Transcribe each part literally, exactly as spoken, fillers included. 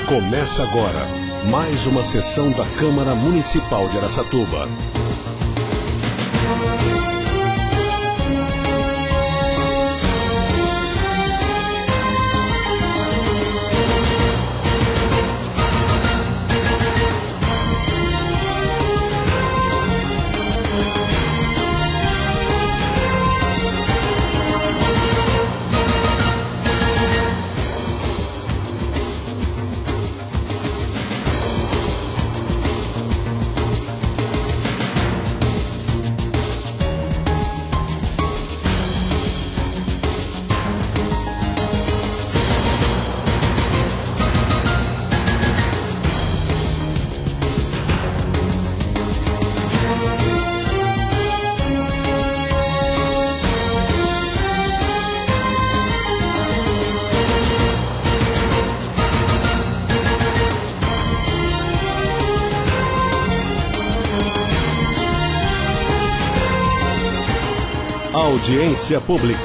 Começa agora mais uma sessão da Câmara Municipal de Araçatuba. Audiência pública.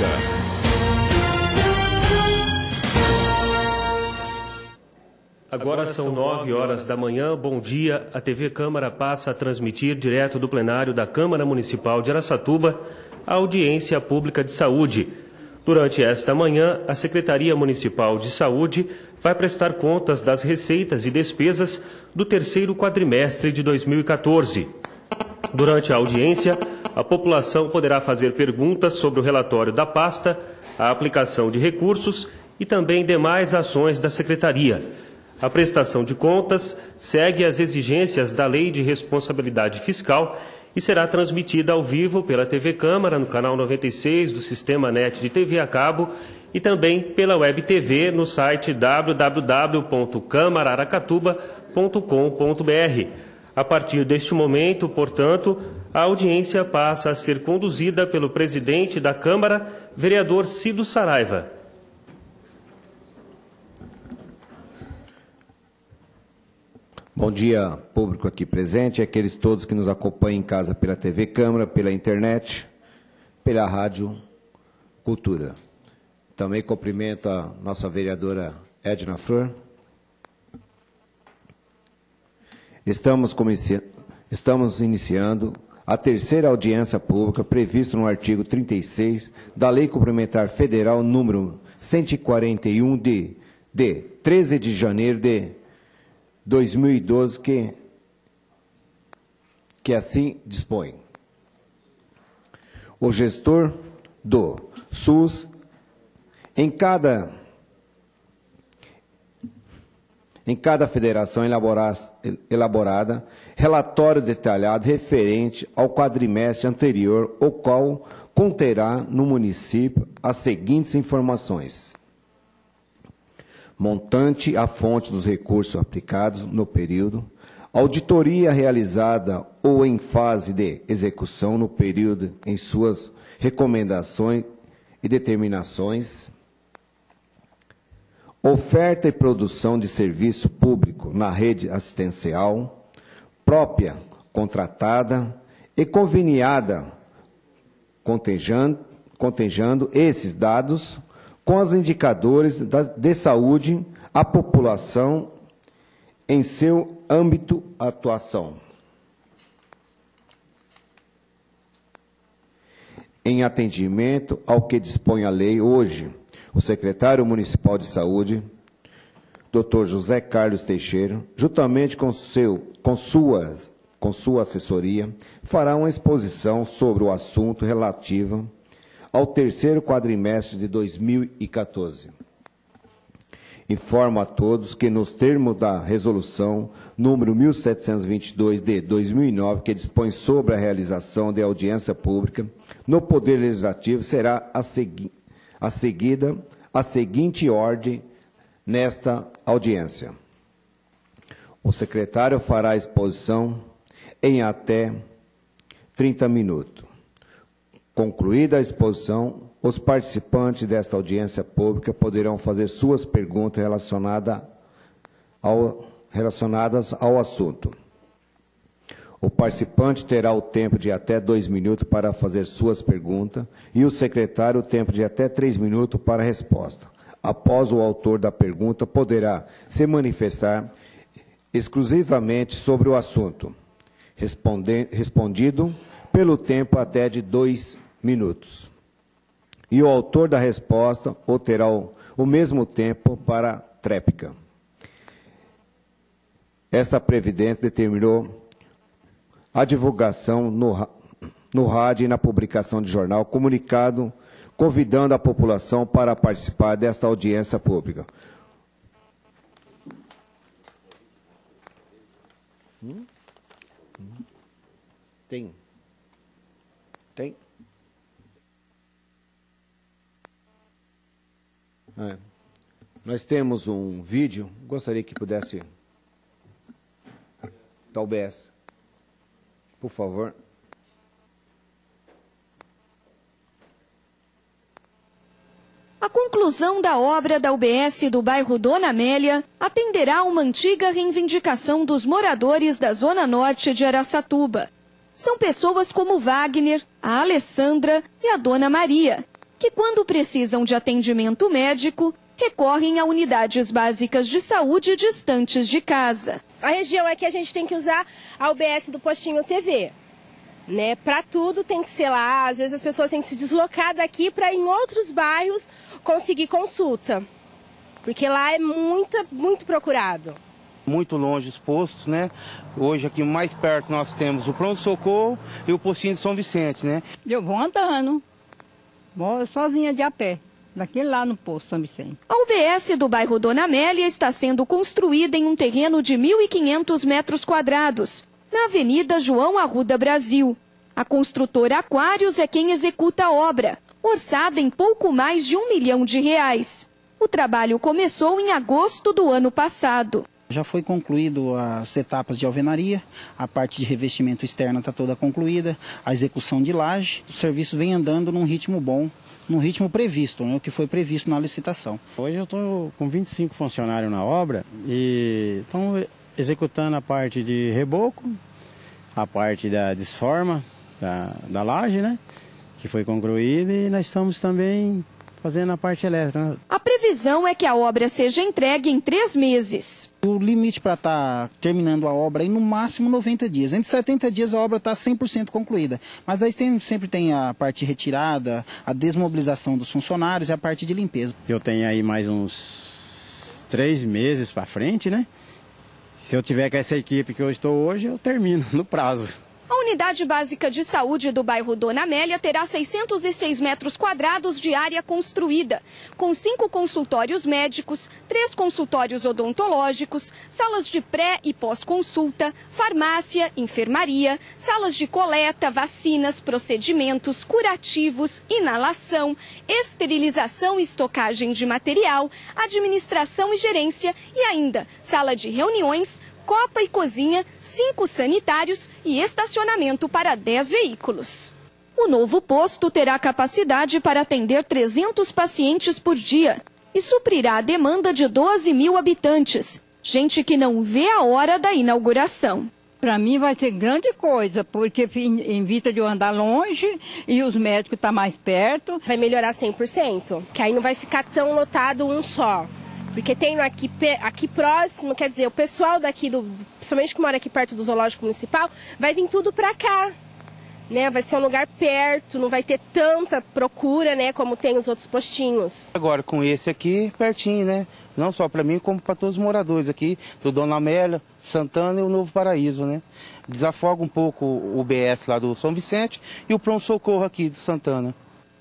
Agora são nove horas da manhã. Bom dia. A T V Câmara passa a transmitir direto do plenário da Câmara Municipal de Araçatuba a audiência pública de saúde. Durante esta manhã, a Secretaria Municipal de Saúde vai prestar contas das receitas e despesas do terceiro quadrimestre de dois mil e quatorze. Durante a audiência, a população poderá fazer perguntas sobre o relatório da pasta, a aplicação de recursos e também demais ações da Secretaria. A prestação de contas segue as exigências da Lei de Responsabilidade Fiscal e será transmitida ao vivo pela T V Câmara no canal noventa e seis do Sistema Net de T V a cabo e também pela Web T V no site w w w ponto câmara aracatuba ponto com ponto b r. A partir deste momento, portanto, a audiência passa a ser conduzida pelo presidente da Câmara, vereador Cido Saraiva. Bom dia, público aqui presente, aqueles todos que nos acompanham em casa pela T V Câmara, pela internet, pela Rádio Cultura. Também cumprimento a nossa vereadora Edna Flor. Estamos, comici... Estamos iniciando a terceira audiência pública prevista no artigo trinta e seis da Lei Complementar Federal número cento e quarenta e um de, de treze de janeiro de dois mil e doze, que, que assim dispõe. O gestor do SUS, em cada Em cada federação elaborada, relatório detalhado referente ao quadrimestre anterior, o qual conterá no município as seguintes informações: montante, a fonte dos recursos aplicados no período, auditoria realizada ou em fase de execução no período em suas recomendações e determinações, oferta e produção de serviço público na rede assistencial, própria, contratada e conveniada, contejando, contejando esses dados com os indicadores de saúde à população em seu âmbito de atuação. Em atendimento ao que dispõe a lei hoje, o secretário municipal de saúde, doutor José Carlos Teixeira, juntamente com, seu, com, suas, com sua assessoria, fará uma exposição sobre o assunto relativo ao terceiro quadrimestre de dois mil e quatorze. Informo a todos que, nos termos da resolução número mil setecentos e vinte e dois de dois mil e nove, que dispõe sobre a realização de audiência pública no Poder Legislativo, será a seguinte a seguida a seguinte ordem nesta audiência. O secretário fará a exposição em até trinta minutos. Concluída a exposição, os participantes desta audiência pública poderão fazer suas perguntas relacionada ao, relacionadas ao assunto. O participante terá o tempo de até dois minutos para fazer suas perguntas e o secretário o tempo de até três minutos para a resposta. após o autor da pergunta, poderá se manifestar exclusivamente sobre o assunto, responde, respondido pelo tempo até de dois minutos. E o autor da resposta ou terá o, o mesmo tempo para a tréplica. Esta previdência determinou a divulgação no, no rádio e na publicação de jornal, comunicado, convidando a população para participar desta audiência pública. Hum? Hum. Tem. Tem. É. Nós temos um vídeo, gostaria que pudesse... da U B S. Por favor. A conclusão da obra da U B S do bairro Dona Amélia atenderá a uma antiga reivindicação dos moradores da Zona Norte de Araçatuba. São pessoas como Wagner, a Alessandra e a Dona Maria, que quando precisam de atendimento médico, recorrem a unidades básicas de saúde distantes de casa. A região é que a gente tem que usar a U B S do Postinho T V. Né? Para tudo tem que ser lá, às vezes as pessoas têm que se deslocar daqui para em outros bairros conseguir consulta. Porque lá é muita, muito procurado. Muito longe os postos, né? Hoje aqui mais perto nós temos o pronto-socorro e o postinho de São Vicente, né? Eu vou andando, vou sozinha de a pé. Daquele lá no posto São Vicente. A U B S do bairro Dona Amélia está sendo construída em um terreno de mil e quinhentos metros quadrados, na Avenida João Arruda Brasil. A construtora Aquários é quem executa a obra, orçada em pouco mais de um milhão de reais. O trabalho começou em agosto do ano passado. Já foi concluído as etapas de alvenaria, a parte de revestimento externo está toda concluída, a execução de laje. O serviço vem andando num ritmo bom, no ritmo previsto, né, o que foi previsto na licitação. Hoje eu estou com vinte e cinco funcionários na obra e estão executando a parte de reboco, a parte da desforma da, da laje, né, que foi concluída, e nós estamos também fazendo a parte elétrica. A previsão é que a obra seja entregue em três meses. O limite para estar tá terminando a obra é no máximo noventa dias. Entre setenta dias a obra está cem por cento concluída. Mas aí tem, sempre tem a parte de retirada, a desmobilização dos funcionários e a parte de limpeza. Eu tenho aí mais uns três meses para frente, né? Se eu tiver com essa equipe que eu estou hoje, eu termino no prazo. A unidade básica de saúde do bairro Dona Amélia terá seiscentos e seis metros quadrados de área construída, com cinco consultórios médicos, três consultórios odontológicos, salas de pré e pós-consulta, farmácia, enfermaria, salas de coleta, vacinas, procedimentos, curativos, inalação, esterilização e estocagem de material, administração e gerência e ainda sala de reuniões, copa e cozinha, cinco sanitários e estacionamento para dez veículos. O novo posto terá capacidade para atender trezentos pacientes por dia e suprirá a demanda de doze mil habitantes, gente que não vê a hora da inauguração. Para mim vai ser grande coisa, porque evita de eu andar longe e os médicos estão mais perto. Vai melhorar cem por cento, que aí não vai ficar tão lotado um só. Porque tem aqui, aqui próximo, quer dizer, o pessoal daqui, do, principalmente que mora aqui perto do Zoológico Municipal, vai vir tudo para cá. Né? Vai ser um lugar perto, não vai ter tanta procura, né, como tem os outros postinhos. Agora com esse aqui, pertinho, né? Não só para mim, como para todos os moradores aqui, do Dona Amélia, Santana e o Novo Paraíso, né? Desafoga um pouco o U B S lá do São Vicente e o pronto-socorro aqui de Santana.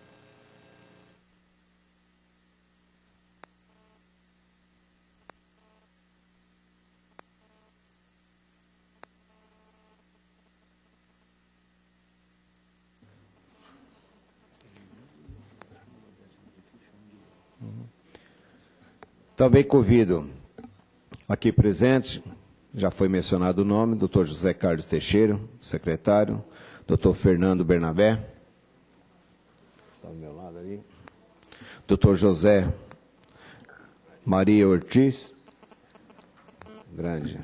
Também convido aqui presente, já foi mencionado o nome, doutor José Carlos Teixeira, secretário, doutor Fernando Bernabé, está ao meu lado ali, doutor José Maria Ortiz, grande,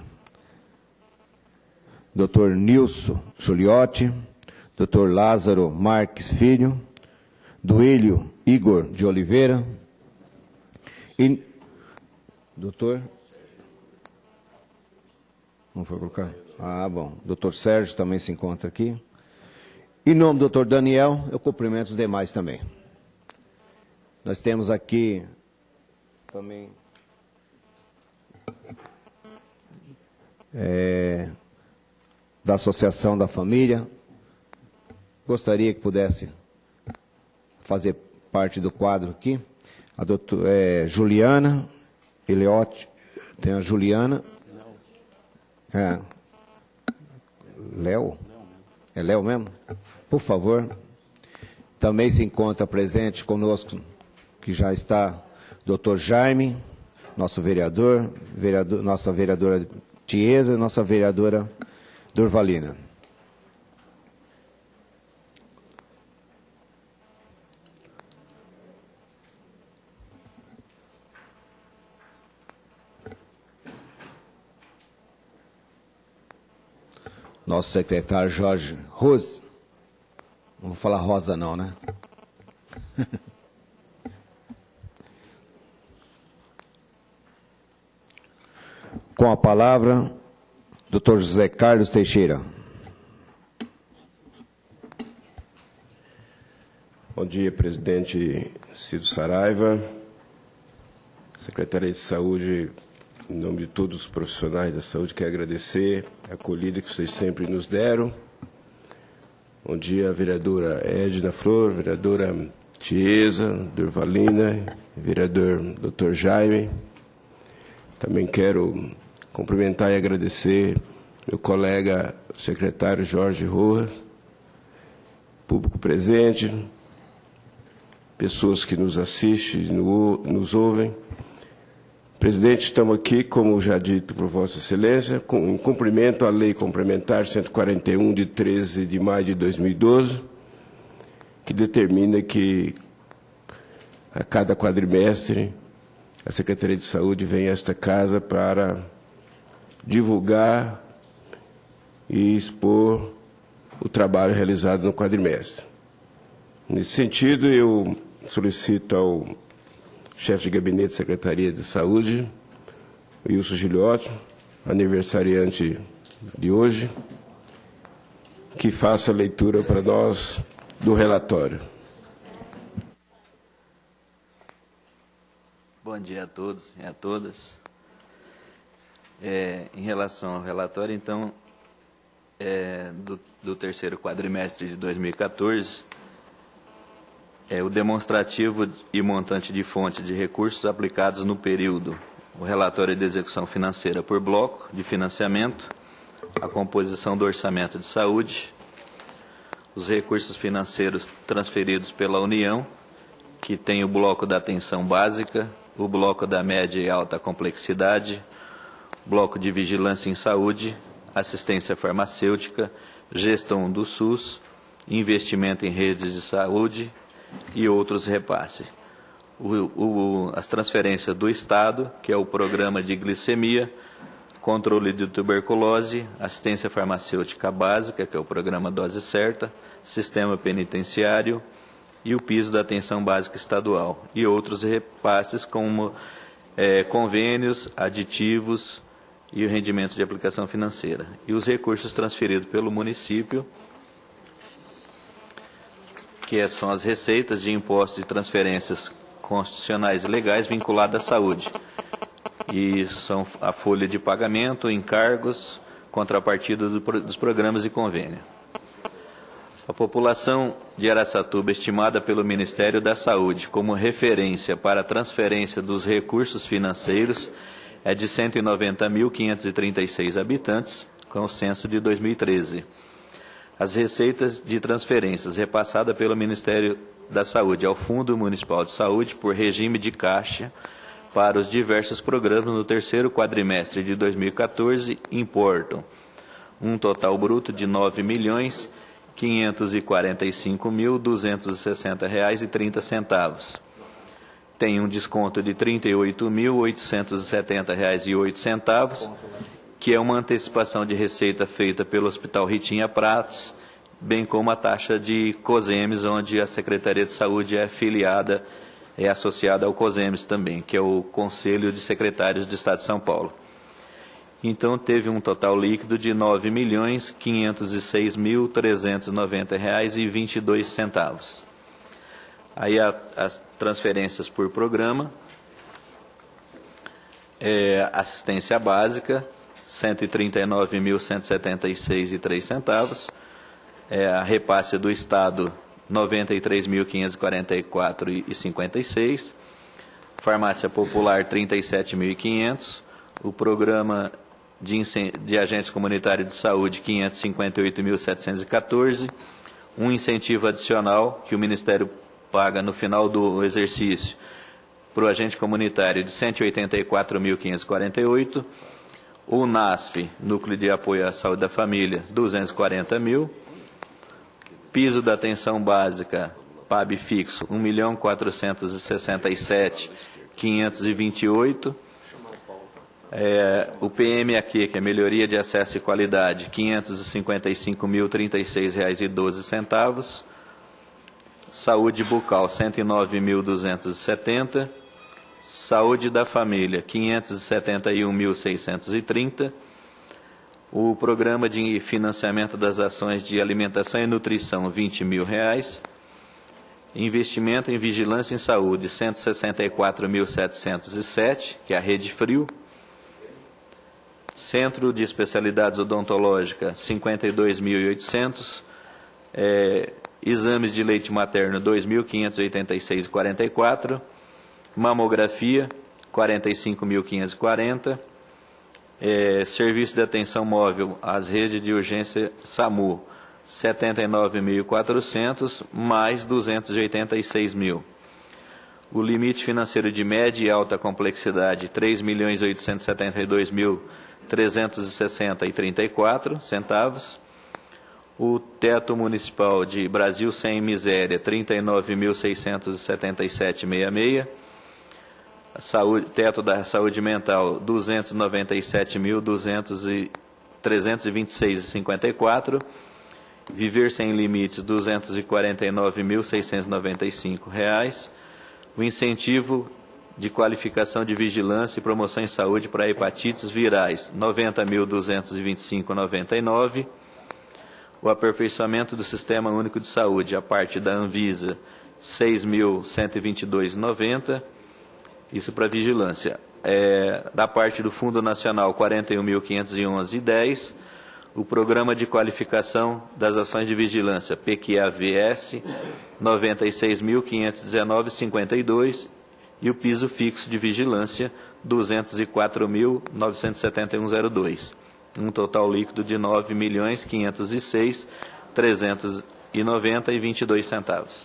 doutor Nilson Giuliotti, doutor Lázaro Marques Filho, Duílio Igor de Oliveira, E, doutor? Não foi colocar? Ah, bom. Doutor Sérgio também se encontra aqui. Em nome do doutor Daniel, eu cumprimento os demais também. Nós temos aqui também é, da Associação da Família. Gostaria que pudesse fazer parte do quadro aqui. A doutora é, Juliana Eliotti, tem a Juliana. É. Léo? É Léo mesmo? Por favor. Também se encontra presente conosco, que já está, doutor Jaime, nosso vereador, vereador nossa vereadora Tiesa, nossa vereadora Durvalina. Nosso secretário Jorge Rose. Não vou falar Rosa não, né? Com a palavra, doutor José Carlos Teixeira. Bom dia, presidente Cido Saraiva, Secretaria de Saúde, em nome de todos os profissionais da saúde, quero agradecer a acolhida que vocês sempre nos deram. Bom dia, vereadora Edna Flor, vereadora Tiesa, Durvalina, vereador doutor Jaime. Também quero cumprimentar e agradecer meu colega secretário Jorge Rojas, público presente, pessoas que nos assistem, nos ouvem. Presidente, estamos aqui, como já dito por Vossa Excelência, com, em cumprimento à Lei Complementar cento e quarenta e um, de treze de maio de dois mil e doze, que determina que a cada quadrimestre a Secretaria de Saúde vem a esta casa para divulgar e expor o trabalho realizado no quadrimestre. Nesse sentido, eu solicito ao chefe de gabinete da Secretaria de Saúde, Wilson Giliotti, aniversariante de hoje, que faça a leitura para nós do relatório. Bom dia a todos e a todas. É, em relação ao relatório, então, é, do, do terceiro quadrimestre de dois mil e quatorze, É, o demonstrativo e montante de fonte de recursos aplicados no período, o relatório de execução financeira por bloco de financiamento, a composição do orçamento de saúde, os recursos financeiros transferidos pela União, que tem o bloco da atenção básica, o bloco da média e alta complexidade, bloco de vigilância em saúde, assistência farmacêutica, gestão do SUS, investimento em redes de saúde, e outros repasses. O, o, as transferências do Estado, que é o programa de glicemia, controle de tuberculose, assistência farmacêutica básica, que é o programa Dose Certa, sistema penitenciário e o piso da atenção básica estadual, e outros repasses como é, convênios, aditivos e o rendimento de aplicação financeira. E os recursos transferidos pelo município, que são as receitas de impostos e transferências constitucionais e legais vinculadas à saúde. E são a folha de pagamento, encargos, contrapartida do, dos programas e convênio. A população de Araçatuba, estimada pelo Ministério da Saúde como referência para a transferência dos recursos financeiros, é de cento e noventa mil, quinhentos e trinta e seis habitantes, com o censo de dois mil e treze. As receitas de transferências repassadas pelo Ministério da Saúde ao Fundo Municipal de Saúde por regime de caixa para os diversos programas no terceiro quadrimestre de dois mil e quatorze importam um total bruto de nove milhões, quinhentos e quarenta e cinco mil, duzentos e sessenta reais e trinta centavos. Tem um desconto de trinta e oito mil, oitocentos e setenta reais e oito centavos, que é uma antecipação de receita feita pelo Hospital Ritinha Pratos, bem como a taxa de COSEMES, onde a Secretaria de Saúde é afiliada é associado ao COSEMES também, que é o Conselho de Secretários do Estado de São Paulo. Então, teve um total líquido de nove milhões quinhentos e seis mil trezentos e noventa reais e vinte e dois centavos. Aí a, as transferências por programa, é, assistência básica, cento e trinta e nove mil cento e setenta e seis reais e três centavos, é, a repasse do Estado, noventa e três mil quinhentos e quarenta e quatro reais e cinquenta e seis centavos, farmácia popular, trinta e sete mil e quinhentos reais, o programa de, de agentes comunitários de saúde, quinhentos e cinquenta e oito mil setecentos e quatorze reais, um incentivo adicional que o Ministério paga no final do exercício para o agente comunitário de cento e oitenta e quatro mil quinhentos e quarenta e oito reais, o NASF, Núcleo de Apoio à Saúde da Família, duzentos e quarenta mil, piso da atenção básica, P A B fixo, um milhão quatrocentos e sessenta e sete mil quinhentos e vinte e oito, é, o P M A Q, que é Melhoria de Acesso e Qualidade, quinhentos e cinquenta e cinco mil trinta e seis reais e doze centavos, Saúde Bucal, cento e nove mil duzentos e setenta, Saúde da Família, quinhentos e setenta e um mil seiscentos e trinta, o Programa de Financiamento das Ações de Alimentação e Nutrição, vinte mil reais, Investimento em Vigilância em Saúde, cento e sessenta e quatro mil setecentos e sete, que é a Rede Frio, Centro de Especialidades Odontológicas, cinquenta e dois mil e oitocentos, é, exames de leite materno, dois mil quinhentos e oitenta e seis reais e quarenta e quatro, mamografia, quarenta e cinco mil quinhentos e quarenta, é, serviço de atenção móvel às redes de urgência SAMU, setenta e nove mil e quatrocentos, mais duzentos e oitenta e seis mil. O limite financeiro de média e alta complexidade, três milhões oitocentos e setenta e dois mil trezentos e sessenta reais e trinta e quatro centavos. O teto municipal de Brasil Sem Miséria, trinta e nove mil seiscentos e setenta e sete reais e sessenta e seis. Saúde, teto da saúde mental, duzentos e noventa e sete mil trezentos e vinte e seis reais e cinquenta e quatro. Viver Sem Limites, duzentos e quarenta e nove mil seiscentos e noventa e cinco reais. O incentivo de qualificação de vigilância e promoção em saúde para hepatites virais, noventa mil duzentos e vinte e cinco reais e noventa e nove centavos. O aperfeiçoamento do Sistema Único de Saúde, a parte da Anvisa, seis mil cento e vinte e dois reais e noventa centavos. Isso para vigilância. É, da parte do Fundo Nacional, quarenta e um mil quinhentos e onze reais e dez centavos. O Programa de Qualificação das Ações de Vigilância, P Q A V S, noventa e seis mil quinhentos e dezenove reais e cinquenta e dois centavos. E o piso fixo de vigilância, duzentos e quatro mil novecentos e setenta e um reais e zero dois centavos. Um total líquido de nove milhões quinhentos e seis mil trezentos e noventa reais e vinte e dois centavos.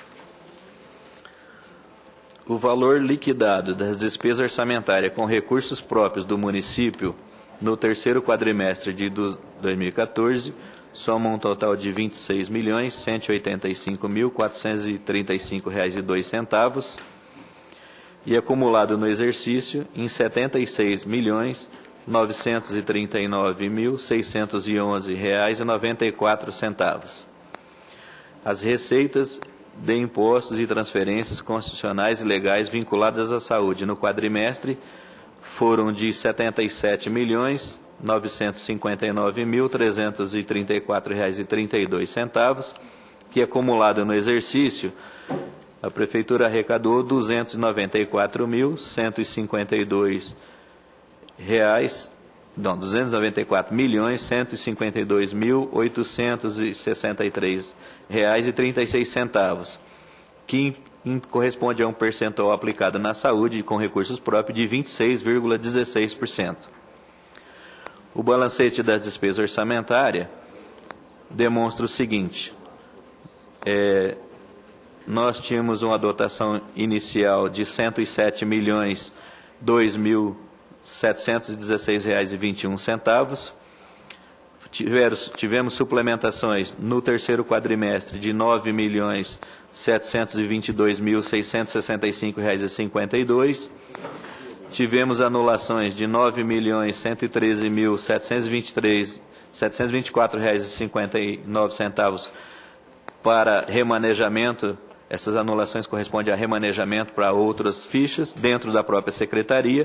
O valor liquidado das despesas orçamentárias com recursos próprios do município no terceiro quadrimestre de dois mil e quatorze soma um total de vinte e seis milhões cento e oitenta e cinco mil quatrocentos e trinta e cinco reais e dois centavos e acumulado no exercício em setenta e seis milhões novecentos e trinta e nove mil seiscentos e onze reais e noventa e quatro centavos. As receitas de impostos e transferências constitucionais e legais vinculadas à saúde no quadrimestre foram de setenta e sete milhões novecentos e cinquenta e nove mil trezentos e trinta e quatro reais e trinta e dois centavos, que acumulado no exercício, a Prefeitura arrecadou duzentos e noventa e quatro mil cento e cinquenta e dois reais, não, duzentos e noventa e quatro milhões cento e cinquenta e dois mil oitocentos e sessenta e três reais e trinta e seis centavos, que corresponde a um percentual aplicado na saúde com recursos próprios de vinte e seis vírgula dezesseis por cento. O balancete das despesas orçamentárias demonstra o seguinte: é, nós tínhamos uma dotação inicial de cento e sete milhões dois mil setecentos e dezesseis reais e vinte e um centavos. Tivemos, tivemos suplementações no terceiro quadrimestre de nove milhões setecentos e vinte e dois mil seiscentos e sessenta e cinco reais e cinquenta e dois. Tivemos anulações de nove milhões cento e treze mil setecentos e vinte e três, setecentos e vinte e quatro reais e cinquenta e nove centavos para remanejamento Essas anulações correspondem a remanejamento para outras fichas dentro da própria secretaria.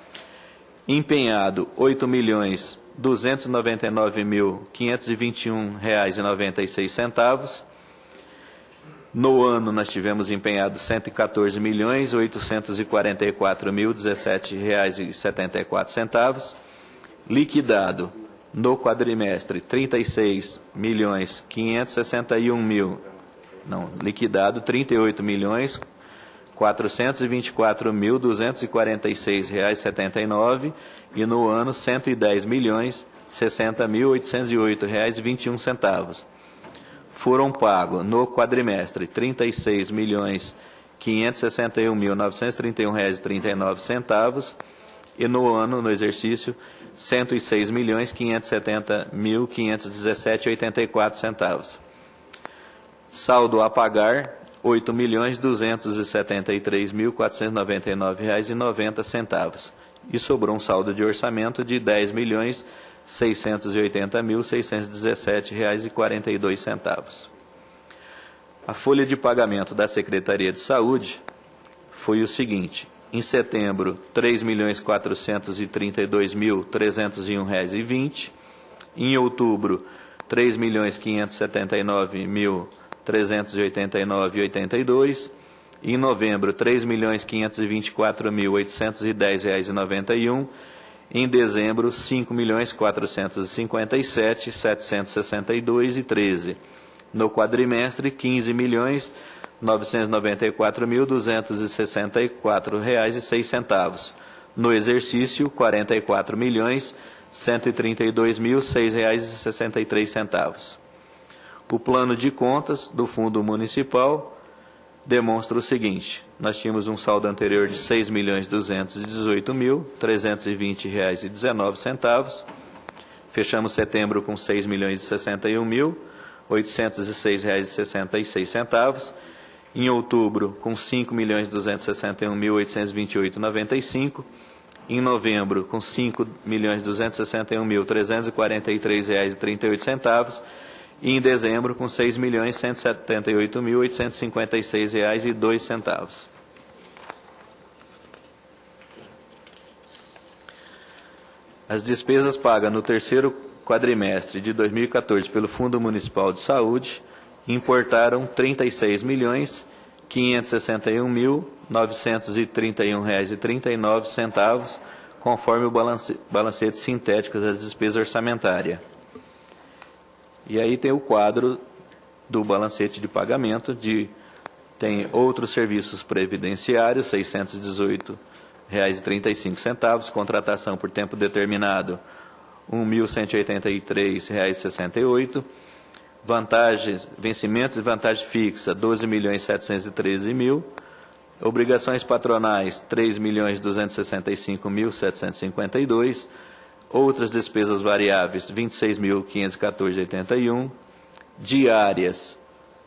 Empenhado oito milhões duzentos e noventa e nove mil quinhentos e vinte e um reais e noventa e seis centavos. No ano nós tivemos empenhado cento e quatorze milhões oitocentos e quarenta e quatro mil dezessete reais e setenta e quatro centavos. Liquidado no quadrimestre trinta e seis milhões quinhentos e sessenta e um mil, não, liquidado trinta e oito milhões quatrocentos e vinte e quatro mil duzentos e quarenta e seis reais e setenta e nove e no ano cento e dez milhões sessenta mil oitocentos e oito reais e vinte e um centavos. Foram pagos no quadrimestre trinta e seis milhões quinhentos e sessenta e um mil novecentos e trinta e um reais e trinta e nove centavos e no ano, no exercício, cento e seis milhões quinhentos e setenta mil quinhentos e dezessete reais e oitenta e quatro centavos. Saldo a pagar, oito milhões duzentos e setenta e três mil quatrocentos e noventa e nove reais e noventa centavos. E sobrou um saldo de orçamento de dez milhões seiscentos e oitenta mil seiscentos e dezessete reais e quarenta e dois centavos. A folha de pagamento da Secretaria de Saúde foi o seguinte: em setembro, três milhões quatrocentos e trinta e dois mil trezentos e um reais e vinte. Em outubro, três milhões quinhentos e setenta e nove mil trezentos e oitenta e nove reais e oitenta e dois. Em novembro, três milhões quinhentos e vinte e quatro mil oitocentos e dez reais e noventa e um. Em dezembro, cinco milhões quatrocentos e cinquenta e sete mil setecentos e sessenta e dois reais e treze. No quadrimestre, quinze milhões novecentos e noventa e quatro mil duzentos e sessenta e quatro reais e seis centavos. No exercício, quarenta e quatro milhões cento e trinta e dois mil seis reais e sessenta e três centavos. O plano de contas do Fundo Municipal demonstra o seguinte: nós tínhamos um saldo anterior de seis milhões duzentos e dezoito mil trezentos e vinte reais e dezenove centavos. Fechamos setembro com seis milhões e sessenta e um mil oitocentos e seis reais e sessenta e seis centavos. Em outubro, com cinco milhões duzentos e sessenta e um mil oitocentos e vinte e oito reais e noventa e cinco. Em novembro, com cinco milhões duzentos e sessenta e um mil trezentos e quarenta e três reais e trinta e oito centavos. E em dezembro, com seis milhões cento e setenta e oito mil oitocentos e cinquenta e seis reais e dois centavos. As despesas pagas no terceiro quadrimestre de dois mil e quatorze pelo Fundo Municipal de Saúde importaram trinta e seis milhões quinhentos e sessenta e um mil novecentos e trinta e um reais e trinta e nove centavos, conforme o balance, balancete sintético da despesa orçamentária. E aí tem o quadro do balancete de pagamento, de, tem outros serviços previdenciários, seiscentos e dezoito reais e trinta e cinco centavos, contratação por tempo determinado, um mil cento e oitenta e três reais e sessenta e oito centavos, vantagens, vencimentos e vantagem fixa, doze milhões setecentos e treze mil, obrigações patronais, três milhões duzentos e sessenta e cinco mil setecentos e cinquenta e dois, outras despesas variáveis, vinte e seis mil quinhentos e quatorze reais e oitenta e um, diárias,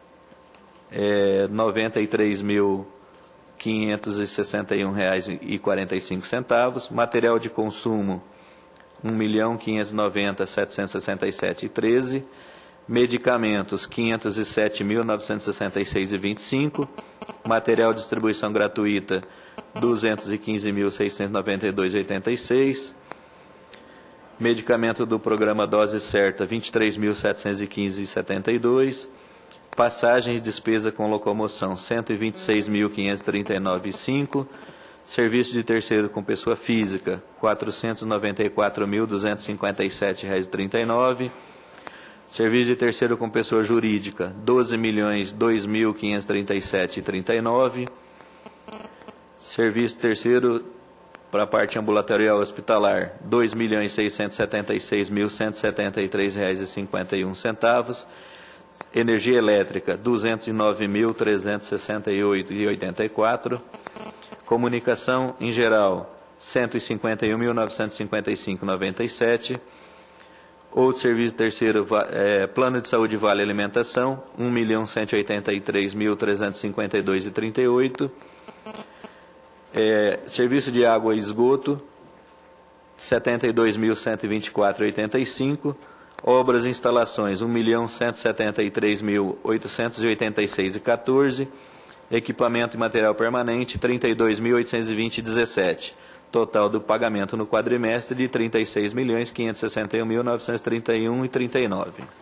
é, noventa e três mil quinhentos e sessenta e um reais e quarenta e cinco centavos, material de consumo, um milhão quinhentos e noventa mil setecentos e sessenta e sete reais e treze centavos, medicamentos, quinhentos e sete mil novecentos e sessenta e seis reais e vinte e cinco centavos, material de distribuição gratuita, duzentos e quinze mil seiscentos e noventa e dois reais e oitenta e seis centavos, medicamento do programa Dose Certa, vinte e três mil setecentos e quinze reais e setenta e dois centavos, passagem e despesa com locomoção, cento e vinte e seis mil quinhentos e trinta e nove reais e cinco centavos, serviço de terceiro com pessoa física, quatrocentos e noventa e quatro mil duzentos e cinquenta e sete reais e trinta e nove centavos, serviço de terceiro com pessoa jurídica, doze milhões dois mil quinhentos e trinta e sete reais e trinta e nove centavos, serviço de terceiro para a parte ambulatorial hospitalar, dois milhões seiscentos e setenta e seis mil cento e setenta e três reais e cinquenta e um centavos, energia elétrica, duzentos e nove mil trezentos e sessenta e oito reais e oitenta e quatro centavos, comunicação em geral, cento e cinquenta e um mil novecentos e cinquenta e cinco reais e noventa e sete centavos, outro serviço terceiro, é, plano de saúde vale alimentação, um milhão cento e oitenta e três mil trezentos e cinquenta e dois reais e trinta e oito centavos, é, serviço de água e esgoto, setenta e dois mil cento e vinte e quatro reais e oitenta e cinco centavos, obras e instalações, um milhão cento e setenta e três mil oitocentos e oitenta e seis reais e quatorze centavos, Equipamento e material permanente, trinta e dois mil oitocentos e vinte vírgula dezessete. Total do pagamento no quadrimestre de trinta e seis milhões quinhentos e sessenta e um mil novecentos e trinta e um reais e trinta e nove centavos.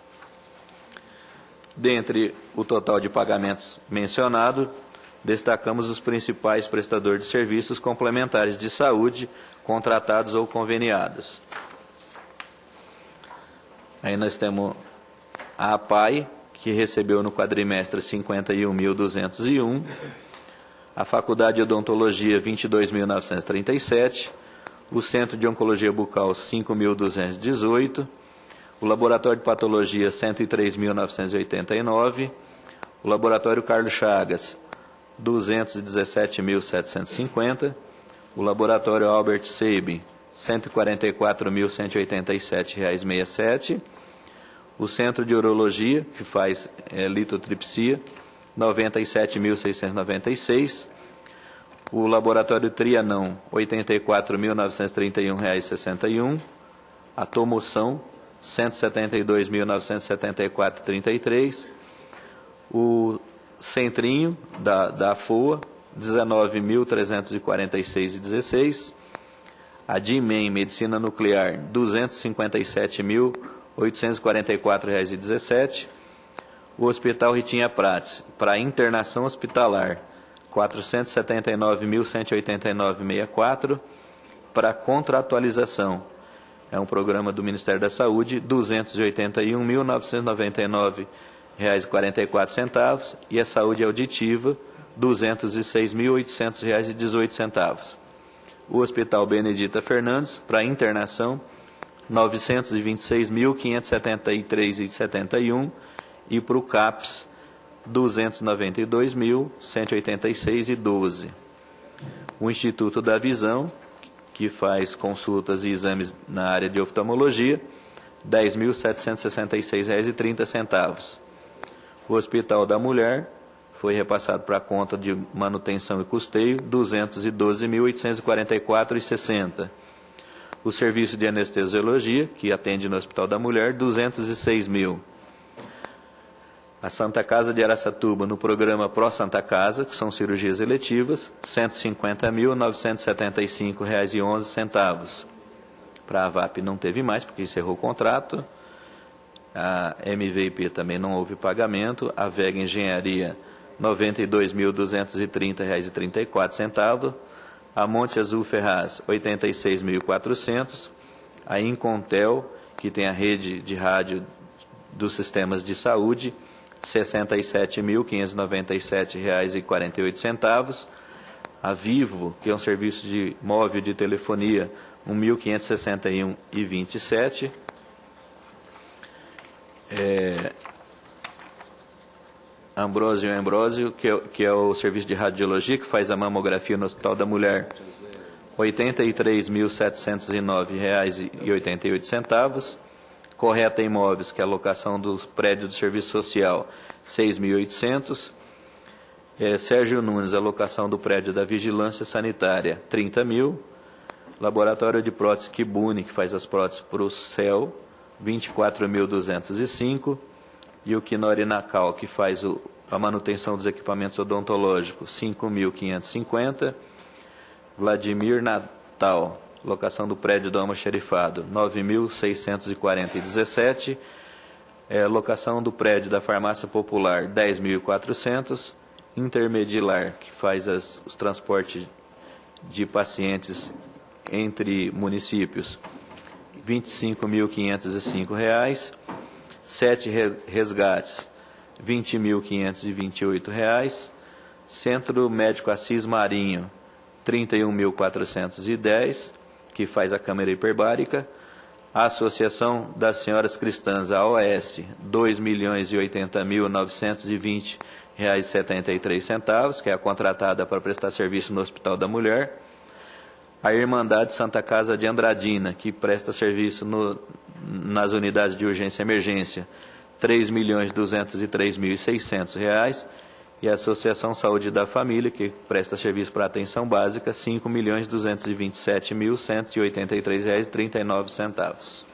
Dentre o total de pagamentos mencionado, destacamos os principais prestadores de serviços complementares de saúde, contratados ou conveniados. Aí nós temos a APAI, que recebeu no quadrimestre cinquenta e um mil duzentos e um, a Faculdade de Odontologia vinte e dois mil novecentos e trinta e sete, o Centro de Oncologia Bucal cinco mil duzentos e dezoito, o Laboratório de Patologia cento e três mil novecentos e oitenta e nove, o Laboratório Carlos Chagas duzentos e dezessete mil setecentos e cinquenta, o Laboratório Albert Sabin cento e quarenta e quatro mil cento e oitenta e sete reais e sessenta e sete centavos, o Centro de Urologia, que faz é, litotripsia, noventa e sete mil seiscentos e noventa e seis, o Laboratório Trianão, oitenta e quatro mil novecentos e trinta e um reais e sessenta e um, a Tomoção, cento e setenta e dois mil novecentos e setenta e quatro reais e trinta e três, o Centrinho, da, da AFOA, dezenove mil trezentos e quarenta e seis reais e dezesseis, a DIMEM, Medicina Nuclear, duzentos e cinquenta e sete mil oitocentos e quarenta e quatro reais e dezessete centavos, o Hospital Ritinha Prats, para internação hospitalar, quatrocentos e setenta e nove mil cento e oitenta e nove reais e sessenta e quatro centavos, para contratualização, é um programa do Ministério da Saúde, duzentos e oitenta e um mil novecentos e noventa e nove reais e quarenta e quatro centavos, e a saúde auditiva, duzentos e seis mil oitocentos reais e dezoito centavos. O Hospital Benedita Fernandes, para internação, novecentos e vinte e seis mil quinhentos e setenta e três reais e setenta e um centavos, e para o CAPS, duzentos e noventa e dois mil cento e oitenta e seis reais e doze centavos. O Instituto da Visão, que faz consultas e exames na área de oftalmologia, dez mil setecentos e sessenta e seis reais e trinta centavos. O Hospital da Mulher foi repassado para a conta de manutenção e custeio, duzentos e doze mil oitocentos e quarenta e quatro reais e sessenta centavos. O Serviço de Anestesiologia, que atende no Hospital da Mulher, duzentos e seis mil. A Santa Casa de Araçatuba, no programa Pro Santa Casa, que são cirurgias eletivas, cento e cinquenta mil novecentos e setenta e cinco reais e onze centavos. Para a VAP não teve mais, porque encerrou o contrato. A M V I P também não houve pagamento. A Vega Engenharia, noventa e dois mil duzentos e trinta reais e trinta e quatro centavos. A Monte Azul Ferraz, oitenta e seis mil e quatrocentos. A Incontel, que tem a rede de rádio dos sistemas de saúde, sessenta e sete mil quinhentos e noventa e sete reais e quarenta e oito centavos. A Vivo, que é um serviço de móvel de telefonia, um mil quinhentos e sessenta e um reais e vinte e sete centavos. É, Ambrósio Ambrósio, que é, que é o serviço de radiologia, que faz a mamografia no Hospital da Mulher, oitenta e três mil setecentos e nove reais e oitenta e oito centavos. Correta Imóveis, que é a locação do prédio do Serviço Social, seis mil e oitocentos. É, Sérgio Nunes, a locação do prédio da Vigilância Sanitária, trinta mil. Laboratório de Prótese Kibune, que faz as próteses para o C E L, vinte e quatro mil duzentos e cinco. E o Quinori Nacal, que faz o, a manutenção dos equipamentos odontológicos, cinco mil quinhentos e cinquenta. Vladimir Natal, locação do prédio do almoxerifado, nove mil seiscentos e quarenta e dezessete. É, locação do prédio da Farmácia Popular, dez mil e quatrocentos. Intermedilar, que faz as, os transportes de pacientes entre municípios, vinte e cinco mil quinhentos e cinco reais. Sete resgates, vinte mil quinhentos e vinte e oito reais. Centro Médico Assis Marinho, trinta e um mil quatrocentos e dez, que faz a câmera hiperbárica. A Associação das Senhoras Cristãs, a O S, dois milhões e oitenta mil novecentos e vinte reais e setenta e três centavos, que é a contratada para prestar serviço no Hospital da Mulher. A Irmandade Santa Casa de Andradina, que presta serviço no, nas unidades de urgência e emergência, três milhões duzentos e três mil e seiscentos reais. E a Associação Saúde da Família, que presta serviço para atenção básica, cinco milhões duzentos e vinte e sete mil cento e oitenta e três reais e trinta e nove centavos.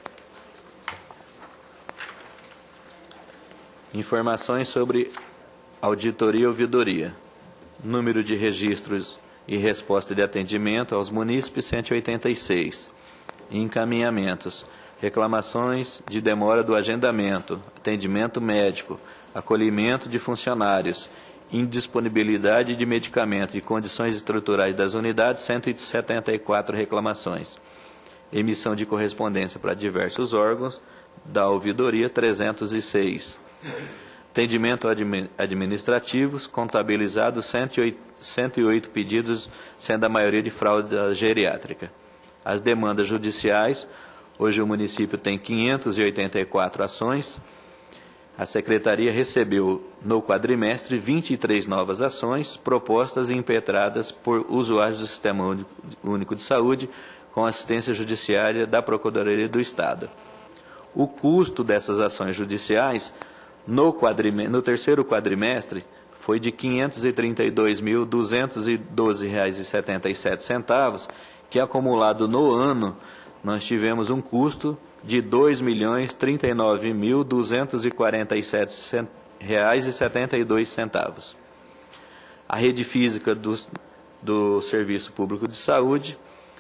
Informações sobre auditoria e ouvidoria. Número de registros e resposta de atendimento aos munícipes, cento e oitenta e seis. Encaminhamentos, reclamações de demora do agendamento, atendimento médico, acolhimento de funcionários, indisponibilidade de medicamento e condições estruturais das unidades, cento e setenta e quatro reclamações. Emissão de correspondência para diversos órgãos da ouvidoria, trezentos e seis. Atendimento administrativos, contabilizados cento e oito pedidos, sendo a maioria de fraude geriátrica. As demandas judiciais, hoje o município tem quinhentas e oitenta e quatro ações. A Secretaria recebeu, no quadrimestre, vinte e três novas ações propostas e impetradas por usuários do Sistema Único de Saúde, com assistência judiciária da Procuradoria do Estado. O custo dessas ações judiciais, no, quadrimestre, no terceiro quadrimestre, foi de quinhentos e trinta e dois mil, duzentos e doze reais e setenta e sete centavos, que acumulado no ano, nós tivemos um custo de dois milhões, trinta e nove mil, duzentos e quarenta e sete reais e setenta e dois centavos. A rede física do, do Serviço Público de Saúde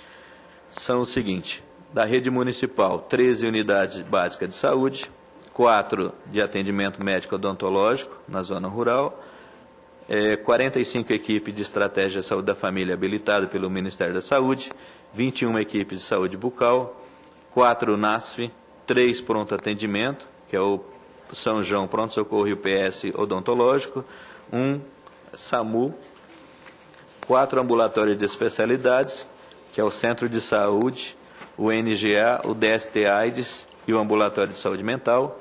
são o seguinte: da rede municipal, treze unidades básicas de saúde, quatro de atendimento médico odontológico na zona rural, é, quarenta e cinco equipes de estratégia de saúde da família habilitadas pelo Ministério da Saúde, vinte e uma equipes de saúde bucal, quatro N A S F, três pronto atendimento, que é o São João Pronto Socorro e o P S odontológico, um SAMU, quatro ambulatórios de especialidades, que é o Centro de Saúde, o N G A, o D S T AIDS e o Ambulatório de Saúde Mental,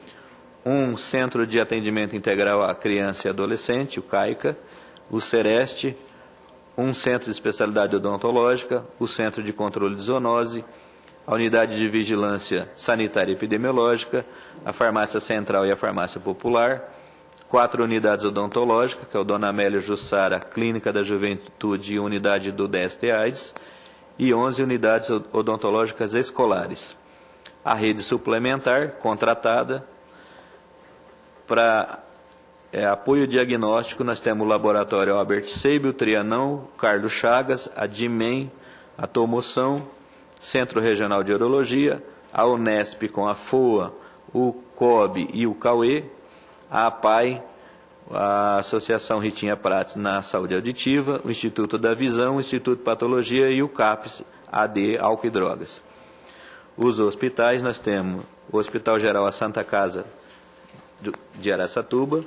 um Centro de Atendimento Integral à Criança e Adolescente, o CAICA, o Sereste, um Centro de Especialidade Odontológica, o Centro de Controle de Zoonose, a Unidade de Vigilância Sanitária e Epidemiológica, a Farmácia Central e a Farmácia Popular, quatro unidades odontológicas, que é o Dona Amélia Jussara, Clínica da Juventude e Unidade do D S T AIDS, e onze unidades odontológicas escolares. A rede suplementar, contratada, para é, apoio diagnóstico, nós temos o Laboratório Albert Seib, o Trianão, Carlos Chagas, a DIMEM, a Tomoção, Centro Regional de Urologia, a Unesp com a FOA, o COB e o CAUE, a APAI, a Associação Ritinha Prates na Saúde Auditiva, o Instituto da Visão, o Instituto de Patologia e o CAPES, A D, Álcool e Drogas. Os hospitais, nós temos o Hospital Geral a Santa Casa de Araçatuba,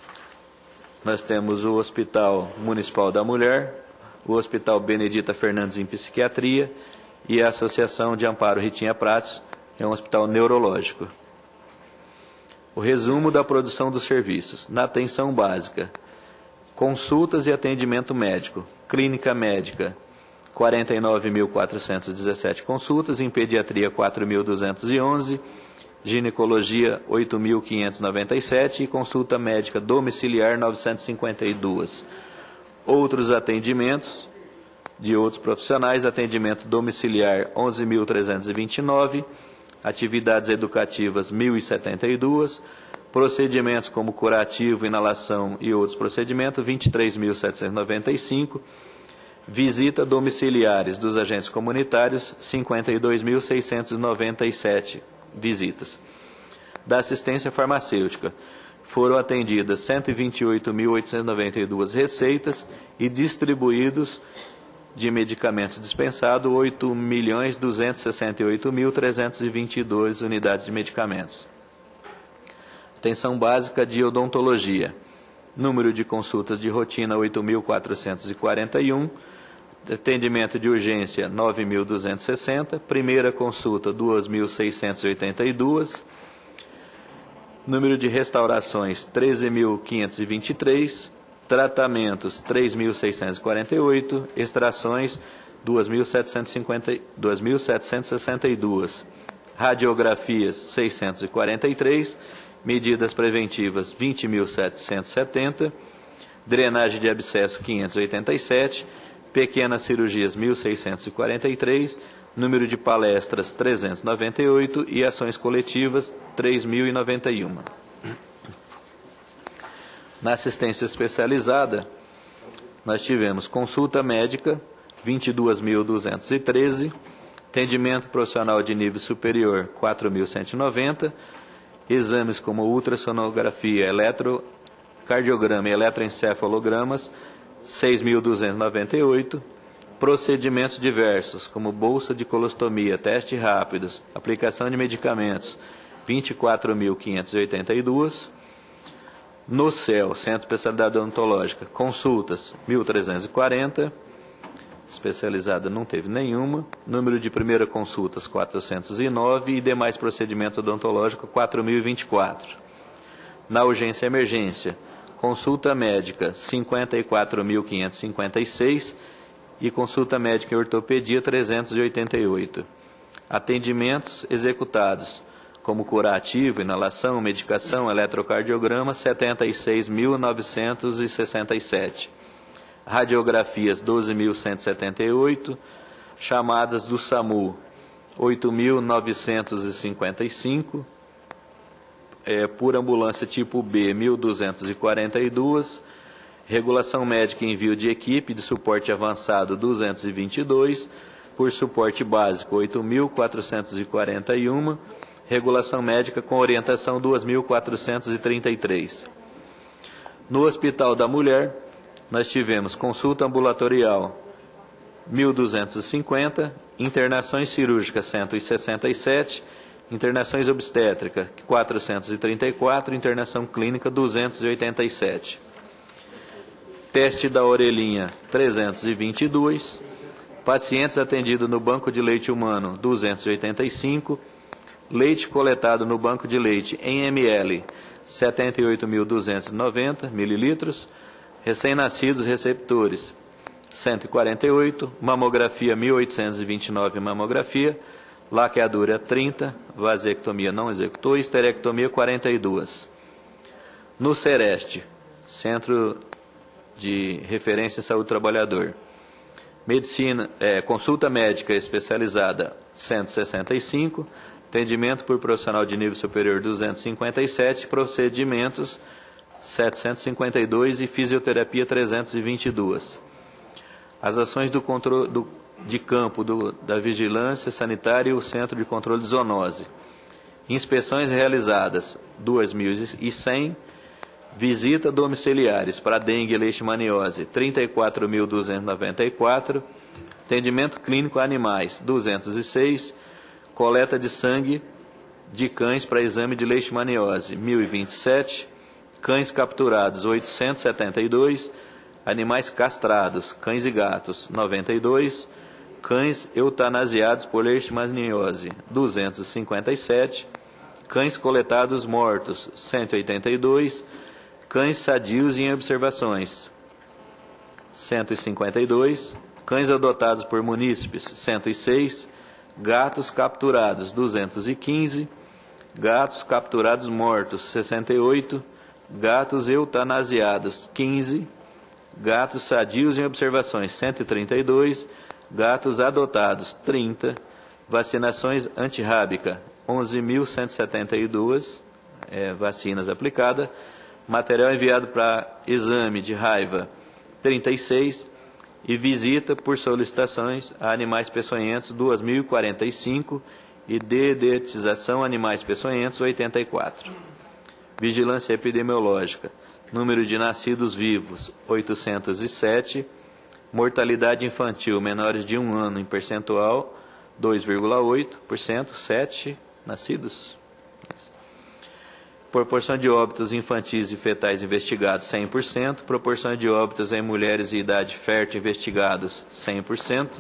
nós temos o Hospital Municipal da Mulher, o Hospital Benedita Fernandes em Psiquiatria e a Associação de Amparo Ritinha Prates, que é um hospital neurológico. O resumo da produção dos serviços. Na atenção básica, consultas e atendimento médico, clínica médica, quarenta e nove mil quatrocentas e dezessete consultas, em pediatria, quatro mil duzentos e onze, ginecologia, oito mil quinhentos e noventa e sete e consulta médica domiciliar, novecentos e cinquenta e dois. Outros atendimentos de outros profissionais, atendimento domiciliar, onze mil trezentos e vinte e nove, atividades educativas, mil e setenta e dois, procedimentos como curativo, inalação e outros procedimentos, vinte e três mil setecentos e noventa e cinco, visita domiciliares dos agentes comunitários, cinquenta e dois mil seiscentos e noventa e sete visitas. Da assistência farmacêutica, foram atendidas cento e vinte e oito mil oitocentos e noventa e duas receitas e distribuídos de medicamentos dispensados oito milhões duzentos e sessenta e oito mil trezentos e vinte e duas unidades de medicamentos. Atenção básica de odontologia. Número de consultas de rotina oito mil quatrocentos e quarenta e um, atendimento de urgência nove mil duzentos e sessenta, primeira consulta duas mil seiscentos e oitenta e dois, número de restaurações treze mil quinhentos e vinte e três, tratamentos três mil seiscentos e quarenta e oito, extrações duas mil setecentos e sessenta e dois, radiografias seiscentos e quarenta e três, medidas preventivas vinte mil setecentos e setenta, drenagem de abscesso quinhentos e oitenta e sete, pequenas cirurgias mil seiscentos e quarenta e três, número de palestras trezentos e noventa e oito e ações coletivas três mil e noventa e um. Na assistência especializada, nós tivemos consulta médica, vinte e duas mil duzentos e treze, atendimento profissional de nível superior, quatro mil cento e noventa, exames como ultrassonografia, eletrocardiograma e eletroencefalogramas, seis mil duzentos e noventa e oito, procedimentos diversos, como bolsa de colostomia, testes rápidos, aplicação de medicamentos, vinte e quatro mil quinhentos e oitenta e dois, no C E L, Centro de Especialidade Odontológica, consultas, mil trezentos e quarenta, especializada não teve nenhuma, número de primeira consultas, quatrocentos e nove, e demais procedimento odontológico, quatro mil e vinte e quatro. Na urgência e emergência, consulta médica, cinquenta e quatro mil quinhentos e cinquenta e seis, e consulta médica em ortopedia, trezentos e oitenta e oito. Atendimentos executados, como curativo, inalação, medicação, eletrocardiograma, setenta e seis mil novecentos e sessenta e sete. Radiografias, doze mil cento e setenta e oito. Chamadas do SAMU, oito mil novecentos e cinquenta e cinco. É, por ambulância tipo B, mil duzentos e quarenta e dois. Regulação médica e envio de equipe de suporte avançado, duzentos e vinte e dois. Por suporte básico, oito mil quatrocentos e quarenta e um. Regulação médica com orientação, duas mil quatrocentos e trinta e três. No Hospital da Mulher, nós tivemos consulta ambulatorial, mil duzentos e cinquenta, internações cirúrgicas, cento e sessenta e sete, internações obstétricas, quatrocentos e trinta e quatro, internação clínica, duzentos e oitenta e sete. Teste da orelhinha, trezentos e vinte e dois. Pacientes atendidos no banco de leite humano, duzentos e oitenta e cinco. Leite coletado no banco de leite em ml, setenta e oito mil duzentos e noventa mililitros. Recém-nascidos receptores, cento e quarenta e oito. Mamografia, mil oitocentos e vinte e nove mamografia. Laqueadura, trinta. Vasectomia não executou. Esterectomia, quarenta e dois. No Sereste, Centro de Referência em Saúde do Trabalhador, medicina, é, consulta médica especializada, cento e sessenta e cinco. Atendimento por profissional de nível superior, duzentos e cinquenta e sete. Procedimentos, setecentos e cinquenta e dois, e fisioterapia, trezentos e vinte e dois. As ações do controle do, de campo do, da vigilância sanitária e o Centro de Controle de Zoonose. Inspeções realizadas, duas mil e cem. Visita domiciliares para dengue e leishmaniose, trinta e quatro mil duzentos e noventa e quatro. Atendimento clínico a animais, duzentos e seis. Coleta de sangue de cães para exame de leishmaniose, mil e vinte e sete. Cães capturados, oitocentos e setenta e dois. Animais castrados, cães e gatos, noventa e dois. Cães eutanasiados por leishmaniose, duzentos e cinquenta e sete. Cães coletados mortos, cento e oitenta e dois. Cães sadios em observações, cento e cinquenta e dois. Cães adotados por munícipes, cento e seis. Gatos capturados, duzentos e quinze. Gatos capturados mortos, sessenta e oito. Gatos eutanasiados, quinze. Gatos sadios em observações, cento e trinta e dois. Gatos adotados, trinta. Vacinações antirrábica, onze mil cento e setenta e dois é, vacinas aplicadas. Material enviado para exame de raiva, trinta e seis. E visita por solicitações a animais peçonhentos, duas mil e quarenta e cinco. E dedetização a animais peçonhentos, oitenta e quatro. Vigilância epidemiológica, número de nascidos vivos, oitocentos e sete. Mortalidade infantil, menores de um ano em percentual, dois vírgula oito por cento, sete nascidos. Proporção de óbitos infantis e fetais investigados, cem por cento. Proporção de óbitos em mulheres de idade fértil investigados, cem por cento.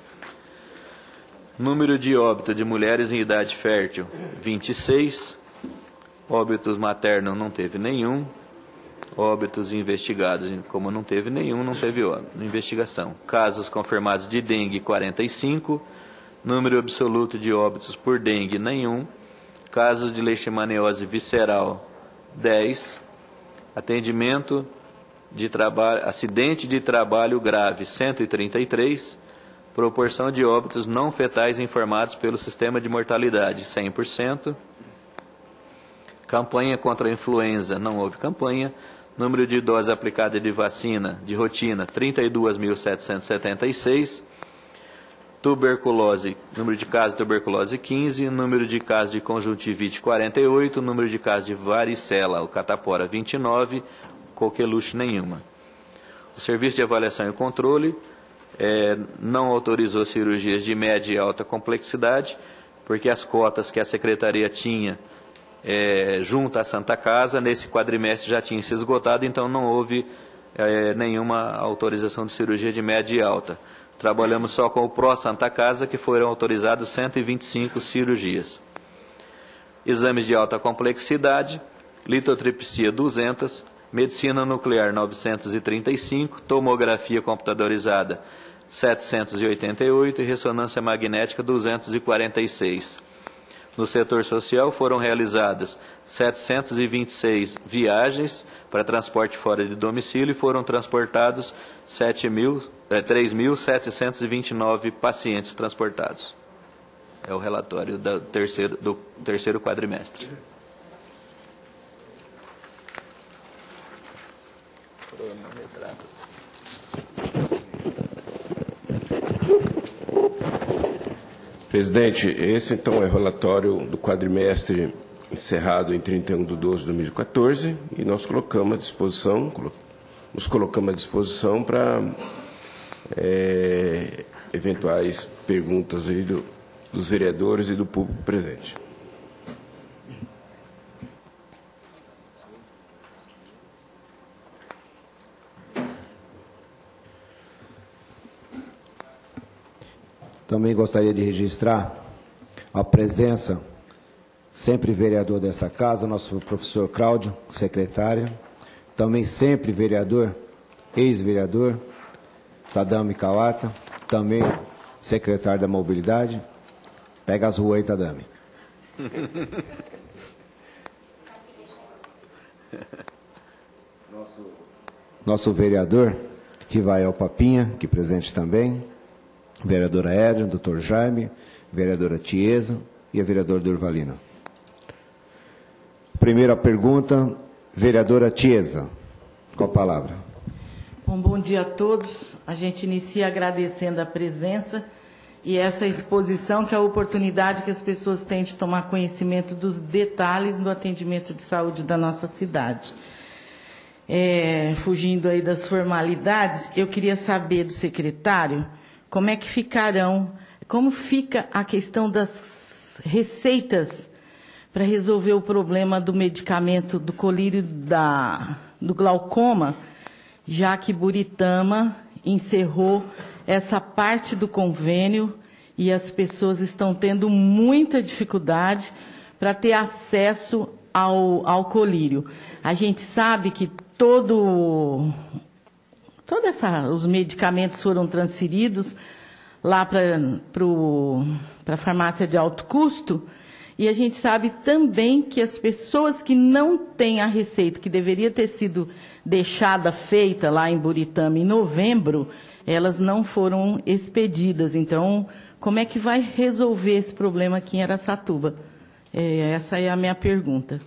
Número de óbito de mulheres em idade fértil, vinte e seis. Óbitos maternos não teve nenhum. Óbitos investigados, como não teve nenhum, não teve óbito. Investigação. Casos confirmados de dengue, quarenta e cinco. Número absoluto de óbitos por dengue, nenhum. Casos de leishmaniose visceral, dez. Atendimento de trabalho, acidente de trabalho grave, cento e trinta e três. Proporção de óbitos não fetais informados pelo sistema de mortalidade, cem por cento. Campanha contra a influenza, não houve campanha. Número de doses aplicadas de vacina de rotina, trinta e duas mil setecentos e setenta e seis. Tuberculose, número de casos de tuberculose, quinze. Número de casos de conjuntivite, quarenta e oito. Número de casos de varicela, o catapora, vinte e nove. Coqueluche, nenhuma. O Serviço de Avaliação e Controle é, não autorizou cirurgias de média e alta complexidade, porque as cotas que a Secretaria tinha É, junto à Santa Casa, nesse quadrimestre já tinha se esgotado, então não houve é, nenhuma autorização de cirurgia de média e alta. Trabalhamos só com o Pró Santa Casa, que foram autorizados cento e vinte e cinco cirurgias. Exames de alta complexidade, litotripsia duzentos, medicina nuclear novecentos e trinta e cinco, tomografia computadorizada setecentos e oitenta e oito e ressonância magnética duzentos e quarenta e seis. No setor social foram realizadas setecentas e vinte e seis viagens para transporte fora de domicílio e foram transportados três mil setecentos e vinte e nove pacientes transportados. É o relatório do terceiro, do terceiro quadrimestre. Presidente, esse então é o relatório do quadrimestre encerrado em trinta e um de doze de dois mil e quatorze e nós colocamos à disposição, nos colocamos à disposição para é, eventuais perguntas aí do, dos vereadores e do público presente. Também gostaria de registrar a presença, sempre vereador desta casa, nosso professor Cláudio, secretário, também sempre vereador, ex-vereador, Tadame Kawata, também secretário da Mobilidade. Pega as ruas aí, Tadame. nosso, nosso vereador, Rivael Papinha, que presente também, vereadora Edna, doutor Jaime, vereadora Tiesa e a vereadora Durvalina. Primeira pergunta, vereadora Tiesa, com a palavra. Bom, bom dia a todos. A gente inicia agradecendo a presença e essa exposição, que é a oportunidade que as pessoas têm de tomar conhecimento dos detalhes do atendimento de saúde da nossa cidade. É, fugindo aí das formalidades, eu queria saber do secretário como é que ficarão, como fica a questão das receitas para resolver o problema do medicamento do colírio da, do glaucoma, já que Buritama encerrou essa parte do convênio e as pessoas estão tendo muita dificuldade para ter acesso ao, ao colírio. A gente sabe que todo... Todos os medicamentos foram transferidos lá para a farmácia de alto custo, e a gente sabe também que as pessoas que não têm a receita, que deveria ter sido deixada feita lá em Buritama em novembro, elas não foram expedidas. Então, como é que vai resolver esse problema aqui em Araçatuba? É, essa é a minha pergunta.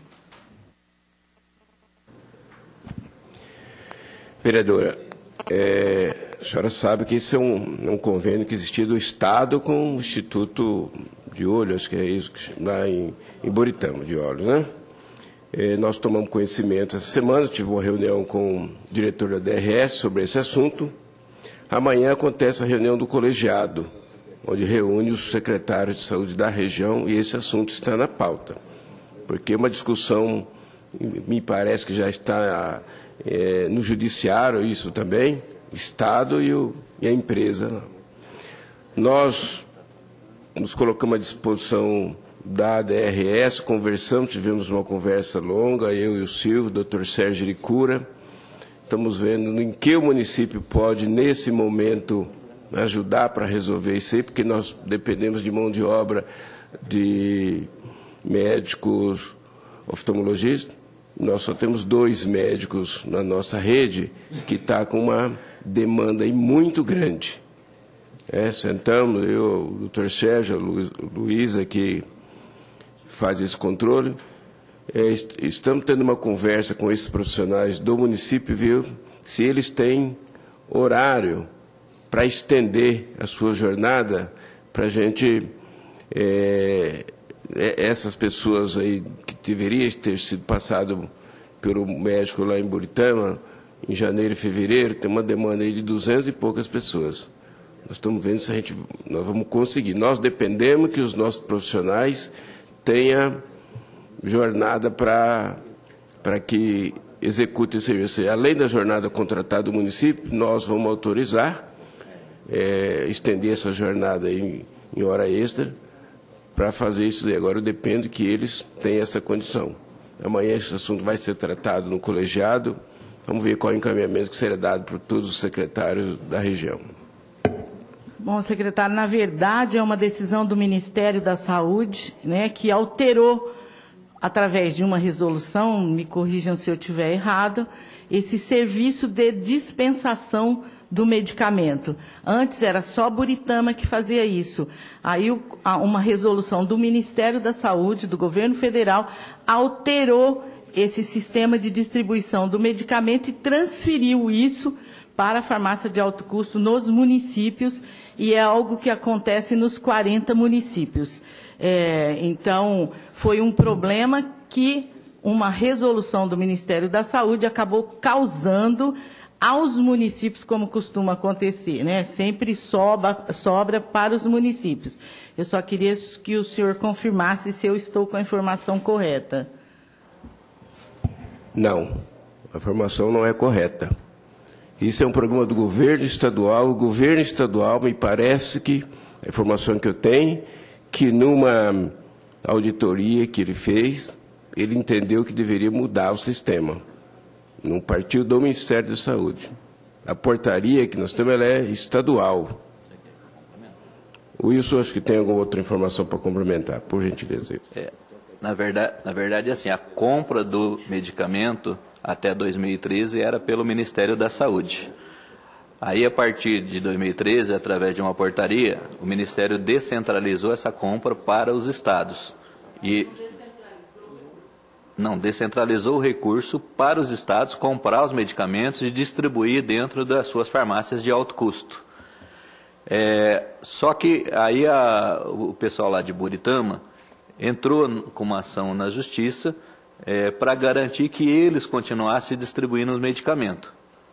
Vereadora, É, a senhora sabe que esse é um, um convênio que existia do Estado com o Instituto de Olhos, acho que é isso, lá em, em Buritama, de Olhos, né? É, nós tomamos conhecimento essa semana, tive uma reunião com o diretor da D R S sobre esse assunto. Amanhã acontece a reunião do colegiado, onde reúne os secretários de saúde da região e esse assunto está na pauta. Porque uma discussão, me parece que já está... É, no judiciário, isso também, o Estado e, o, e a empresa. Nós nos colocamos à disposição da D R S, conversamos, tivemos uma conversa longa, eu e o Silvio, o doutor Sérgio Iricura. Estamos vendo em que o município pode, nesse momento, ajudar para resolver isso aí, porque nós dependemos de mão de obra de médicos oftalmologistas. Nós só temos dois médicos na nossa rede que está com uma demanda aí muito grande. É, sentamos, eu, o doutor Sérgio, a Luísa, que faz esse controle, É, est estamos tendo uma conversa com esses profissionais do município, viu, se eles têm horário para estender a sua jornada, para a gente, é, essas pessoas aí que deveriam ter sido passado pelo médico lá em Buritama, em janeiro e fevereiro, tem uma demanda aí de duzentas e poucas pessoas. Nós estamos vendo se a gente, nós vamos conseguir. Nós dependemos que os nossos profissionais tenham jornada para para que execute esse serviço. Além da jornada contratada do município, nós vamos autorizar, é, estender essa jornada em, em hora extra para fazer isso. E agora eu dependo que eles tenham essa condição. Amanhã esse assunto vai ser tratado no colegiado. Vamos ver qual é o encaminhamento que será dado por todos os secretários da região. Bom, secretário, na verdade é uma decisão do Ministério da Saúde, né, que alterou, através de uma resolução, me corrijam se eu estiver errado, esse serviço de dispensação do medicamento. Antes era só Buritama que fazia isso. Aí uma resolução do Ministério da Saúde, do governo federal, alterou esse sistema de distribuição do medicamento e transferiu isso para a farmácia de alto custo nos municípios, e é algo que acontece nos quarenta municípios. É, então, foi um problema que uma resolução do Ministério da Saúde acabou causando aos municípios, como costuma acontecer, né? Sempre sobra, sobra para os municípios. Eu só queria que o senhor confirmasse se eu estou com a informação correta. Não, a informação não é correta. Isso é um programa do governo estadual. O governo estadual, me parece que, a informação que eu tenho, que numa auditoria que ele fez, ele entendeu que deveria mudar o sistema. Não partiu do Ministério da Saúde. A portaria que nós temos, ela é estadual. O Wilson, acho que tem alguma outra informação para complementar, por gentileza. É, na verdade, na verdade, assim, a compra do medicamento até dois mil e treze era pelo Ministério da Saúde. Aí, a partir de dois mil e treze, através de uma portaria, o Ministério descentralizou essa compra para os estados. E não, descentralizou o recurso para os estados comprar os medicamentos e distribuir dentro das suas farmácias de alto custo. É, só que aí a, o pessoal lá de Buritama entrou com uma ação na Justiça é, para garantir que eles continuassem distribuindo os medicamentos.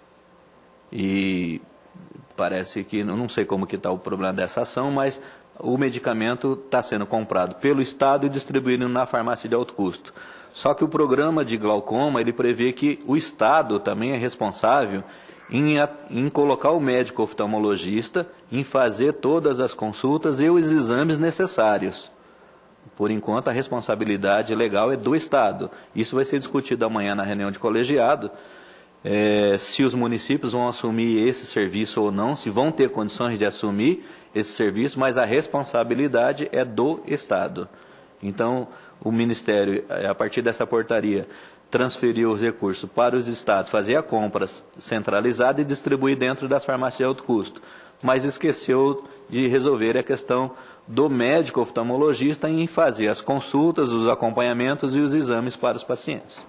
E parece que, não sei como que está o problema dessa ação, mas o medicamento está sendo comprado pelo Estado e distribuído na farmácia de alto custo. Só que o programa de glaucoma, ele prevê que o Estado também é responsável em, em colocar o médico oftalmologista, em fazer todas as consultas e os exames necessários. Por enquanto, a responsabilidade legal é do Estado. Isso vai ser discutido amanhã na reunião de colegiado, é, se os municípios vão assumir esse serviço ou não, se vão ter condições de assumir esse serviço, mas a responsabilidade é do Estado. Então, o Ministério, a partir dessa portaria, transferiu os recursos para os estados, fazer a compra centralizada e distribuir dentro das farmácias de alto custo. Mas esqueceu de resolver a questão do médico oftalmologista em fazer as consultas, os acompanhamentos e os exames para os pacientes.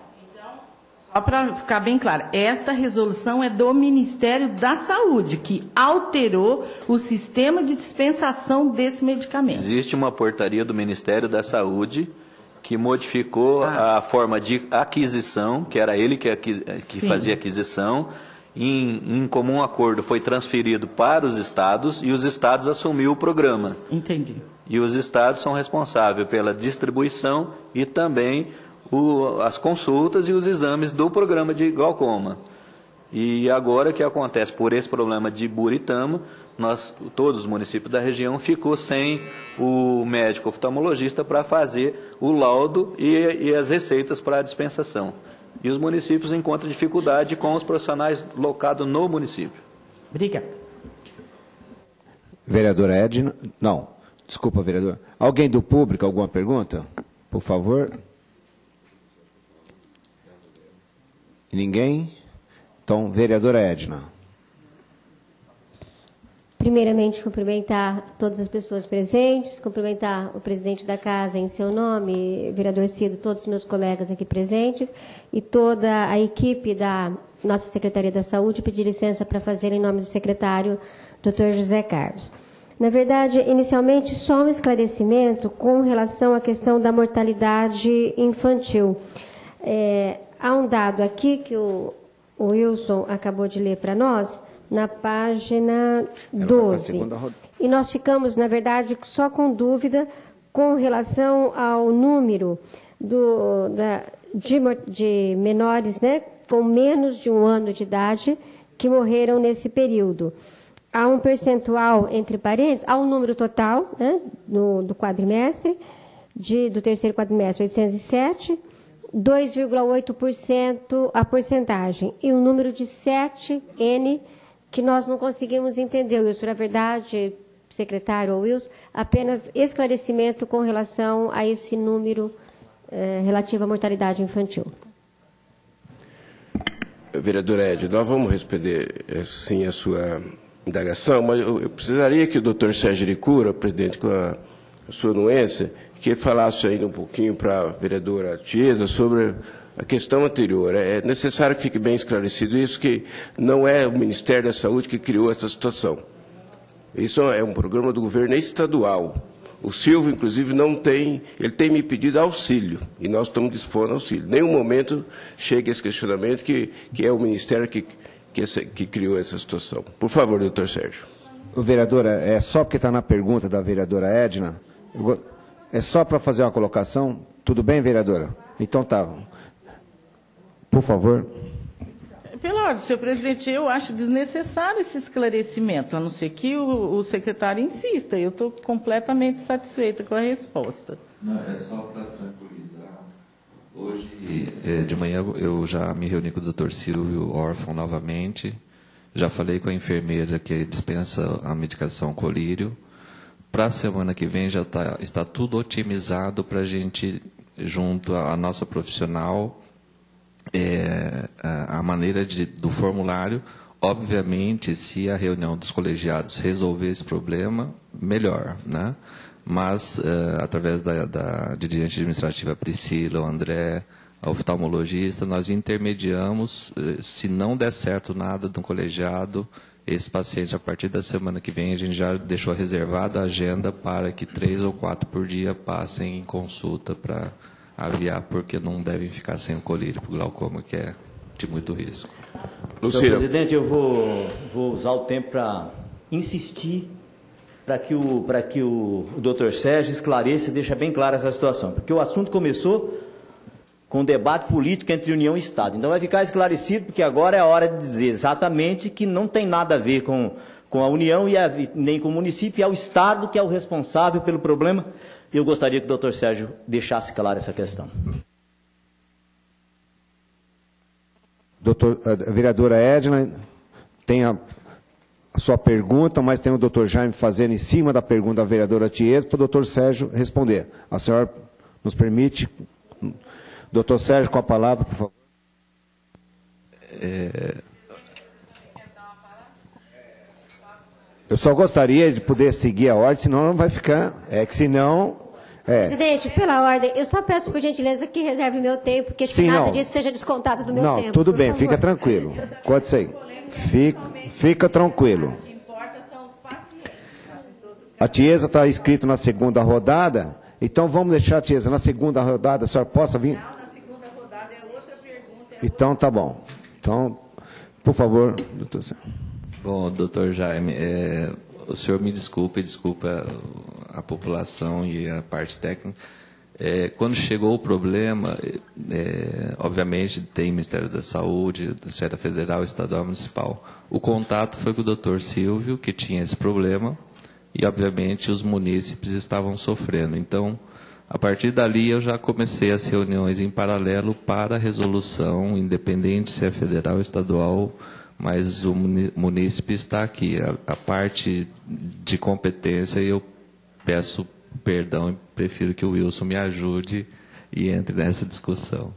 Só para ficar bem claro, esta resolução é do Ministério da Saúde, que alterou o sistema de dispensação desse medicamento. Existe uma portaria do Ministério da Saúde que modificou ah. a forma de aquisição, que era ele que, que fazia aquisição, em, em comum acordo foi transferido para os estados e os estados assumiu o programa. Entendi. E os estados são responsáveis pela distribuição e também o, as consultas e os exames do programa de glaucoma. E agora o que acontece por esse problema de Buritama, nós, todos os municípios da região ficou sem o médico oftalmologista para fazer o laudo e, e as receitas para a dispensação. E os municípios encontram dificuldade com os profissionais locados no município. Obrigada. Vereadora Edna, não, desculpa, vereadora. Alguém do público, alguma pergunta? Por favor. Ninguém? Então, vereadora Edna. Primeiramente, cumprimentar todas as pessoas presentes, cumprimentar o presidente da casa em seu nome, vereador Cido, todos os meus colegas aqui presentes e toda a equipe da nossa Secretaria da Saúde, pedir licença para fazer em nome do secretário, doutor José Carlos. Na verdade, inicialmente, só um esclarecimento com relação à questão da mortalidade infantil. É, há um dado aqui que o, o Wilson acabou de ler para nós, na página doze. E nós ficamos, na verdade, só com dúvida com relação ao número do, da, de, de menores, né, com menos de um ano de idade que morreram nesse período. Há um percentual, entre parênteses, há um número total, né, no, do quadrimestre, de, do terceiro quadrimestre, oitocentos e sete, dois vírgula oito por cento a porcentagem, e um número de sete N que nós não conseguimos entender, Wilson. Na verdade, secretário ou Wilson, apenas esclarecimento com relação a esse número eh, relativo à mortalidade infantil. Vereadora Ed, nós vamos responder, sim, a sua indagação, mas eu, eu precisaria que o doutor Sérgio Licura, presidente, com a, a sua anuência, que ele falasse ainda um pouquinho para a vereadora Tiesa sobre a questão anterior. É necessário que fique bem esclarecido isso, que não é o Ministério da Saúde que criou essa situação. Isso é um programa do governo estadual. O Silvio, inclusive, não tem, ele tem me pedido auxílio, e nós estamos dispondo auxílio. Em nenhum momento chega esse questionamento que, que é o Ministério que, que, essa, que criou essa situação. Por favor, doutor Sérgio. Vereadora, é só porque está na pergunta da vereadora Edna, é só para fazer uma colocação? Tudo bem, vereadora? Então tá. Por favor. Pela ordem, senhor presidente, eu acho desnecessário esse esclarecimento, a não ser que o, o secretário insista. Eu estou completamente satisfeita com a resposta. Não, é só para tranquilizar. Hoje, é, de manhã, eu já me reuni com o doutor Silvio órfão novamente. Já falei com a enfermeira que dispensa a medicação colírio. Para a semana que vem já tá, está tudo otimizado para a gente, junto à nossa profissional, É, a maneira de, do formulário. Obviamente, se a reunião dos colegiados resolver esse problema, melhor, né? Mas, uh, através da, da dirigente administrativa Priscila, o André, a oftalmologista, nós intermediamos, uh, se não der certo nada do colegiado, esse paciente, a partir da semana que vem, a gente já deixou reservada a agenda para que três ou quatro por dia passem em consulta para aviar, porque não devem ficar sem o colírio para o glaucoma, que é de muito risco. Senhor presidente, eu vou, vou usar o tempo para insistir para que, o, para que o, o doutor Sérgio esclareça e deixe bem clara essa situação, porque o assunto começou com um debate político entre União e Estado. Então vai ficar esclarecido, porque agora é a hora de dizer exatamente que não tem nada a ver com, com a União e a, nem com o município, é o Estado que é o responsável pelo problema. Eu gostaria que o doutor Sérgio deixasse clara essa questão. Doutor, a vereadora Edna tem a, a sua pergunta, mas tem o doutor Jaime fazendo em cima da pergunta da vereadora Tiesa para o doutor Sérgio responder. A senhora nos permite? Doutor Sérgio, com a palavra, por favor. É... Eu só gostaria de poder seguir a ordem, senão não vai ficar. É que senão. É. Presidente, pela ordem, eu só peço por gentileza que reserve meu tempo, porque Sim, que nada não. disso seja descontado do meu não, tempo. Não, tudo bem, favor. Fica tranquilo. Pode ser. Fica, fica tranquilo. A Tiesa está inscrita na segunda rodada, então vamos deixar a Tiesa na segunda rodada, a senhora possa vir? Não, na segunda rodada é outra pergunta. É então tá bom. Então, por favor, doutor Sérgio. Bom, doutor Jaime, é, o senhor me desculpe, desculpa a população e a parte técnica. É, quando chegou o problema, é, obviamente tem Ministério da Saúde, Esfera Federal, Estadual, Municipal. O contato foi com o doutor Silvio, que tinha esse problema, e obviamente os munícipes estavam sofrendo. Então, a partir dali eu já comecei as reuniões em paralelo para a resolução, independente se é federal ou estadual, mas o munícipe está aqui. A, a parte de competência, eu peço perdão e prefiro que o Wilson me ajude e entre nessa discussão.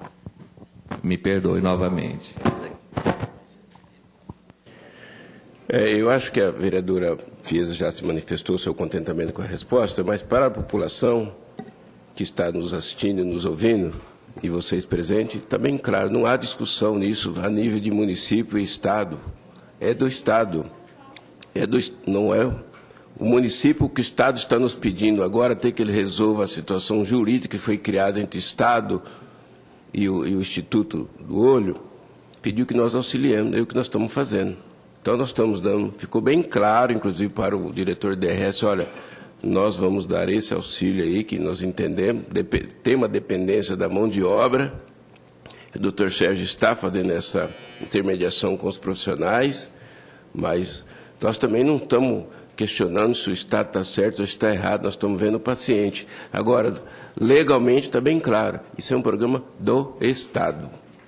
Me perdoe novamente. É, eu acho que a vereadora Chiesa já se manifestou seu contentamento com a resposta, mas para a população que está nos assistindo e nos ouvindo, e vocês presentes, está bem claro, não há discussão nisso a nível de município e Estado. É do Estado. É do, não é o município. O que o Estado está nos pedindo agora tem que ele resolva a situação jurídica que foi criada entre o Estado e o, e o Instituto do Olho, pediu que nós auxiliemos, é o que nós estamos fazendo. Então, nós estamos dando, ficou bem claro, inclusive para o diretor D R S, olha, nós vamos dar esse auxílio aí, que nós entendemos, tem uma dependência da mão de obra, o doutor Sérgio está fazendo essa intermediação com os profissionais, mas nós também não estamos questionando se o Estado está certo ou está errado, nós estamos vendo o paciente. Agora, legalmente está bem claro, isso é um programa do Estado.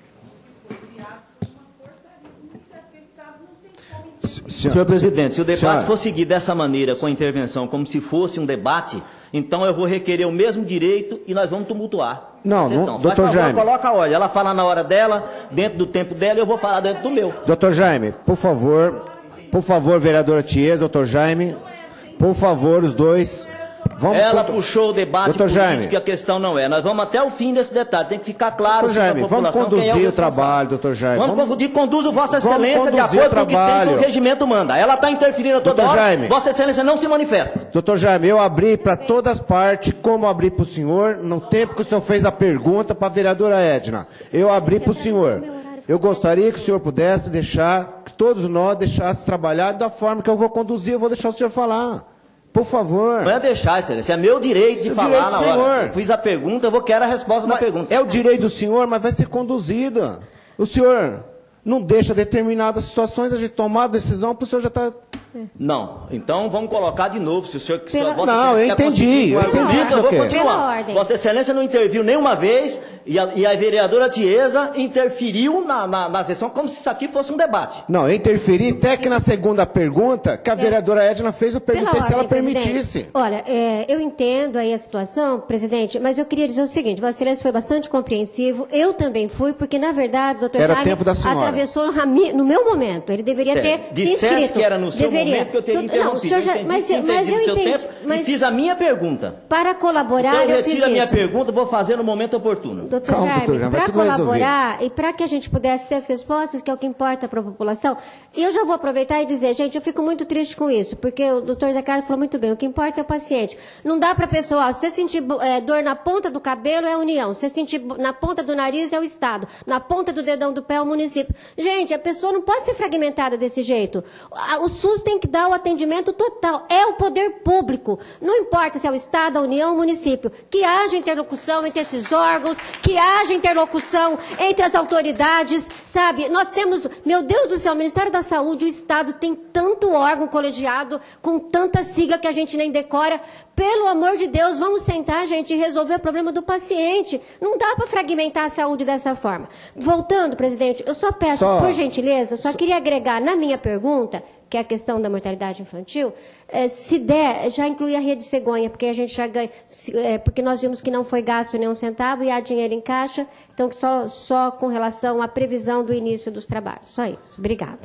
Senhor presidente, se o debate Senhora. for seguir dessa maneira, com a intervenção, como se fosse um debate, então eu vou requerer o mesmo direito e nós vamos tumultuar. Não, não, doutor Jaime. Coloca a ordem, ela fala na hora dela, dentro do tempo dela, e eu vou falar dentro do meu. Doutor Jaime, por favor, por favor, vereadora Chiesa, doutor Jaime, por favor, os dois... Vamos ela conto... puxou o debate doutor político, Jaime. que a questão não é. Nós vamos até o fim desse detalhe, tem que ficar claro doutor Jaime, a população vamos conduzir quem é o, o trabalho, doutor Jaime. Vamos, vamos conduzir, conduz o Vossa vamos Excelência de acordo com o que tem que o regimento manda. Ela está interferindo a toda doutor hora, Jaime. Vossa Excelência não se manifesta. Doutor Jaime, eu abri para todas as partes, como abri para o senhor, no tempo que o senhor fez a pergunta para a vereadora Edna. Eu abri para o senhor. Eu gostaria que o senhor pudesse deixar, que todos nós deixássemos trabalhar da forma que eu vou conduzir, eu vou deixar o senhor falar. Por favor. Não é deixar, Excelência, é meu direito de é falar direito na senhor. hora. Eu fiz a pergunta, eu vou querer a resposta mas da pergunta. É o direito do senhor, mas vai ser conduzida. O senhor não deixa determinadas situações a gente tomar a decisão, porque o senhor já está... Não, então vamos colocar de novo, se o senhor... Pela... Vossa não, eu entendi, eu entendi eu vou continuar. Vossa Excelência não interviu nenhuma vez e a, e a vereadora Chiesa interferiu na, na, na sessão como se isso aqui fosse um debate. Não, eu interferi até que na segunda pergunta que a vereadora Edna fez, eu perguntei se ela permitisse. Presidente. Olha, é, eu entendo aí a situação, presidente, mas eu queria dizer o seguinte, Vossa Excelência foi bastante compreensivo, eu também fui, porque na verdade o doutor Era Jaime tempo da senhora. atravessou no meu momento, ele deveria é, ter dissesse se inscrito. que era no seu deveria. momento que eu teria interrompido. Não, o senhor já, eu mas, entendi, mas eu entendi. Tempo, mas, e fiz a minha pergunta. Para colaborar, então, eu eu fiz retiro a minha isso. pergunta, vou fazer no momento oportuno. Doutor Calma, Jaime, para colaborar e para que a gente pudesse ter as respostas, que é o que importa para a população, eu já vou aproveitar e dizer, gente, eu fico muito triste com isso, porque o doutor Zé Carlos falou muito bem, o que importa é o paciente. Não dá para a pessoa, se você sentir é, dor na ponta do cabelo, é a União, se você sentir na ponta do nariz, é o Estado, na ponta do dedão do pé, é o município. Gente, a pessoa não pode ser fragmentada desse jeito. O SUS tem que dar o atendimento total, é o poder público. Não importa se é o Estado, a União, o município. Que haja interlocução entre esses órgãos, que haja interlocução entre as autoridades, sabe? Nós temos, meu Deus do céu, o Ministério da Saúde, o Estado tem tanto órgão colegiado, com tanta sigla que a gente nem decora. Pelo amor de Deus, vamos sentar, gente, e resolver o problema do paciente. Não dá para fragmentar a saúde dessa forma. Voltando, presidente, eu só peço, só, por gentileza, só, só queria agregar na minha pergunta, que é a questão da mortalidade infantil, eh, se der, já incluir a rede cegonha, porque a gente já ganha, se, eh, porque nós vimos que não foi gasto nenhum centavo e há dinheiro em caixa, então só, só com relação à previsão do início dos trabalhos. Só isso. Obrigada.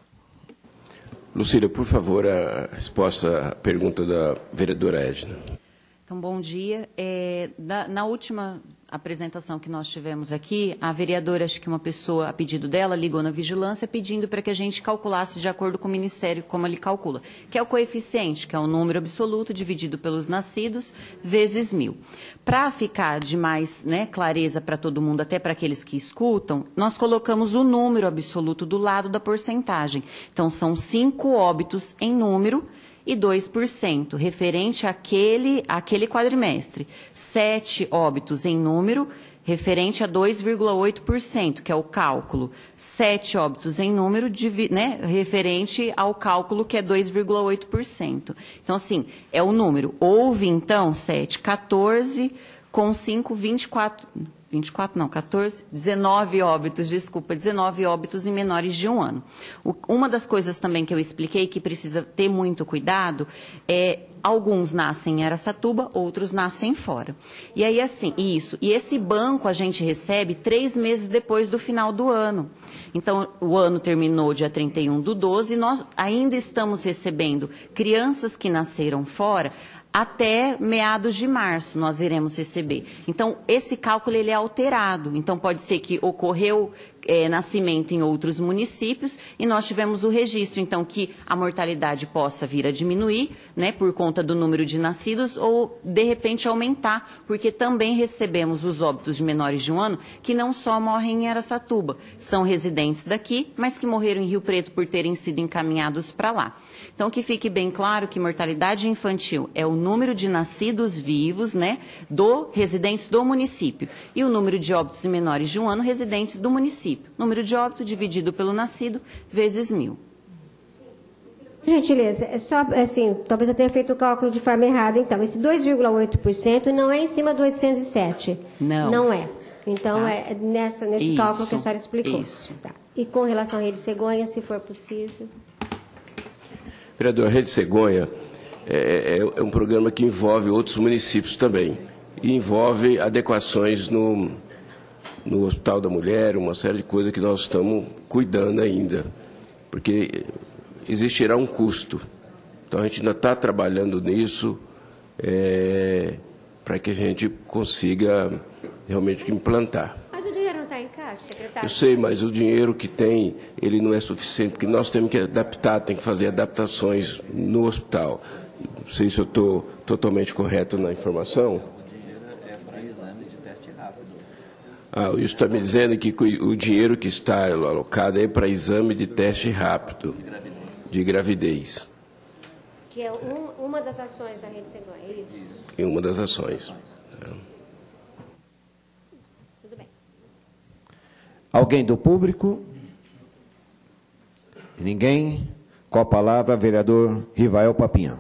Lucília, por favor, a resposta à pergunta da vereadora Edna. Então, bom dia. É, da, na última apresentação que nós tivemos aqui, a vereadora, acho que uma pessoa, a pedido dela, ligou na vigilância pedindo para que a gente calculasse de acordo com o Ministério como ele calcula, que é o coeficiente, que é o número absoluto dividido pelos nascidos, vezes mil. Para ficar de mais né, clareza para todo mundo, até para aqueles que escutam, nós colocamos o número absoluto do lado da porcentagem. Então, são cinco óbitos em número, e dois por cento, referente àquele, àquele quadrimestre. Sete óbitos em número, referente a dois vírgula oito por cento, que é o cálculo. Sete óbitos em número, né, referente ao cálculo, que é dois vírgula oito por cento. Então, assim, é o número. Houve, então, sete, quatorze, com cinco, vinte e quatro... vinte e quatro, não, quatorze, dezenove óbitos, desculpa, dezenove óbitos em menores de um ano. O, uma das coisas também que eu expliquei que precisa ter muito cuidado é alguns nascem em Araçatuba, outros nascem fora. E aí, assim, isso. E esse banco a gente recebe três meses depois do final do ano. Então, o ano terminou dia trinta e um do doze e nós ainda estamos recebendo crianças que nasceram fora. Até meados de março nós iremos receber. Então, esse cálculo ele é alterado. Então, pode ser que ocorreu é, nascimento em outros municípios e nós tivemos o registro. Então, que a mortalidade possa vir a diminuir, né, por conta do número de nascidos ou, de repente, aumentar, porque também recebemos os óbitos de menores de um ano que não só morrem em Araçatuba. São residentes daqui, mas que morreram em Rio Preto por terem sido encaminhados para lá. Então, que fique bem claro que mortalidade infantil é o número de nascidos vivos, né, do residentes do município. E o número de óbitos em menores de um ano, residentes do município. Número de óbito dividido pelo nascido, vezes mil. Por gentileza, é só, assim, talvez eu tenha feito o cálculo de forma errada, então. Esse dois vírgula oito por cento não é em cima do oitocentos e sete? Não. Não é. Então, Tá. é nessa, nesse Isso, cálculo que a senhora explicou. isso. Tá. E com relação à Rede Cegonha, se for possível? Vereador, a Rede Cegonha é, é, é um programa que envolve outros municípios também. E envolve adequações no, no Hospital da Mulher, uma série de coisas que nós estamos cuidando ainda. Porque existirá um custo. Então, a gente ainda está trabalhando nisso é, para que a gente consiga realmente implantar. Mas o dinheiro não está em caixa, secretário? Eu sei, mas o dinheiro que tem, ele não é suficiente, porque nós temos que adaptar, tem que fazer adaptações no hospital. Não sei se eu estou totalmente correto na informação. O dinheiro é para exames de teste rápido. Ah, isso está me dizendo que o dinheiro que está alocado é para exame de teste rápido, de gravidez. De gravidez. Que é um, uma das ações da Rede Cegonha, é isso? Em uma das ações. Alguém do público? Ninguém? Com a palavra, vereador Rivael Papinha.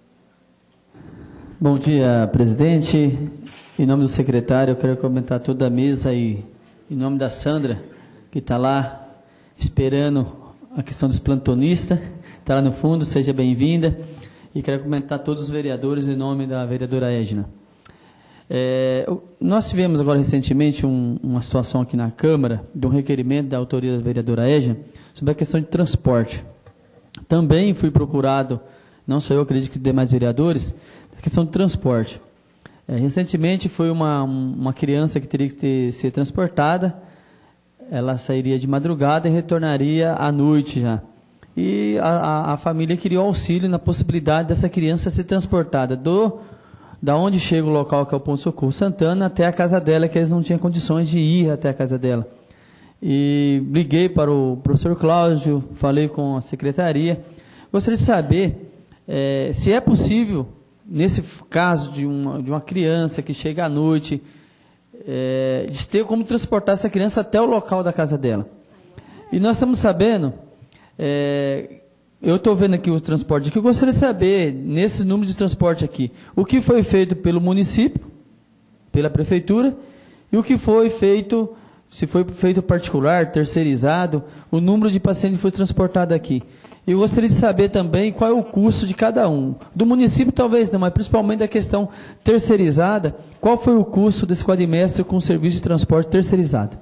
Bom dia, presidente. Em nome do secretário, eu quero comentar toda a mesa e em nome da Sandra, que está lá esperando a questão dos plantonistas, está lá no fundo, seja bem-vinda. E quero comentar todos os vereadores em nome da vereadora Edna. É, nós tivemos agora recentemente um, uma situação aqui na Câmara de um requerimento da autoria da vereadora Edna sobre a questão de transporte. Também fui procurado, não só eu, acredito que demais vereadores, a questão de transporte. É, recentemente foi uma, uma criança que teria que ter, ser transportada, ela sairia de madrugada e retornaria à noite já. E a, a, a família queria o auxílio na possibilidade dessa criança ser transportada do da onde chega o local que é o Ponto Socorro Santana até a casa dela, que eles não tinham condições de ir até a casa dela. E liguei para o professor Cláudio, falei com a secretaria. Gostaria de saber é, se é possível, nesse caso de uma, de uma criança que chega à noite, é, de ter como transportar essa criança até o local da casa dela. E nós estamos sabendo, é, eu estou vendo aqui o transporte aqui, eu gostaria de saber, nesse número de transporte aqui, o que foi feito pelo município, pela prefeitura, e o que foi feito, se foi feito particular, terceirizado, o número de pacientes que foi transportado aqui. Eu gostaria de saber também qual é o custo de cada um. Do município talvez não, mas principalmente da questão terceirizada, qual foi o custo desse quadrimestre com o serviço de transporte terceirizado?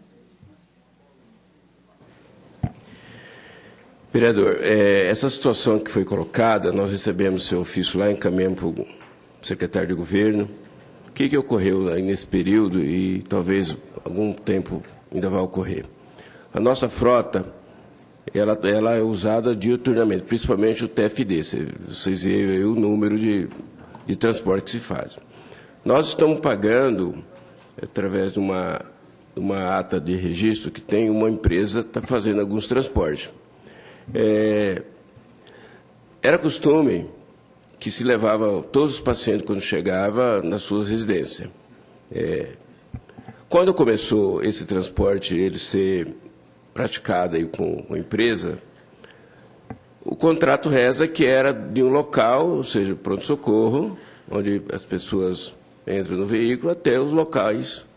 Vereador, é, essa situação que foi colocada, nós recebemos seu ofício lá, encaminhamos para o secretário de governo. O que, que ocorreu aí nesse período e talvez algum tempo ainda vai ocorrer? A nossa frota, ela, ela é usada diuturnamente, principalmente o T F D. Vocês veem aí o número de, de transporte que se faz. Nós estamos pagando, através de uma, uma ata de registro, que tem uma empresa que está fazendo alguns transportes. É, era costume que se levava todos os pacientes quando chegava nas suas residências. É, quando começou esse transporte ele ser praticado aí com a empresa, o contrato reza que era de um local, ou seja, pronto-socorro, onde as pessoas entram no veículo, até os locais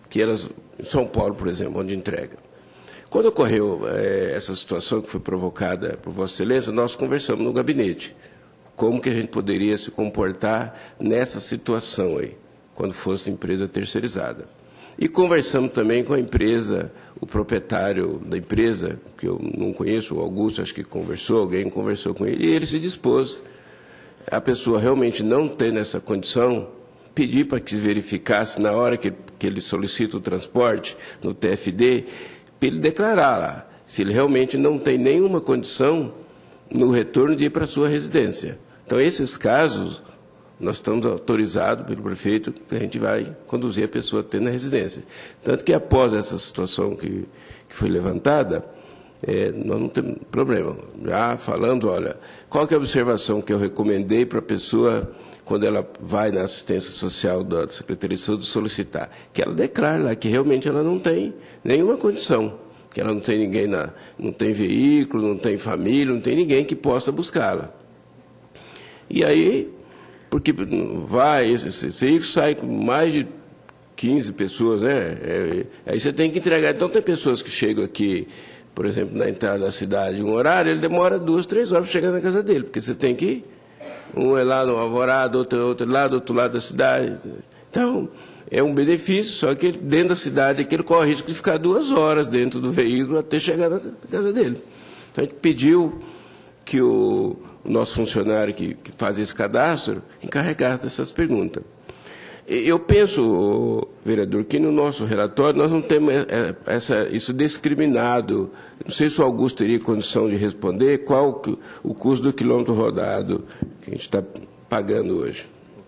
que elas, em São Paulo, por exemplo, onde entrega. Quando ocorreu é, essa situação que foi provocada por Vossa Excelência, nós conversamos no gabinete como que a gente poderia se comportar nessa situação aí, quando fosse empresa terceirizada. E conversamos também com a empresa, o proprietário da empresa, que eu não conheço, o Augusto, acho que conversou, alguém conversou com ele, e ele se dispôs, a pessoa realmente não tendo essa condição, pedir para que se verificasse na hora que, que ele solicita o transporte, no T F D, para ele declarar lá, se ele realmente não tem nenhuma condição no retorno de ir para a sua residência. Então, esses casos, nós estamos autorizados pelo prefeito que a gente vai conduzir a pessoa até na residência. Tanto que, após essa situação que, que foi levantada, é, nós não temos problema. Já falando, olha, qual que é a observação que eu recomendei para a pessoa quando ela vai na assistência social da Secretaria de Saúde solicitar? Que ela declare lá que realmente ela não tem nenhuma condição, que ela não tem ninguém, na, não tem veículo, não tem família, não tem ninguém que possa buscá-la. E aí, porque vai, esse veículo sai com mais de quinze pessoas, né? É, aí você tem que entregar. Então, tem pessoas que chegam aqui, por exemplo, na entrada da cidade, um horário, ele demora duas, três horas para chegar na casa dele, porque você tem que ir. Um é lá no Alvorada, outro, outro lá do outro lado da cidade. Então, é um benefício, só que dentro da cidade aqui ele corre o risco de ficar duas horas dentro do veículo até chegar na casa dele. Então, a gente pediu que o, o nosso funcionário que, que faz esse cadastro encarregasse dessas perguntas. Eu penso, vereador, que no nosso relatório nós não temos essa, isso discriminado. Não sei se o Augusto teria condição de responder qual o custo do quilômetro rodado que a gente está pagando hoje.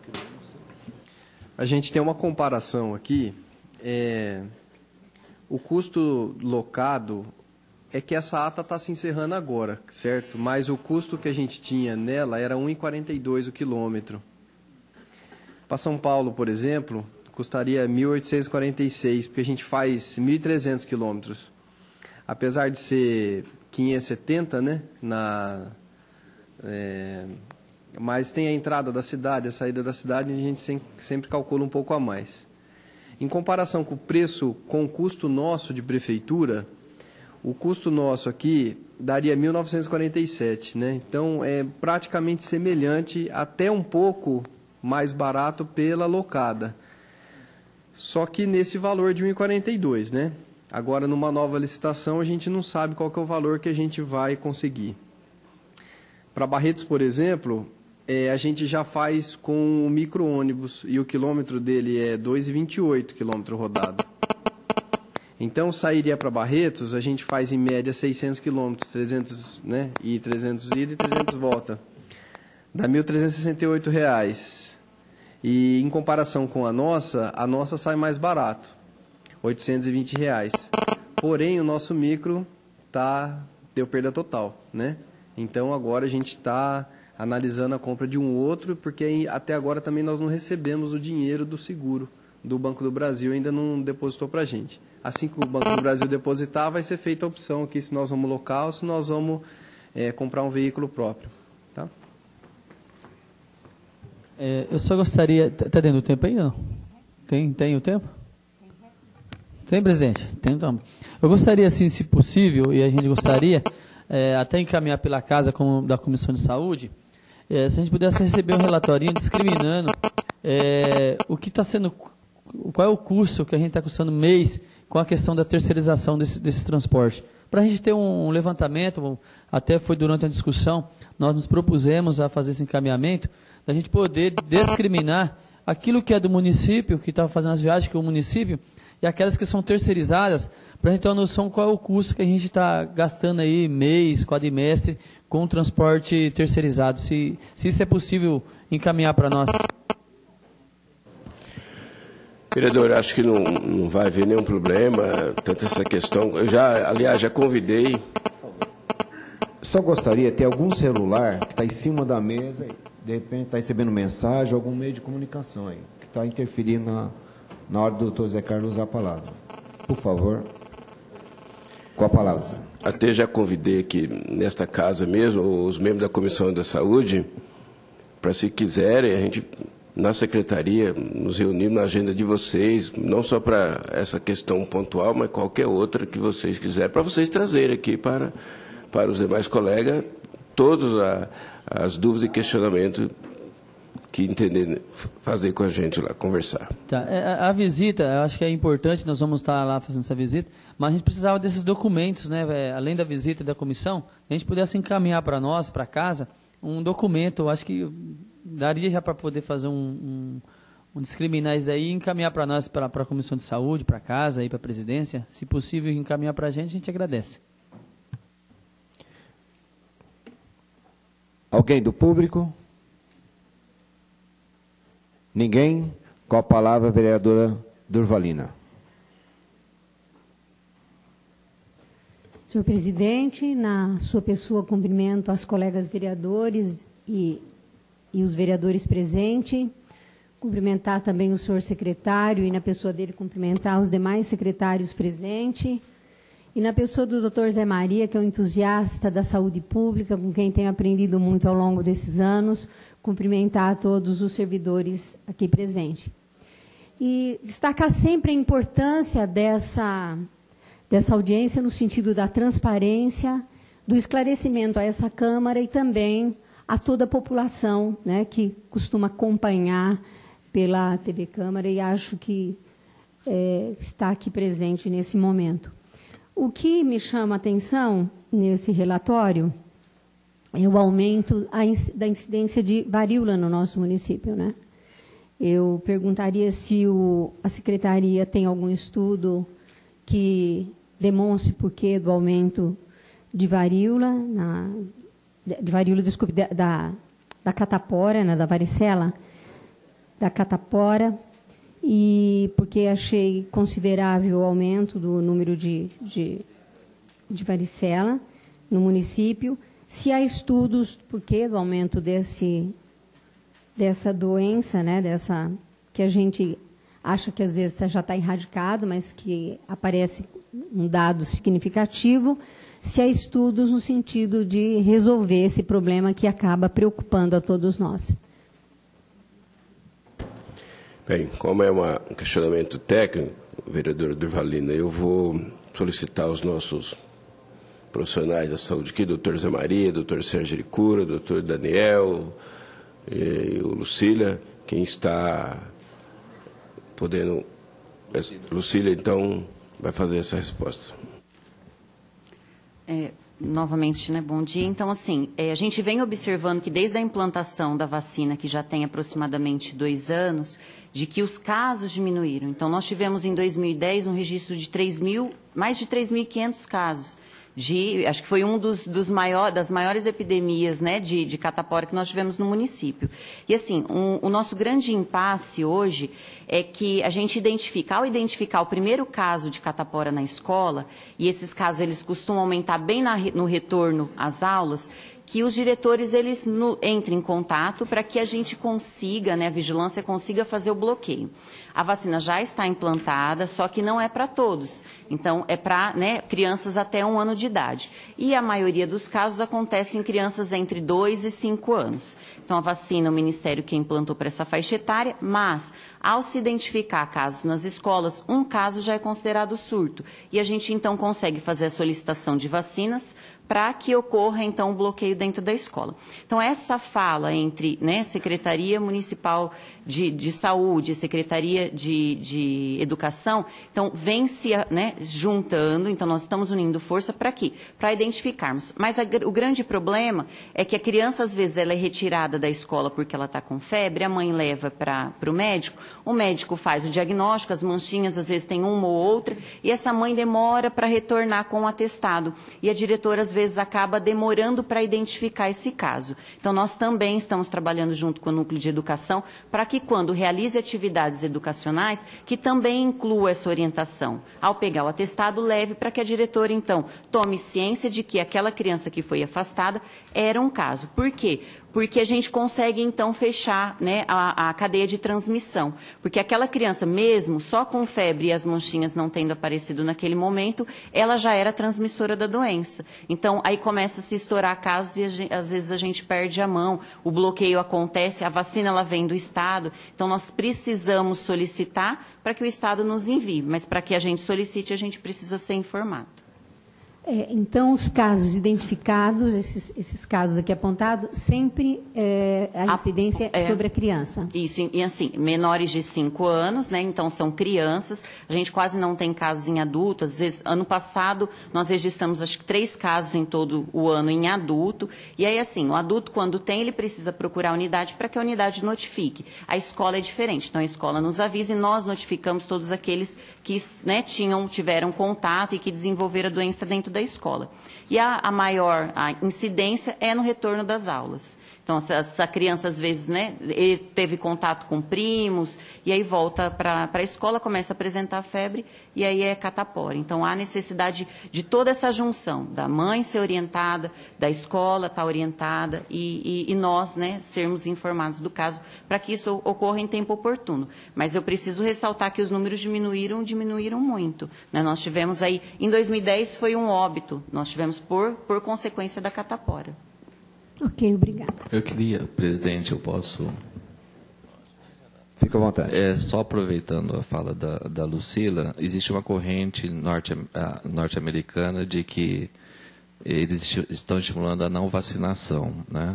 A gente tem uma comparação aqui. É, o custo locado é que essa ata está se encerrando agora, certo? Mas o custo que a gente tinha nela era um real e quarenta e dois centavos o quilômetro. Para São Paulo, por exemplo, custaria mil oitocentos e quarenta e seis, porque a gente faz mil e trezentos quilômetros. Apesar de ser quinhentos e setenta, né? Na, é, mas tem a entrada da cidade, a saída da cidade, e a gente sempre, sempre calcula um pouco a mais. Em comparação com o preço, com o custo nosso de prefeitura, o custo nosso aqui daria mil novecentos e quarenta e sete, né? Então, é praticamente semelhante, até um pouco mais barato pela locada. Só que nesse valor de um real e quarenta e dois, né? Agora, numa nova licitação, a gente não sabe qual que é o valor que a gente vai conseguir. Para Barretos, por exemplo, é, a gente já faz com o micro-ônibus e o quilômetro dele é dois reais e vinte e oito quilômetro rodado. Então, sairia para Barretos, a gente faz em média seiscentos quilômetros, trezentos, né? E trezentos ida e trezentos volta. Dá mil trezentos e sessenta e oito reais. E em comparação com a nossa, a nossa sai mais barato, oitocentos e vinte reais. Porém, o nosso micro tá, deu perda total, né? Então, agora a gente está analisando a compra de um outro, porque até agora também nós não recebemos o dinheiro do seguro do Banco do Brasil, ainda não depositou para a gente. Assim que o Banco do Brasil depositar, vai ser feita a opção aqui se nós vamos local ou se nós vamos é, comprar um veículo próprio. Tá? É, eu só gostaria... Está dentro do tempo aí ou não? Tem, tem o tempo? Tem, presidente? Tem, então. Eu gostaria, assim, se possível, e a gente gostaria, é, até encaminhar pela casa como, da Comissão de Saúde, é, se a gente pudesse receber um relatorinho discriminando é, o que está sendo... Qual é o custo que a gente está custando mês com a questão da terceirização desse, desse transporte. Para a gente ter um, um levantamento, até foi durante a discussão, nós nos propusemos a fazer esse encaminhamento, da gente poder discriminar aquilo que é do município, que está fazendo as viagens com o município, e aquelas que são terceirizadas, para a gente ter uma noção qual é o custo que a gente está gastando aí mês, quadrimestre, com o transporte terceirizado. Se, se isso é possível encaminhar para nós. Vereador, acho que não, não vai haver nenhum problema, tanto essa questão. Eu já, aliás, já convidei. Só gostaria de ter algum celular que está em cima da mesa e, de repente, está recebendo mensagem, algum meio de comunicação aí, que está interferindo na, na hora do doutor Zé Carlos usar a palavra. Por favor. Com a palavra, senhor. Até já convidei aqui nesta casa mesmo, os membros da Comissão da Saúde, para se quiserem, a gente na secretaria, nos reunimos na agenda de vocês, não só para essa questão pontual, mas qualquer outra que vocês quiserem, para vocês trazerem aqui para, para os demais colegas todas a, as dúvidas e questionamentos que entenderem fazer com a gente lá, conversar. Tá. A, a visita, eu acho que é importante, nós vamos estar lá fazendo essa visita, mas a gente precisava desses documentos, né, véio, além da visita da comissão, a gente pudesse encaminhar para nós, para casa, um documento, eu acho que daria já para poder fazer um, um, um discriminar isso aí e encaminhar para nós, para a Comissão de Saúde, para casa, para a presidência. Se possível encaminhar para a gente, a gente agradece. Alguém do público? Ninguém? Com a palavra, a vereadora Durvalina. Senhor presidente, na sua pessoa, cumprimento as colegas vereadores e, e os vereadores presentes. Cumprimentar também o senhor secretário e, na pessoa dele, cumprimentar os demais secretários presentes. E na pessoa do doutor Zé Maria, que é um entusiasta da saúde pública, com quem tenho aprendido muito ao longo desses anos, cumprimentar a todos os servidores aqui presentes. E destacar sempre a importância dessa, dessa audiência no sentido da transparência, do esclarecimento a essa Câmara e também a toda a população, né, que costuma acompanhar pela T V Câmara e acho que é, está aqui presente nesse momento. O que me chama a atenção nesse relatório é o aumento da incidência de varíola no nosso município, né? Eu perguntaria se o, a Secretaria tem algum estudo que demonstre por que do aumento de varíola, na, de varíola, desculpe, da, da, da catapora, né, da varicela, da catapora, e porque achei considerável o aumento do número de, de, de varicela no município. Se há estudos, por que do aumento desse, dessa doença, né, dessa, que a gente acha que às vezes já está erradicado, mas que aparece um dado significativo, se há estudos no sentido de resolver esse problema que acaba preocupando a todos nós. Bem, como é uma, um questionamento técnico, vereadora Durvalina, eu vou solicitar aos nossos profissionais da saúde aqui, doutor Zé Maria, doutor Sérgio Licura, doutor Daniel e o Lucília, quem está podendo... Lucília, então, vai fazer essa resposta. É, novamente, né, bom dia. Então, assim, é, a gente vem observando que desde a implantação da vacina, que já tem aproximadamente dois anos, de que os casos diminuíram. Então, nós tivemos em dois mil e dez um registro de três mil, mais de três mil e quinhentos casos. De, acho que foi um dos, dos maior, das maiores epidemias, né, de, de catapora que nós tivemos no município. E, assim, um, o nosso grande impasse hoje é que a gente identifica, ao identificar o primeiro caso de catapora na escola, e esses casos eles costumam aumentar bem na, no retorno às aulas, que os diretores eles no, entrem em contato para que a gente consiga, né, a vigilância consiga fazer o bloqueio. A vacina já está implantada, só que não é para todos. Então, é para, né, crianças até um ano de idade. E a maioria dos casos acontece em crianças entre dois e cinco anos. Então, a vacina, o Ministério que implantou para essa faixa etária, mas, ao se identificar casos nas escolas, um caso já é considerado surto. E a gente, então, consegue fazer a solicitação de vacinas para que ocorra, então, o bloqueio dentro da escola. Então, essa fala entre, né, Secretaria Municipal de, de Saúde, Secretaria de, de Educação, então, vem se, né, juntando, então, nós estamos unindo força para quê? Para identificarmos. Mas a, o grande problema é que a criança, às vezes, ela é retirada da escola porque ela está com febre, a mãe leva para o médico, o médico faz o diagnóstico, as manchinhas, às vezes, tem uma ou outra, e essa mãe demora para retornar com o atestado. E a diretora, às vezes, vezes acaba demorando para identificar esse caso. Então, nós também estamos trabalhando junto com o Núcleo de Educação para que, quando realize atividades educacionais, que também inclua essa orientação. Ao pegar o atestado, leve para que a diretora, então, tome ciência de que aquela criança que foi afastada era um caso. Por quê? porque a gente consegue, então, fechar, né, a, a cadeia de transmissão. Porque aquela criança, mesmo só com febre e as manchinhas não tendo aparecido naquele momento, ela já era transmissora da doença. Então, aí começa a se estourar casos e, a gente, às vezes, a gente perde a mão, o bloqueio acontece, a vacina ela vem do Estado, então nós precisamos solicitar para que o Estado nos envie, mas para que a gente solicite, a gente precisa ser informado. É, então, os casos identificados, esses, esses casos aqui apontados, sempre é, a incidência é sobre a criança. Isso, e assim, menores de cinco anos, né? Então, são crianças. A gente quase não tem casos em adulto. Às vezes, ano passado, nós registramos, acho que, três casos em todo o ano em adulto. E aí, assim, o adulto, quando tem, ele precisa procurar a unidade para que a unidade notifique. A escola é diferente. Então, a escola nos avisa e nós notificamos todos aqueles que, né, tinham, tiveram contato e que desenvolveram a doença dentro da escola. E a, a maior a incidência é no retorno das aulas. Então, essa, essa criança, às vezes, né, ele teve contato com primos, e aí volta para a escola, começa a apresentar febre, e aí é catapora. Então, há necessidade de toda essa junção, da mãe ser orientada, da escola estar orientada, e, e, e nós, né, sermos informados do caso, para que isso ocorra em tempo oportuno. Mas eu preciso ressaltar que os números diminuíram, diminuíram muito. Né? Nós tivemos aí, em dois mil e dez foi um óbito, nós tivemos por, por consequência da catapora. Ok, obrigada. Eu queria, presidente, eu posso... Fica à vontade. É, só aproveitando a fala da, da Lucila, existe uma corrente norte, norte-americana de que eles estão estimulando a não vacinação, né?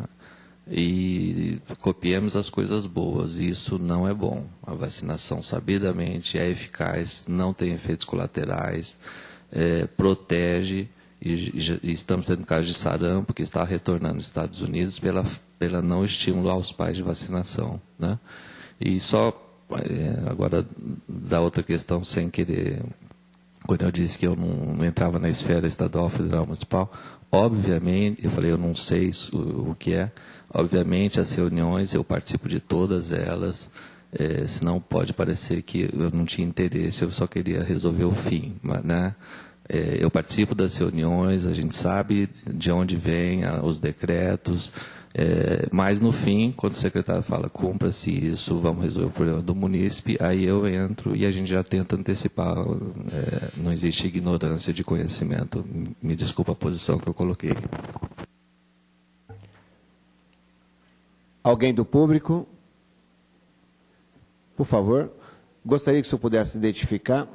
E copiemos as coisas boas, e isso não é bom. A vacinação, sabidamente, é eficaz, não tem efeitos colaterais, é, protege... E, e estamos tendo casos de sarampo que está retornando nos Estados Unidos pela, pela não estímulo aos pais de vacinação, né? E só, é, agora, da outra questão, sem querer, quando eu disse que eu não, não entrava na esfera estadual, federal, municipal, obviamente, eu falei, eu não sei o, o que é, obviamente as reuniões, eu participo de todas elas, é, senão pode parecer que eu não tinha interesse, eu só queria resolver o fim, mas, né? É, eu participo das reuniões, a gente sabe de onde vêm os decretos, é, mas no fim, quando o secretário fala cumpra-se isso, vamos resolver o problema do munícipe, aí eu entro e a gente já tenta antecipar, é, não existe ignorância de conhecimento. Me desculpa a posição que eu coloquei. Alguém do público? Por favor. Gostaria que o senhor pudesse identificar.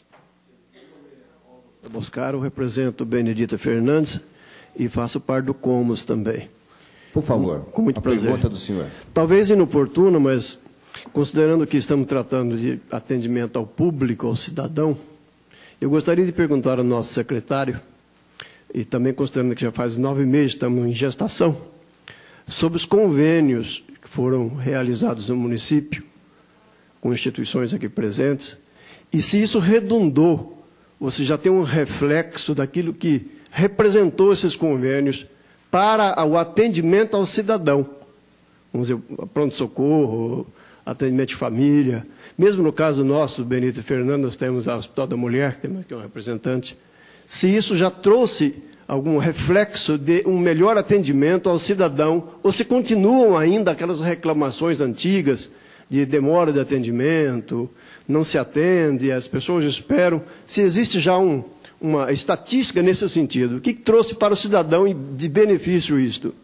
Boscaro, represento Benedita Fernandes e faço parte do Comos também. Por favor, com, com muito a prazer. Pergunta do senhor. Talvez inoportuna, mas considerando que estamos tratando de atendimento ao público, ao cidadão, eu gostaria de perguntar ao nosso secretário, e também considerando que já faz nove meses estamos em gestação, sobre os convênios que foram realizados no município, com instituições aqui presentes, e se isso redundou, você já tem um reflexo daquilo que representou esses convênios para o atendimento ao cidadão. Vamos dizer, pronto-socorro, atendimento de família. Mesmo no caso nosso, Benito e Fernando, nós temos o Hospital da Mulher, que temos aqui um representante. Se isso já trouxe algum reflexo de um melhor atendimento ao cidadão, ou se continuam ainda aquelas reclamações antigas de demora de atendimento, não se atende, as pessoas esperam. Se existe já um, uma estatística nesse sentido, o que trouxe para o cidadão de benefício isto?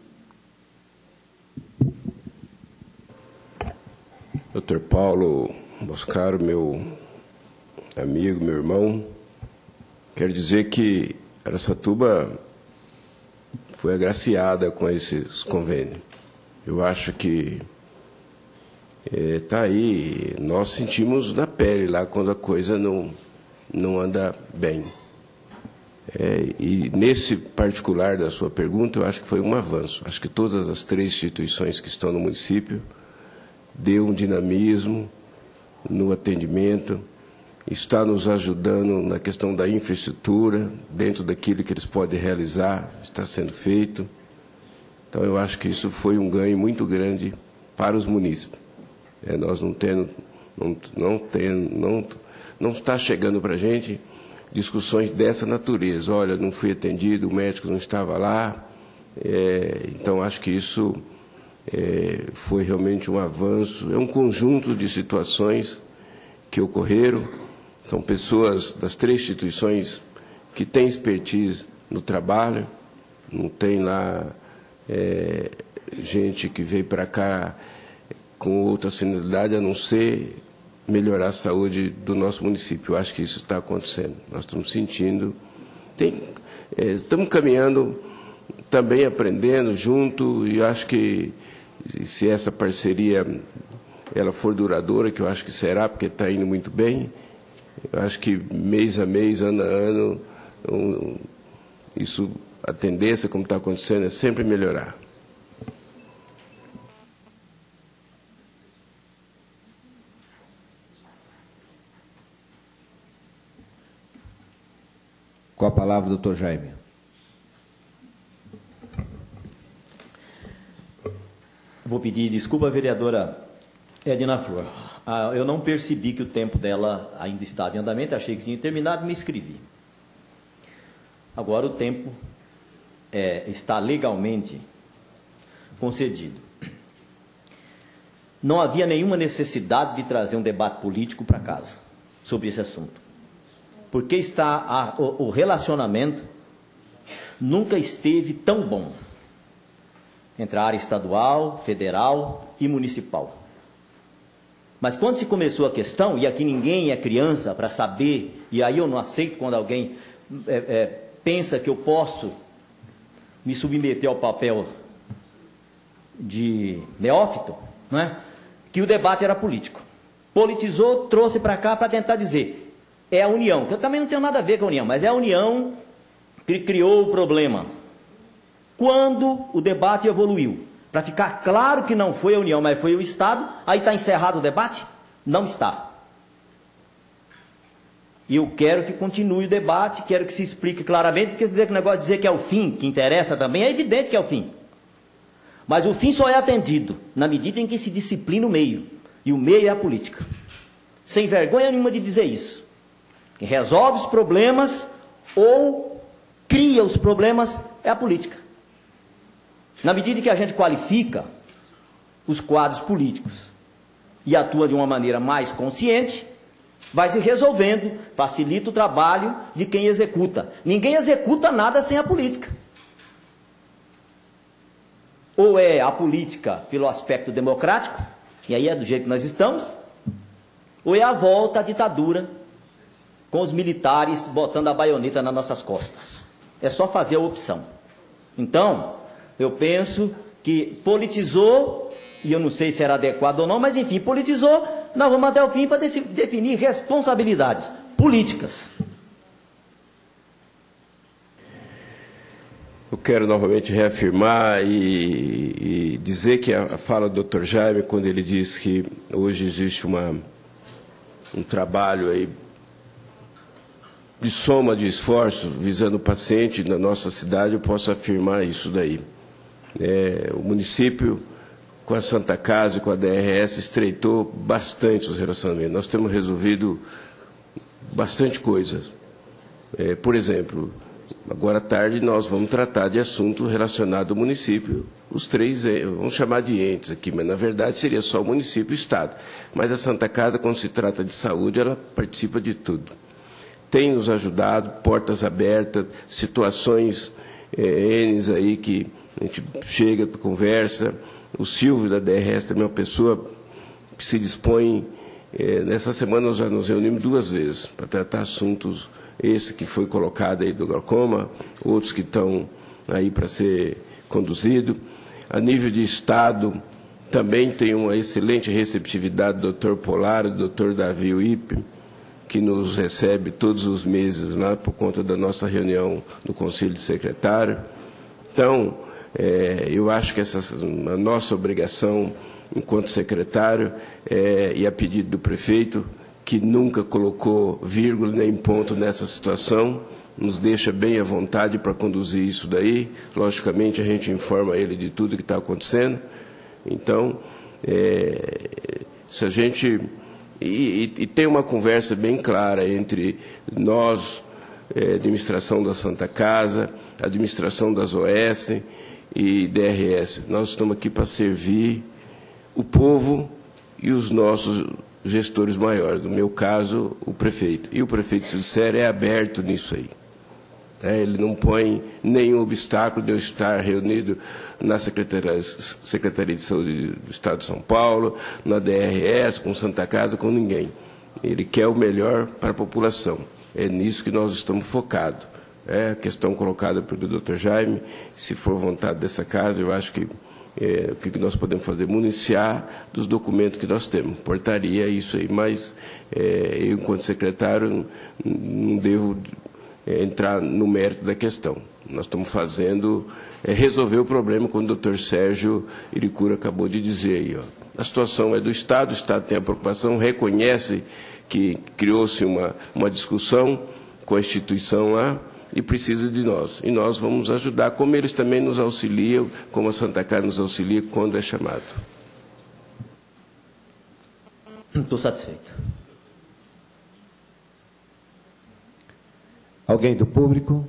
doutor Paulo Boscaro, meu amigo, meu irmão, quero dizer que Araçatuba foi agraciada com esses convênios. Eu acho que está é, aí, nós sentimos na pele lá quando a coisa não, não anda bem. É, e nesse particular da sua pergunta, eu acho que foi um avanço. Acho que todas as três instituições que estão no município deu um dinamismo no atendimento, está nos ajudando na questão da infraestrutura, dentro daquilo que eles podem realizar, está sendo feito. Então, eu acho que isso foi um ganho muito grande para os munícipes. É, nós não temos, não, não, tem, não, não está chegando para a gente discussões dessa natureza. Olha, não fui atendido, o médico não estava lá. É, então, acho que isso é, foi realmente um avanço, é um conjunto de situações que ocorreram, são pessoas das três instituições que têm expertise no trabalho, não tem lá é, gente que veio para cá com outras finalidades, a não ser melhorar a saúde do nosso município. Eu acho que isso está acontecendo. Nós estamos sentindo, tem, é, estamos caminhando, também aprendendo junto, e acho que se essa parceria ela for duradoura, que eu acho que será, porque está indo muito bem, eu acho que mês a mês, ano a ano, um, isso, a tendência, como está acontecendo, é sempre melhorar. Com a palavra, doutor Jaime. Vou pedir desculpa à vereadora Edna Flor. Ah, eu não percebi que o tempo dela ainda estava em andamento, achei que tinha terminado e me inscrevi. Agora o tempo é, está legalmente concedido. Não havia nenhuma necessidade de trazer um debate político para casa sobre esse assunto. Porque está a, o, o relacionamento nunca esteve tão bom entre a área estadual, federal e municipal. Mas quando se começou a questão, e aqui ninguém é criança para saber, e aí eu não aceito quando alguém é, é, pensa que eu posso me submeter ao papel de neófito, não é? Que o debate era político. Politizou, trouxe para cá para tentar dizer... É a União, que eu também não tenho nada a ver com a União, mas é a União que criou o problema. Quando o debate evoluiu, para ficar claro que não foi a União, mas foi o Estado, aí está encerrado o debate? Não está. E eu quero que continue o debate, quero que se explique claramente, porque se dizer que o negócio de dizer que é o fim, que interessa também, é evidente que é o fim. Mas o fim só é atendido na medida em que se disciplina o meio, e o meio é a política. Sem vergonha nenhuma de dizer isso. Quem resolve os problemas ou cria os problemas é a política. Na medida que a gente qualifica os quadros políticos e atua de uma maneira mais consciente, vai se resolvendo, facilita o trabalho de quem executa. Ninguém executa nada sem a política. Ou é a política pelo aspecto democrático, e aí é do jeito que nós estamos, ou é a volta à ditadura, com os militares botando a baioneta nas nossas costas. É só fazer a opção. Então, eu penso que politizou, e eu não sei se era adequado ou não, mas enfim, politizou, nós vamos até o fim para definir responsabilidades políticas. Eu quero novamente reafirmar e, e dizer que a fala do doutor Jaime, quando ele diz que hoje existe uma, um trabalho aí de soma de esforços visando o paciente na nossa cidade, eu posso afirmar isso daí. É, o município, com a Santa Casa e com a D R S, estreitou bastante os relacionamentos. Nós temos resolvido bastante coisas. É, por exemplo, agora à tarde nós vamos tratar de assunto relacionado ao município, os três, vamos chamar de entes aqui, mas na verdade seria só o município e o Estado. Mas a Santa Casa, quando se trata de saúde, ela participa de tudo. Tem nos ajudado, portas abertas, situações é, N aí que a gente chega, conversa. O Silvio da D R S também é uma pessoa que se dispõe. É, nessa semana nós já nos reunimos duas vezes para tratar assuntos, esse que foi colocado aí do glaucoma, outros que estão aí para ser conduzido. A nível de Estado, também tem uma excelente receptividade do doutor Polaro, do doutor Davi Uip, que nos recebe todos os meses lá por conta da nossa reunião do Conselho de Secretário. Então, é, eu acho que essa a nossa obrigação enquanto secretário é, e a pedido do prefeito, que nunca colocou vírgula nem ponto nessa situação, nos deixa bem à vontade para conduzir isso daí. Logicamente, a gente informa ele de tudo que está acontecendo. Então, é, se a gente... E, e, e tem uma conversa bem clara entre nós, é, administração da Santa Casa, administração das O S, e D R S. Nós estamos aqui para servir o povo e os nossos gestores maiores, no meu caso, o prefeito. E o prefeito, se disser, é aberto nisso aí. É, ele não põe nenhum obstáculo de eu estar reunido na Secretaria, Secretaria de Saúde do Estado de São Paulo, na D R S, com Santa Casa, com ninguém. Ele quer o melhor para a população. É nisso que nós estamos focados. É a questão colocada pelo doutor Jaime, se for vontade dessa casa, eu acho que é, o que nós podemos fazer? Municiar dos documentos que nós temos. Portaria, isso aí, mas é, eu, enquanto secretário, não devo é, entrar no mérito da questão. Nós estamos fazendo é, resolver o problema, como o doutor Sérgio Iricura acabou de dizer aí. Ó. A situação é do Estado, o Estado tem a preocupação, reconhece que criou-se uma, uma discussão com a instituição lá, e precisa de nós. E nós vamos ajudar, como eles também nos auxiliam, como a Santa Casa nos auxilia quando é chamado. Estou satisfeito. Alguém do público?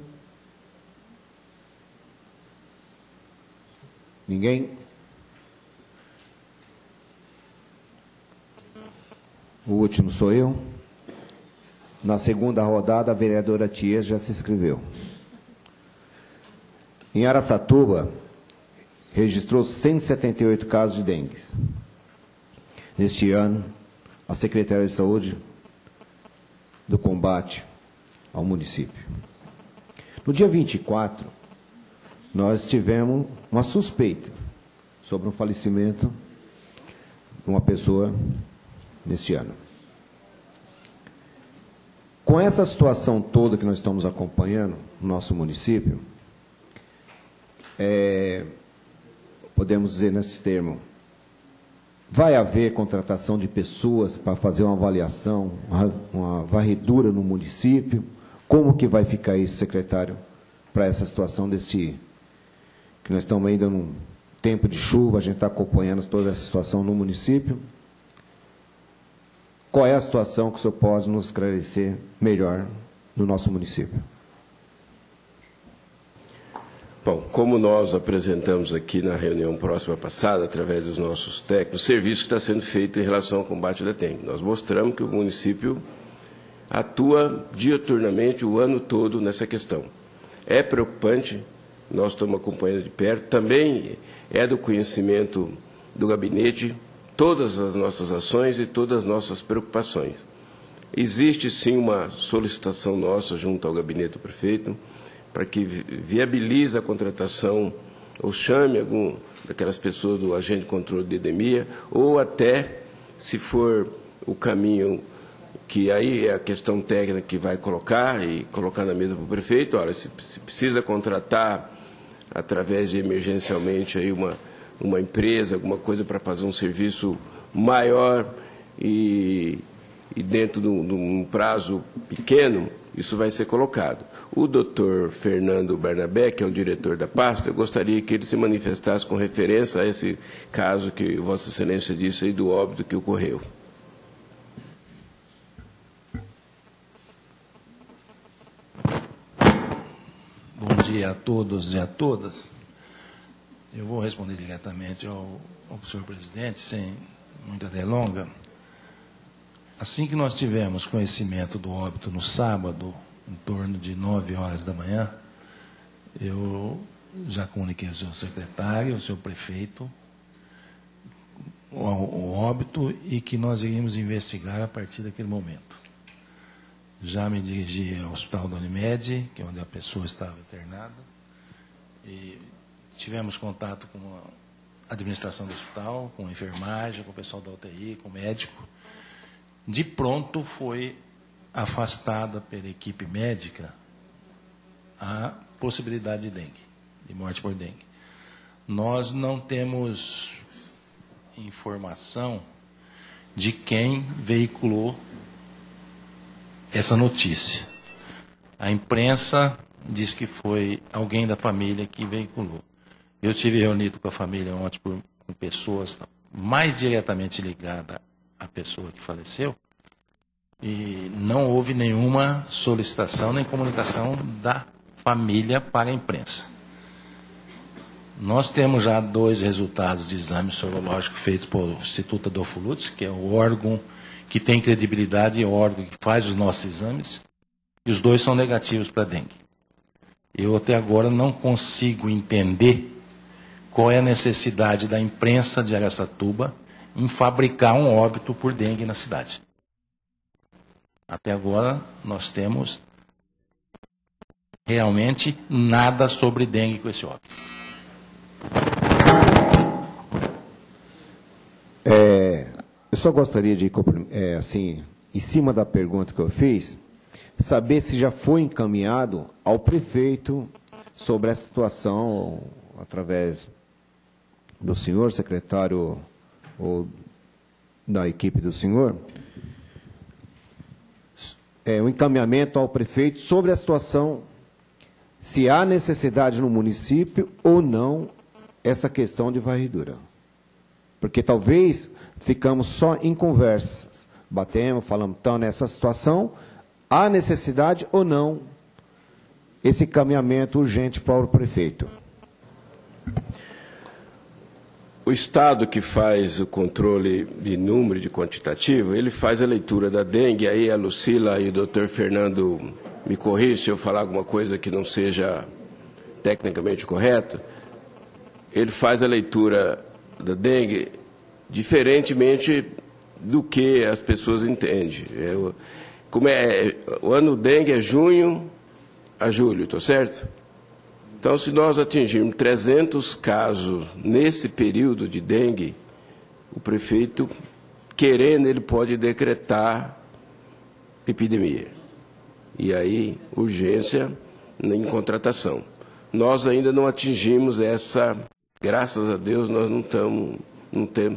Ninguém? O último sou eu. Na segunda rodada, a vereadora Tia já se inscreveu. Em Araçatuba, registrou cento e setenta e oito casos de dengue. Neste ano, a Secretaria de Saúde do combate ao município. No dia vinte e quatro, nós tivemos uma suspeita sobre um falecimento de uma pessoa neste ano. Com essa situação toda que nós estamos acompanhando no nosso município, é, podemos dizer nesse termo, vai haver contratação de pessoas para fazer uma avaliação, uma, uma varredura no município? Como que vai ficar isso, secretário, para essa situação deste, que nós estamos ainda num tempo de chuva, a gente está acompanhando toda essa situação no município? Qual é a situação que o senhor pode nos esclarecer melhor no nosso município? Bom, como nós apresentamos aqui na reunião próxima passada, através dos nossos técnicos, o serviço que está sendo feito em relação ao combate da dengue. Nós mostramos que o município atua diuturnamente o ano todo nessa questão. É preocupante, nós estamos acompanhando de perto, também é do conhecimento do gabinete, todas as nossas ações e todas as nossas preocupações. Existe, sim, uma solicitação nossa junto ao gabinete do prefeito para que viabilize a contratação ou chame algum daquelas pessoas do agente de controle de endemia, ou até, se for o caminho, que aí é a questão técnica que vai colocar e colocar na mesa para o prefeito, olha, se, se precisa contratar através de emergencialmente aí uma uma empresa, alguma coisa para fazer um serviço maior e, e dentro de um, de um prazo pequeno, isso vai ser colocado. O doutor Fernando Bernabé, que é o diretor da pasta, eu gostaria que ele se manifestasse com referência a esse caso que Vossa Excelência disse aí do óbito que ocorreu. Bom dia a todos e a todas. Eu vou responder diretamente ao, ao senhor presidente, sem muita delonga. Assim que nós tivemos conhecimento do óbito no sábado, em torno de nove horas da manhã, eu já comuniquei ao senhor secretário, ao senhor prefeito, o, o óbito e que nós iríamos investigar a partir daquele momento. Já me dirigi ao Hospital da Unimed, que é onde a pessoa estava internada, e tivemos contato com a administração do hospital, com a enfermagem, com o pessoal da U T I, com o médico. De pronto foi afastada pela equipe médica a possibilidade de dengue, de morte por dengue. Nós não temos informação de quem veiculou essa notícia. A imprensa diz que foi alguém da família que veiculou. Eu estive reunido com a família ontem por, com pessoas mais diretamente ligadas à pessoa que faleceu e não houve nenhuma solicitação nem comunicação da família para a imprensa. Nós temos já dois resultados de exame sorológico feitos pelo Instituto Adolfo Lutz, que é o órgão que tem credibilidade e o órgão que faz os nossos exames, e os dois são negativos para dengue. Eu até agora não consigo entender qual é a necessidade da imprensa de Araçatuba em fabricar um óbito por dengue na cidade. Até agora nós temos realmente nada sobre dengue com esse óbito. É, eu só gostaria de, é, assim, em cima da pergunta que eu fiz, saber se já foi encaminhado ao prefeito sobre essa situação, através do senhor secretário ou da equipe do senhor, é, o encaminhamento ao prefeito sobre a situação, se há necessidade no município ou não essa questão de varredura. Porque talvez ficamos só em conversas, batemos, falamos, então, nessa situação, há necessidade ou não esse encaminhamento urgente para o prefeito. O Estado que faz o controle de número, de quantitativo, ele faz a leitura da dengue, aí a Lucila e o doutor Fernando me corrigem se eu falar alguma coisa que não seja tecnicamente correta. Ele faz a leitura da dengue diferentemente do que as pessoas entendem. Eu, como é, o ano dengue é junho a julho, estou certo? Então, se nós atingirmos trezentos casos nesse período de dengue, o prefeito, querendo, ele pode decretar epidemia. E aí, urgência em contratação. Nós ainda não atingimos essa, graças a Deus, nós não estamos, não temos,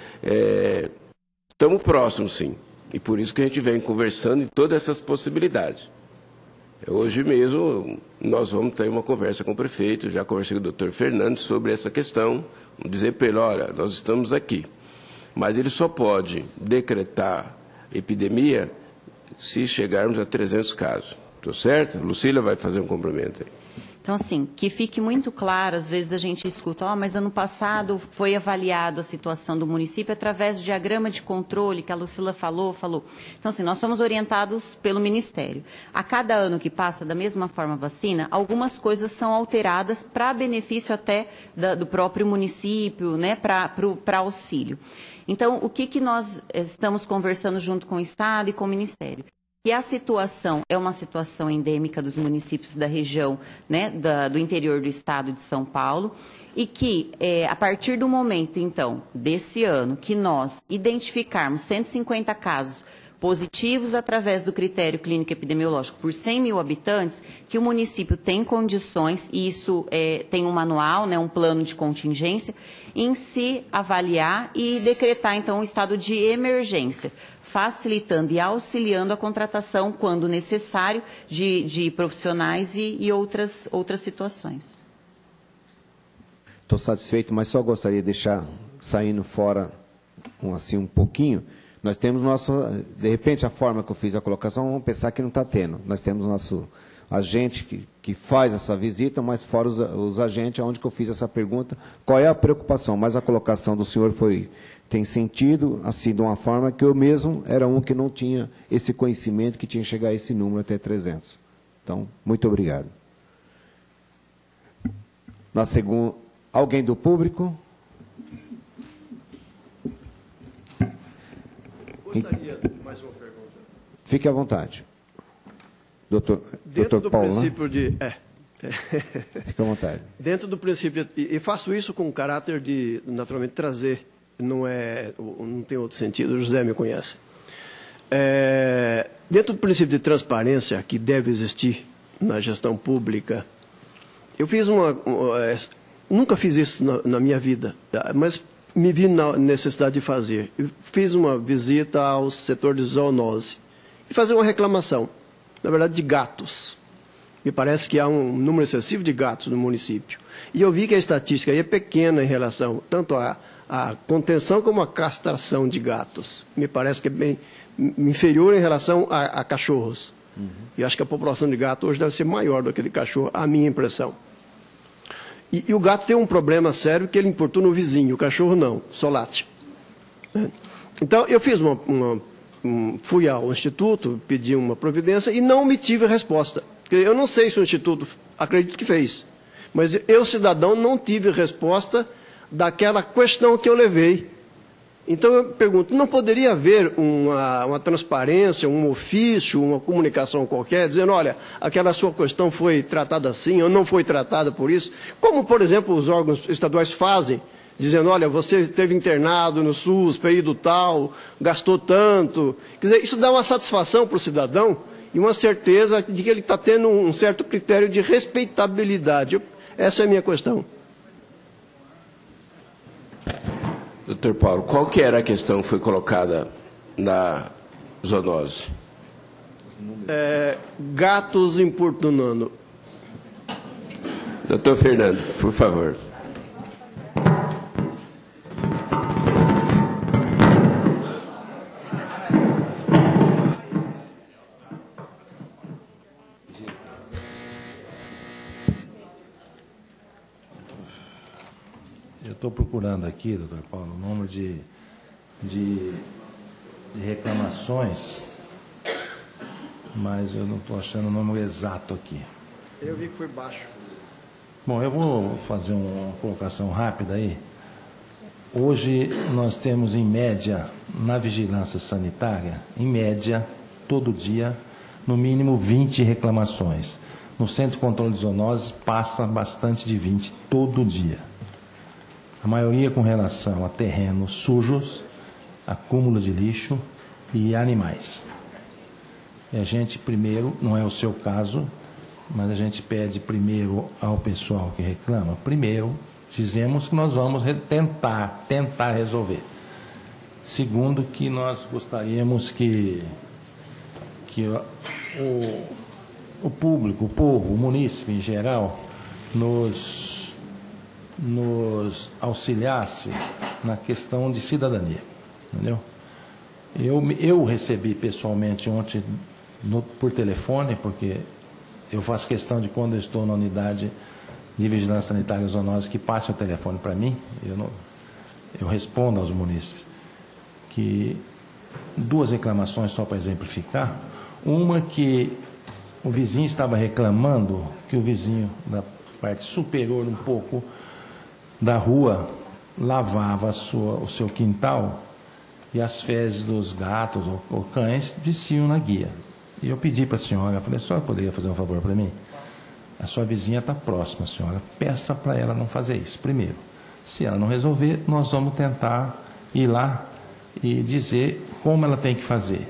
é, estamos próximos, sim. E por isso que a gente vem conversando em todas essas possibilidades. Hoje mesmo nós vamos ter uma conversa com o prefeito, já conversei com o doutor Fernandes sobre essa questão, vamos dizer para ele, olha, nós estamos aqui. Mas ele só pode decretar epidemia se chegarmos a trezentos casos. Estou certo? Lucília vai fazer um complemento aí. Então, assim, que fique muito claro, às vezes a gente escuta, oh, mas ano passado foi avaliado a situação do município através do diagrama de controle que a Lucila falou, falou. Então, assim, nós somos orientados pelo Ministério. A cada ano que passa, da mesma forma a vacina, algumas coisas são alteradas para benefício até da, do próprio município, né, para auxílio. Então, o que, que nós estamos conversando junto com o Estado e com o Ministério? Que a situação é uma situação endêmica dos municípios da região, né, da, do interior do estado de São Paulo, e que, é, a partir do momento, então, desse ano, que nós identificarmos cento e cinquenta casos positivos através do critério clínico epidemiológico por cem mil habitantes, que o município tem condições, e isso é, tem um manual, né, um plano de contingência, em se avaliar e decretar, então, um estado de emergência, facilitando e auxiliando a contratação, quando necessário, de, de profissionais e, e outras, outras situações. Estou satisfeito, mas só gostaria de deixar saindo fora um, assim, um pouquinho. Nós temos nosso, de repente, a forma que eu fiz a colocação, vamos pensar que não está tendo. Nós temos nosso agente que, que faz essa visita, mas fora os, os agentes, onde que eu fiz essa pergunta, qual é a preocupação? Mas a colocação do senhor foi, tem sentido, assim, de uma forma que eu mesmo era um que não tinha esse conhecimento, que tinha que chegar a esse número até trezentos. Então, muito obrigado. Na segunda, alguém do público? Gostaria de mais uma pergunta. Fique à vontade. Doutor, Dentro doutor do Paulo, princípio né? de... É. Fique à vontade. Dentro do princípio, e faço isso com o caráter de, naturalmente, trazer, não, é, não tem outro sentido, o José me conhece. É, dentro do princípio de transparência que deve existir na gestão pública, eu fiz uma... uma nunca fiz isso na, na minha vida, mas me vi na necessidade de fazer. Eu fiz uma visita ao setor de zoonose e fazer uma reclamação, na verdade, de gatos. Me parece que há um número excessivo de gatos no município. E eu vi que a estatística aí é pequena em relação tanto à, à contenção como à castração de gatos. Me parece que é bem inferior em relação a, a cachorros. Uhum. E acho que a população de gato hoje deve ser maior do que a de cachorro, a minha impressão. E, e o gato tem um problema sério que ele importuna o vizinho, o cachorro não, só late. Né? Então, eu fiz uma, uma um, fui ao Instituto, pedi uma providência e não obtive resposta. Eu não sei se o Instituto, acredito que fez, mas eu, cidadão, não tive resposta daquela questão que eu levei. Então, eu pergunto, não poderia haver uma, uma transparência, um ofício, uma comunicação qualquer, dizendo, olha, aquela sua questão foi tratada assim ou não foi tratada por isso? Como, por exemplo, os órgãos estaduais fazem, dizendo, olha, você esteve internado no SUS, período tal, gastou tanto. Quer dizer, isso dá uma satisfação para o cidadão e uma certeza de que ele está tendo um certo critério de respeitabilidade. Essa é a minha questão. Doutor Paulo, qual que era a questão que foi colocada na zoonose? É, gatos importunando. Doutor Fernando, por favor. Estou procurando aqui, doutor Paulo, o número de, de, de reclamações, mas eu não estou achando o número exato aqui. Eu vi que foi baixo. Bom, eu vou fazer uma colocação rápida aí. Hoje nós temos, em média, na vigilância sanitária, em média, todo dia, no mínimo vinte reclamações. No Centro de Controle de Zoonoses passa bastante de vinte todo dia. A maioria com relação a terrenos sujos, acúmulo de lixo e animais. E a gente primeiro, não é o seu caso, mas a gente pede primeiro ao pessoal que reclama, primeiro dizemos que nós vamos tentar, tentar resolver. Segundo, que nós gostaríamos que, que o, o público, o povo, o munícipe em geral, nos... nos auxiliasse na questão de cidadania, entendeu? Eu, eu recebi pessoalmente ontem no, por telefone, porque eu faço questão de quando eu estou na unidade de vigilância sanitária e zoonose que passe o telefone para mim, eu, não, eu respondo aos munícipes, que duas reclamações só para exemplificar, uma que o vizinho estava reclamando que o vizinho da parte superior um pouco da rua lavava a sua, o seu quintal e as fezes dos gatos ou, ou cães desciam na guia. E eu pedi para a senhora, falei, a senhora poderia fazer um favor para mim? A sua vizinha está próxima, senhora, peça para ela não fazer isso primeiro. Se ela não resolver, nós vamos tentar ir lá e dizer como ela tem que fazer.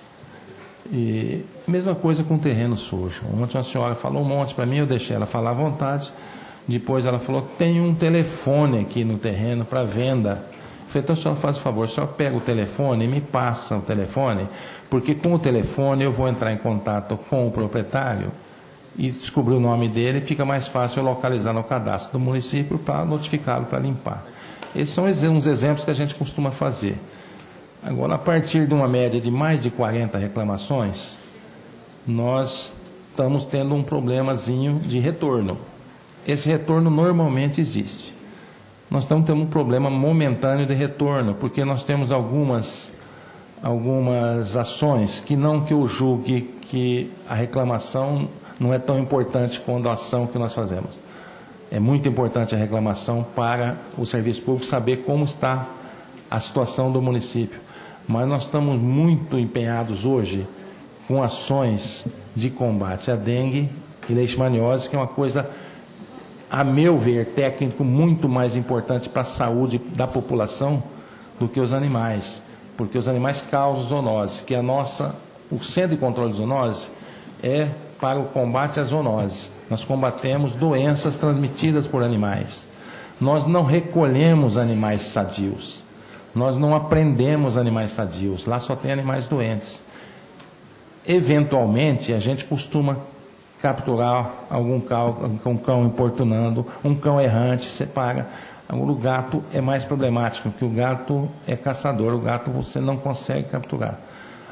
E mesma coisa com o terreno sujo. Ontem a senhora falou um monte para mim, eu deixei ela falar à vontade. Depois ela falou, tem um telefone aqui no terreno para venda. Eu falei, então a senhora faz o favor, a senhora pega o telefone e me passa o telefone, porque com o telefone eu vou entrar em contato com o proprietário e descobrir o nome dele, fica mais fácil eu localizar no cadastro do município para notificá-lo para limpar. Esses são uns exemplos que a gente costuma fazer. Agora, a partir de uma média de mais de quarenta reclamações, nós estamos tendo um problemazinho de retorno. Esse retorno normalmente existe. Nós estamos tendo um problema momentâneo de retorno, porque nós temos algumas, algumas ações que não que eu julgue que a reclamação não é tão importante quanto a ação que nós fazemos. É muito importante a reclamação para o serviço público saber como está a situação do município. Mas nós estamos muito empenhados hoje com ações de combate à dengue e leishmaniose, que é uma coisa, a meu ver, técnico muito mais importante para a saúde da população do que os animais, porque os animais causam zoonose, que a nossa, o Centro de Controle de Zoonose é para o combate à zoonose. Nós combatemos doenças transmitidas por animais. Nós não recolhemos animais sadios, nós não aprendemos animais sadios, lá só tem animais doentes. Eventualmente, a gente costuma capturar algum cão, um cão importunando, um cão errante, separa. Agora, o gato é mais problemático, porque o gato é caçador, o gato você não consegue capturar.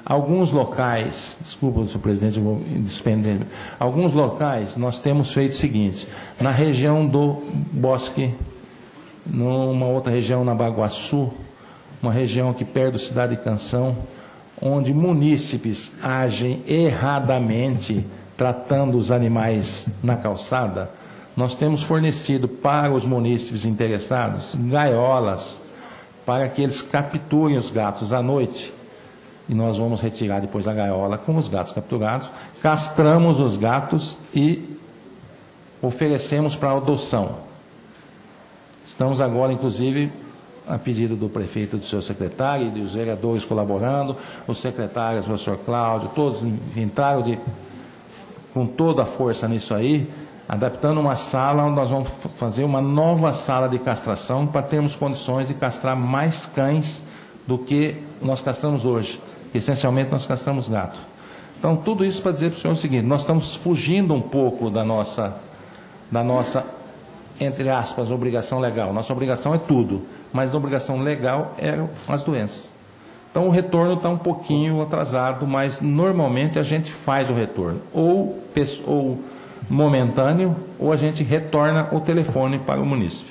Alguns locais, desculpa, senhor presidente, eu vou despender. Alguns locais nós temos feito o seguinte: na região do Bosque, numa outra região na Baguaçu, uma região aqui perto da Cidade de Canção, onde munícipes agem erradamente tratando os animais na calçada, nós temos fornecido para os munícipes interessados gaiolas para que eles capturem os gatos à noite. E nós vamos retirar depois a gaiola com os gatos capturados, castramos os gatos e oferecemos para adoção. Estamos agora, inclusive, a pedido do prefeito e do seu secretário, e dos vereadores colaborando, os secretários, o professor Cláudio, todos entraram de, com toda a força nisso aí, adaptando uma sala onde nós vamos fazer uma nova sala de castração para termos condições de castrar mais cães do que nós castramos hoje. Essencialmente nós castramos gato. Então, tudo isso para dizer para o senhor o seguinte: nós estamos fugindo um pouco da nossa, da nossa, entre aspas, obrigação legal. Nossa obrigação é tudo, mas a obrigação legal é as doenças. Então, o retorno está um pouquinho atrasado, mas normalmente a gente faz o retorno, ou, ou momentâneo, ou a gente retorna o telefone para o munícipe.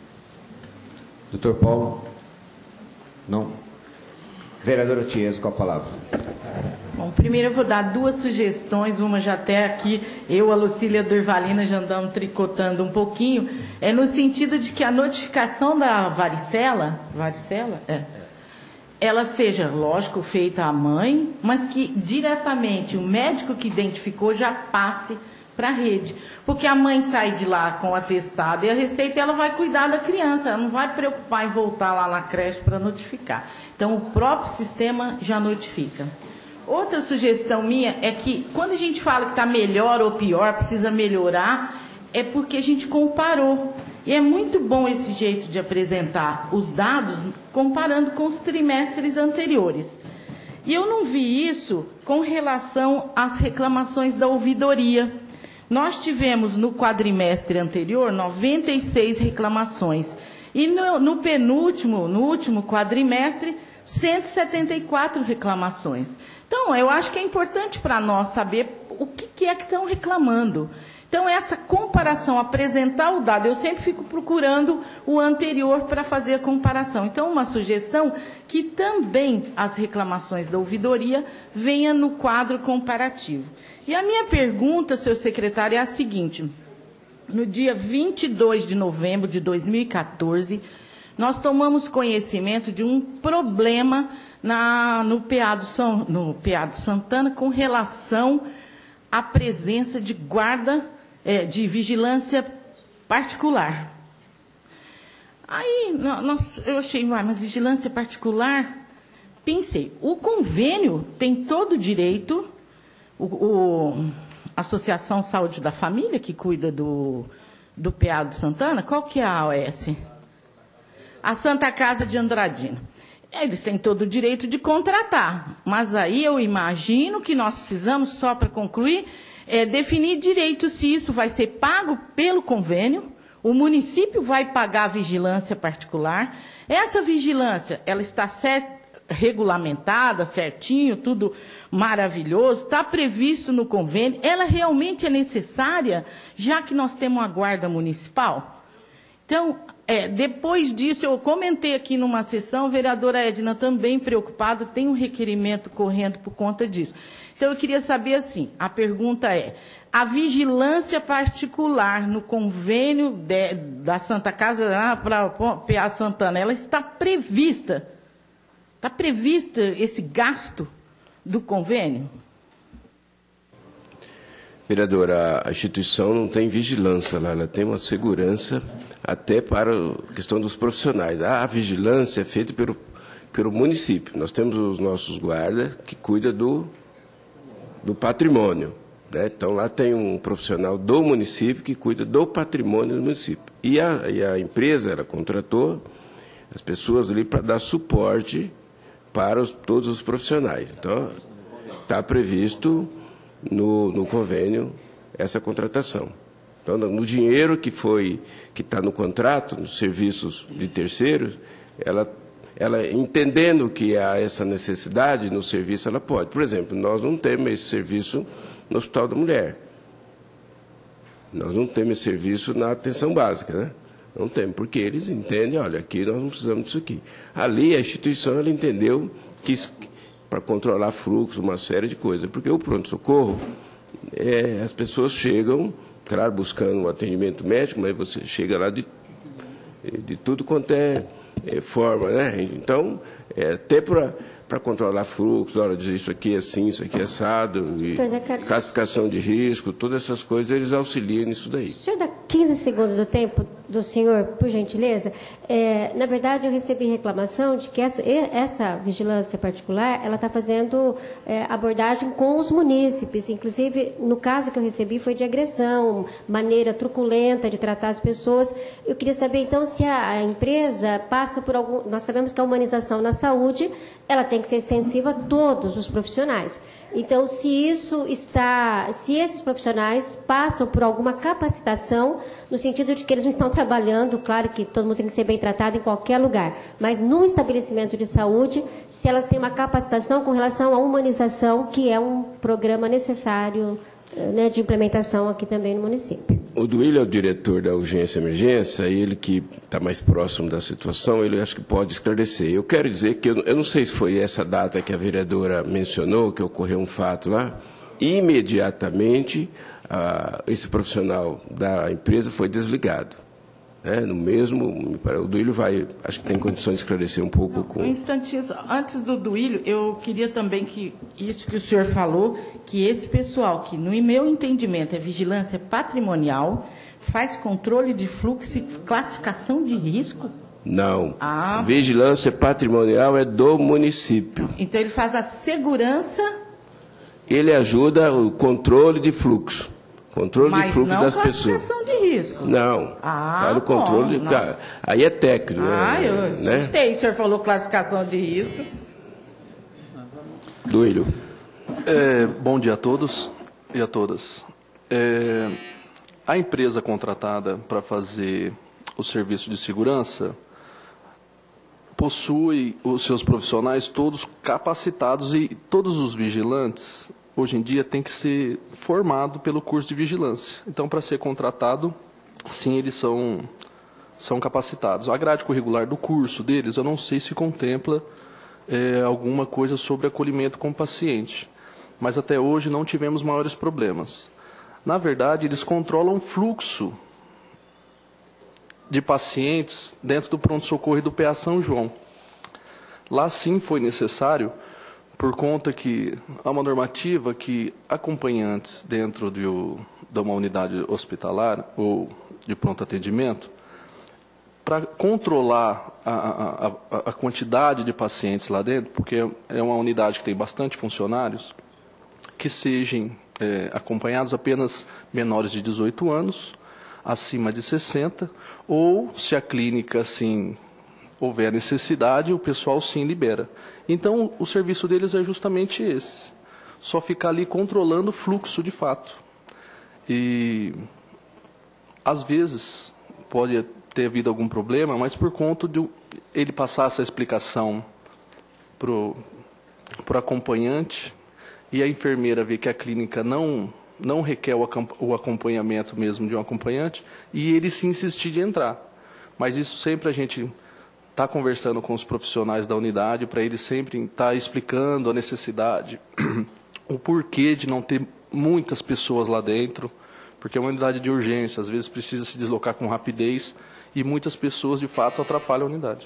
Doutor Paulo? Não? Vereadora Tiesco, com a palavra. Bom, primeiro eu vou dar duas sugestões, uma já até aqui, eu, a Lucília Durvalina, já andamos tricotando um pouquinho, é no sentido de que a notificação da varicela, varicela, é, ela seja, lógico, feita à mãe, mas que diretamente o médico que identificou já passe para a rede. Porque a mãe sai de lá com o atestado e a receita, ela vai cuidar da criança, ela não vai preocupar em voltar lá na creche para notificar. Então, o próprio sistema já notifica. Outra sugestão minha é que, quando a gente fala que está melhor ou pior, precisa melhorar, é porque a gente comparou. E é muito bom esse jeito de apresentar os dados comparando com os trimestres anteriores. E eu não vi isso com relação às reclamações da ouvidoria. Nós tivemos no quadrimestre anterior noventa e seis reclamações. E no, no penúltimo, no último quadrimestre, cento e setenta e quatro reclamações. Então, eu acho que é importante para nós saber o que, que é que estão reclamando. Então, essa comparação, apresentar o dado, eu sempre fico procurando o anterior para fazer a comparação. Então, uma sugestão que também as reclamações da ouvidoria venham no quadro comparativo. E a minha pergunta, senhor secretário, é a seguinte: no dia vinte e dois de novembro de dois mil e quatorze, nós tomamos conhecimento de um problema na, no, P A do São, no P A do Santana com relação à presença de guarda, é, de vigilância particular. Aí nós, eu achei, mas vigilância particular? Pensei, o convênio tem todo o direito, o, o, a Associação Saúde da Família, que cuida do, do P A do Santana, qual que é a A O S? A Santa Casa de Andradina. Eles têm todo o direito de contratar, mas aí eu imagino que nós precisamos, só para concluir, é, definir direito se isso vai ser pago pelo convênio, o município vai pagar a vigilância particular. Essa vigilância, ela está certa, regulamentada, certinho, tudo maravilhoso, está previsto no convênio, ela realmente é necessária, já que nós temos uma guarda municipal? Então, é, depois disso, eu comentei aqui numa sessão, a vereadora Edna também preocupada, tem um requerimento correndo por conta disso. Então, eu queria saber assim, a pergunta é, a vigilância particular no convênio de, da Santa Casa para o P A Santana, ela está prevista? Está previsto esse gasto do convênio? Vereadora, a instituição não tem vigilância lá, ela tem uma segurança até para a questão dos profissionais. A vigilância é feita pelo, pelo município. Nós temos os nossos guardas que cuidam do, do patrimônio, né? Então, lá tem um profissional do município que cuida do patrimônio do município. E a, e a empresa, ela contratou as pessoas ali para dar suporte para os, todos os profissionais. Então, está previsto no, no convênio essa contratação. Então, no dinheiro que foi, que está no contrato, nos serviços de terceiros, ela, ela entendendo que há essa necessidade no serviço, ela pode. Por exemplo, nós não temos esse serviço no Hospital da Mulher. Nós não temos esse serviço na atenção básica, né? Não temos, porque eles entendem, olha, aqui nós não precisamos disso aqui. Ali, a instituição, ela entendeu que para controlar fluxo, uma série de coisas, porque o pronto-socorro, é, as pessoas chegam, claro, buscando um atendimento médico, mas você chega lá de, de tudo quanto é, é forma, né? Então, é, até para para controlar fluxos, olha, dizer isso aqui é assim, isso aqui é assado, e classificação de risco, todas essas coisas, eles auxiliam nisso daí. O senhor dá quinze segundos do tempo do senhor, por gentileza? É, na verdade, eu recebi reclamação de que essa, essa vigilância particular, ela está fazendo é, abordagem com os munícipes, inclusive, no caso que eu recebi foi de agressão, maneira truculenta de tratar as pessoas. Eu queria saber, então, se a, a empresa passa por algum... Nós sabemos que a humanização na saúde, ela tem que ser extensiva a todos os profissionais. Então, se isso está, se esses profissionais passam por alguma capacitação, no sentido de que eles não estão trabalhando, claro que todo mundo tem que ser bem tratado em qualquer lugar, mas no estabelecimento de saúde, se elas têm uma capacitação com relação à humanização, que é um programa necessário, né, de implementação aqui também no município. O Duílio é o diretor da urgência e emergência, ele que está mais próximo da situação, ele acho que pode esclarecer. Eu quero dizer que, eu, eu não sei se foi essa data que a vereadora mencionou, que ocorreu um fato lá, imediatamente ah, esse profissional da empresa foi desligado. É, no mesmo, o Duílio vai, acho que tem condições de esclarecer um pouco. Não, com... Um instantinho, antes do Duílio, eu queria também que isso que o senhor falou, que esse pessoal, que no meu entendimento é vigilância patrimonial, faz controle de fluxo e classificação de risco? Não. Ah, vigilância patrimonial é do município. Então ele faz a segurança... Ele ajuda o controle de fluxo. Controle Mas de fluxo das pessoas. Mas não classificação de risco. Não. Ah, para o controle bom, de... Aí é técnico. Ah, né? eu né? gostei. O senhor falou classificação de risco. Duílio. É, bom dia a todos e a todas. É, a empresa contratada para fazer o serviço de segurança possui os seus profissionais todos capacitados e todos os vigilantes... hoje em dia tem que ser formado pelo curso de vigilância. Então, para ser contratado, sim, eles são, são capacitados. A grade curricular do curso deles, eu não sei se contempla é, alguma coisa sobre acolhimento com o paciente. Mas até hoje não tivemos maiores problemas. Na verdade, eles controlam o fluxo de pacientes dentro do pronto-socorro e do P A São João. Lá sim foi necessário, por conta que há uma normativa que acompanhantes dentro de, de uma unidade hospitalar ou de pronto atendimento, para controlar a, a, a, a quantidade de pacientes lá dentro, porque é uma unidade que tem bastante funcionários, que sejam é, acompanhados apenas menores de dezoito anos, acima de sessenta, ou se a clínica assim houver necessidade, o pessoal sim libera. Então, o serviço deles é justamente esse. Só ficar ali controlando o fluxo de fato. E, às vezes, pode ter havido algum problema, mas por conta de ele passar essa explicação para o acompanhante e a enfermeira ver que a clínica não, não requer o, o acompanhamento mesmo de um acompanhante, e ele se insistir de entrar. Mas isso sempre a gente... está conversando com os profissionais da unidade para eles sempre estar tá explicando a necessidade, o porquê de não ter muitas pessoas lá dentro, porque é uma unidade de urgência, às vezes precisa se deslocar com rapidez e muitas pessoas, de fato, atrapalham a unidade.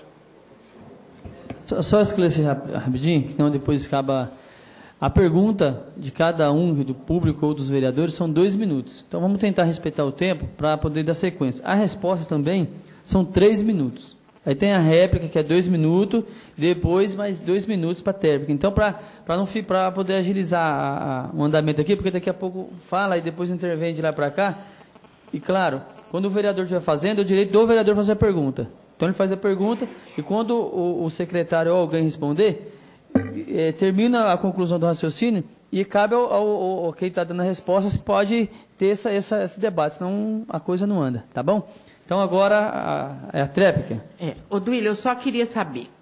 Só, só esclarecer rapidinho, senão depois acaba... A pergunta de cada um, do público ou dos vereadores, são dois minutos. Então, vamos tentar respeitar o tempo para poder dar sequência. A resposta também são três minutos. Aí tem a réplica, que é dois minutos, depois mais dois minutos para a térmica. Então, para não para poder agilizar a, a, o andamento aqui, porque daqui a pouco fala e depois intervém de lá para cá. E, claro, quando o vereador estiver fazendo, é o direito do vereador fazer a pergunta. Então, ele faz a pergunta e quando o, o secretário ou alguém responder, é, termina a conclusão do raciocínio e cabe ao, ao, ao quem está dando a resposta se pode ter essa, essa, esse debate, senão a coisa não anda, tá bom? Então, agora, a, é a tréplica. É, ô Duílio, eu só queria saber,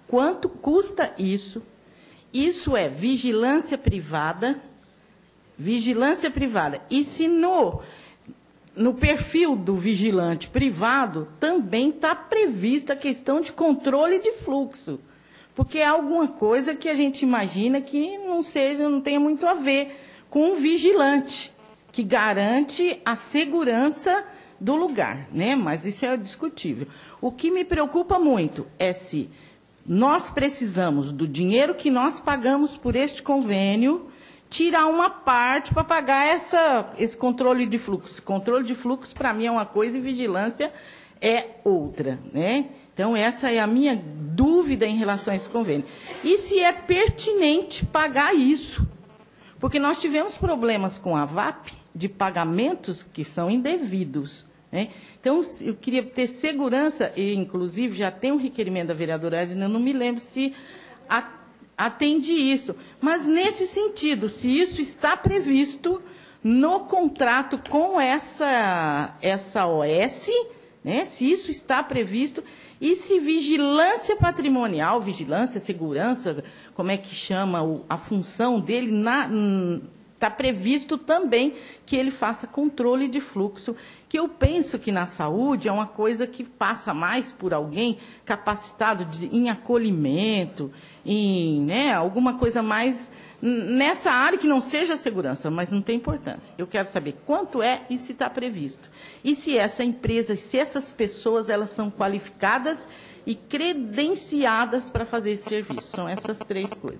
quanto custa isso. Isso é vigilância privada, vigilância privada. E se no, no perfil do vigilante privado também está prevista a questão de controle de fluxo, porque é alguma coisa que a gente imagina que não seja, não tenha muito a ver com o vigilante, que garante a segurança do lugar, né? Mas isso é discutível. O que me preocupa muito é se nós precisamos do dinheiro que nós pagamos por este convênio, tirar uma parte para pagar essa, esse controle de fluxo. Controle de fluxo, para mim, é uma coisa e vigilância é outra, né? Então, essa é a minha dúvida em relação a esse convênio. E se é pertinente pagar isso? Porque nós tivemos problemas com a V A P de pagamentos que são indevidos, né? Então, eu queria ter segurança, e inclusive já tem um requerimento da vereadora Edna, eu não me lembro se atende isso. Mas, nesse sentido, se isso está previsto no contrato com essa, essa O S, né, se isso está previsto, e se vigilância patrimonial, vigilância, segurança, como é que chama o, a função dele, está previsto também que ele faça controle de fluxo, que eu penso que na saúde é uma coisa que passa mais por alguém capacitado de, em acolhimento, em, né, alguma coisa mais nessa área que não seja a segurança, mas não tem importância. Eu quero saber quanto é e se está previsto. E se essa empresa, se essas pessoas, elas são qualificadas e credenciadas para fazer esse serviço. São essas três coisas.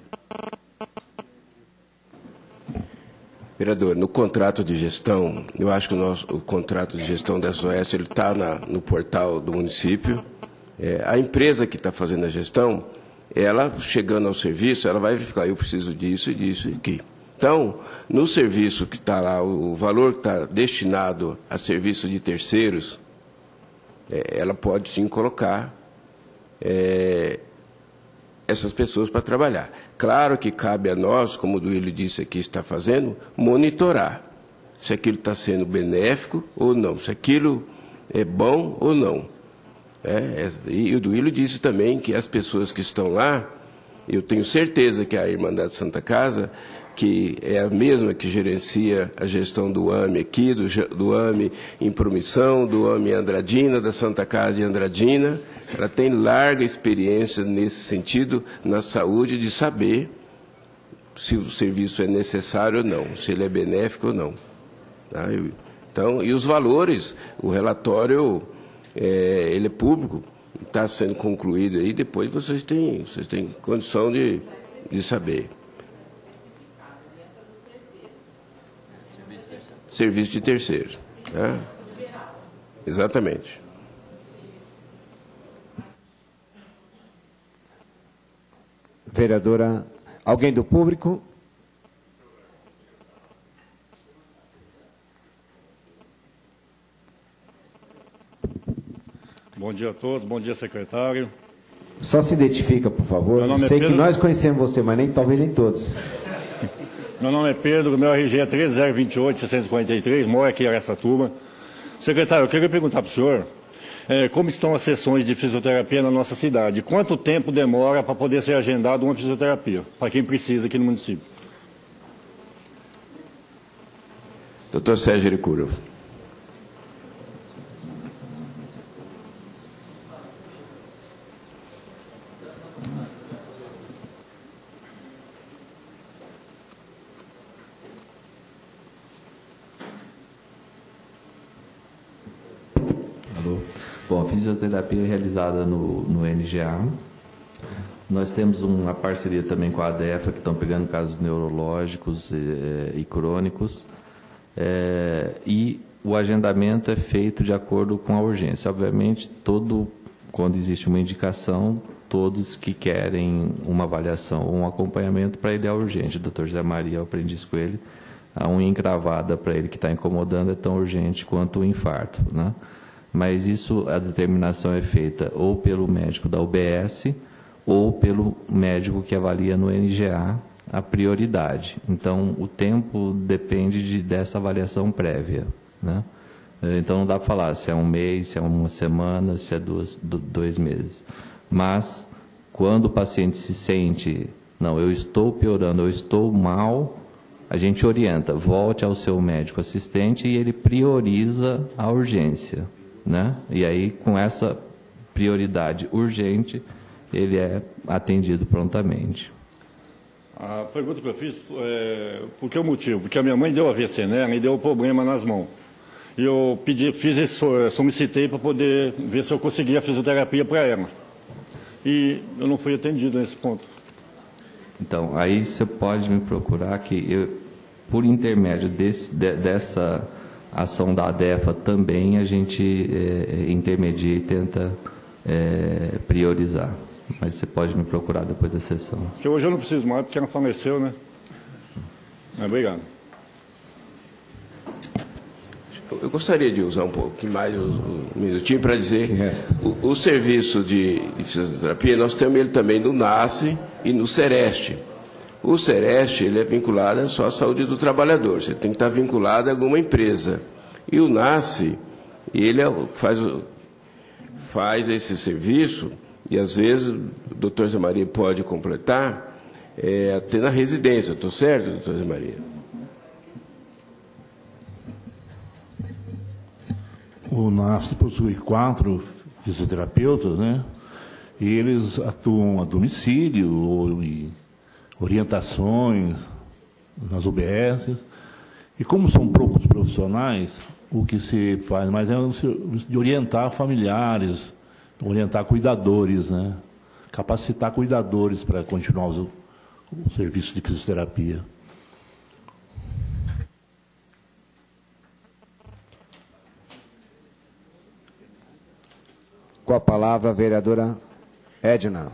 Vereador, no contrato de gestão, eu acho que o, nosso, o contrato de gestão da S O S está no portal do município. É, a empresa que está fazendo a gestão, ela, chegando ao serviço, ela vai verificar, eu preciso disso, disso e aqui. Então, no serviço que está lá, o valor que está destinado a serviço de terceiros, é, ela pode sim colocar é, essas pessoas para trabalhar. Claro que cabe a nós, como o Duílio disse aqui, está fazendo, monitorar se aquilo está sendo benéfico ou não, se aquilo é bom ou não. É, e o Duílio disse também que as pessoas que estão lá, eu tenho certeza que a Irmandade Santa Casa, que é a mesma que gerencia a gestão do A M E aqui, do, do A M E em Promissão, do A M E em Andradina, da Santa Casa de Andradina, ela tem larga experiência nesse sentido, na saúde, de saber se o serviço é necessário ou não, se ele é benéfico ou não. Tá? Eu, então, e os valores, o relatório, é, ele é público, está sendo concluído aí, depois vocês têm, vocês têm condição de, de saber. Serviço de terceiro. Tá? Exatamente. Vereadora, alguém do público? Bom dia a todos, bom dia, secretário. Só se identifica, por favor. Eu sei é que nós conhecemos você, mas nem talvez nem todos. Meu nome é Pedro, meu R G é treze zero vinte e oito, seiscentos e quarenta e três, moro aqui em Araçatuba. Secretário, eu queria perguntar para o senhor é, como estão as sessões de fisioterapia na nossa cidade. Quanto tempo demora para poder ser agendada uma fisioterapia, para quem precisa aqui no município? Doutor Sérgio Ericuro. Bom, a fisioterapia é realizada no, no N G A. Nós temos uma parceria também com a ADEFA, que estão pegando casos neurológicos e, e crônicos. É, e o agendamento é feito de acordo com a urgência. Obviamente, todo, quando existe uma indicação, todos que querem uma avaliação ou um acompanhamento, para ele é urgente. O doutor Zé Maria, eu aprendi isso com ele. A unha encravada para ele que está incomodando é tão urgente quanto o infarto, né? Mas isso, a determinação é feita ou pelo médico da U B S ou pelo médico que avalia no N G A a prioridade. Então, o tempo depende de, dessa avaliação prévia, né? Então, não dá para falar se é um mês, se é uma semana, se é duas, dois meses. Mas, Quando o paciente se sente, não, eu estou piorando, eu estou mal, a gente orienta, volte ao seu médico assistente e ele prioriza a urgência, né? E aí, com essa prioridade urgente, ele é atendido prontamente. A pergunta que eu fiz é por que o motivo? Porque a minha mãe deu A V C nela e deu problema nas mãos. E eu pedi, fiz isso, solicitei para poder ver se eu conseguia a fisioterapia para ela. E eu não fui atendido nesse ponto. Então, aí você pode me procurar que eu, por intermédio desse, de, dessa ação da ADEFA também, a gente é, intermedia e tenta é, priorizar. Mas você pode me procurar depois da sessão. Que hoje eu não preciso mais, porque ela faleceu, né? Obrigado. Eu gostaria de usar um pouquinho mais, um minutinho, para dizer o, o serviço de, de fisioterapia, nós temos ele também no NASCE e no SEREST. O SEREST, ele é vinculado só à saúde do trabalhador, você tem que estar vinculado a alguma empresa. E o NASCE, ele é, faz, faz esse serviço, e às vezes o doutor Zé Maria pode completar, é, até na residência, estou certo, doutor Zé Maria? O NASCE possui quatro fisioterapeutas, né? E eles atuam a domicílio, ou em orientações nas U B S. E como são poucos profissionais, o que se faz mais é de orientar familiares, orientar cuidadores, né? Capacitar cuidadores para continuar o, o serviço de fisioterapia. Com a palavra, a vereadora Edna.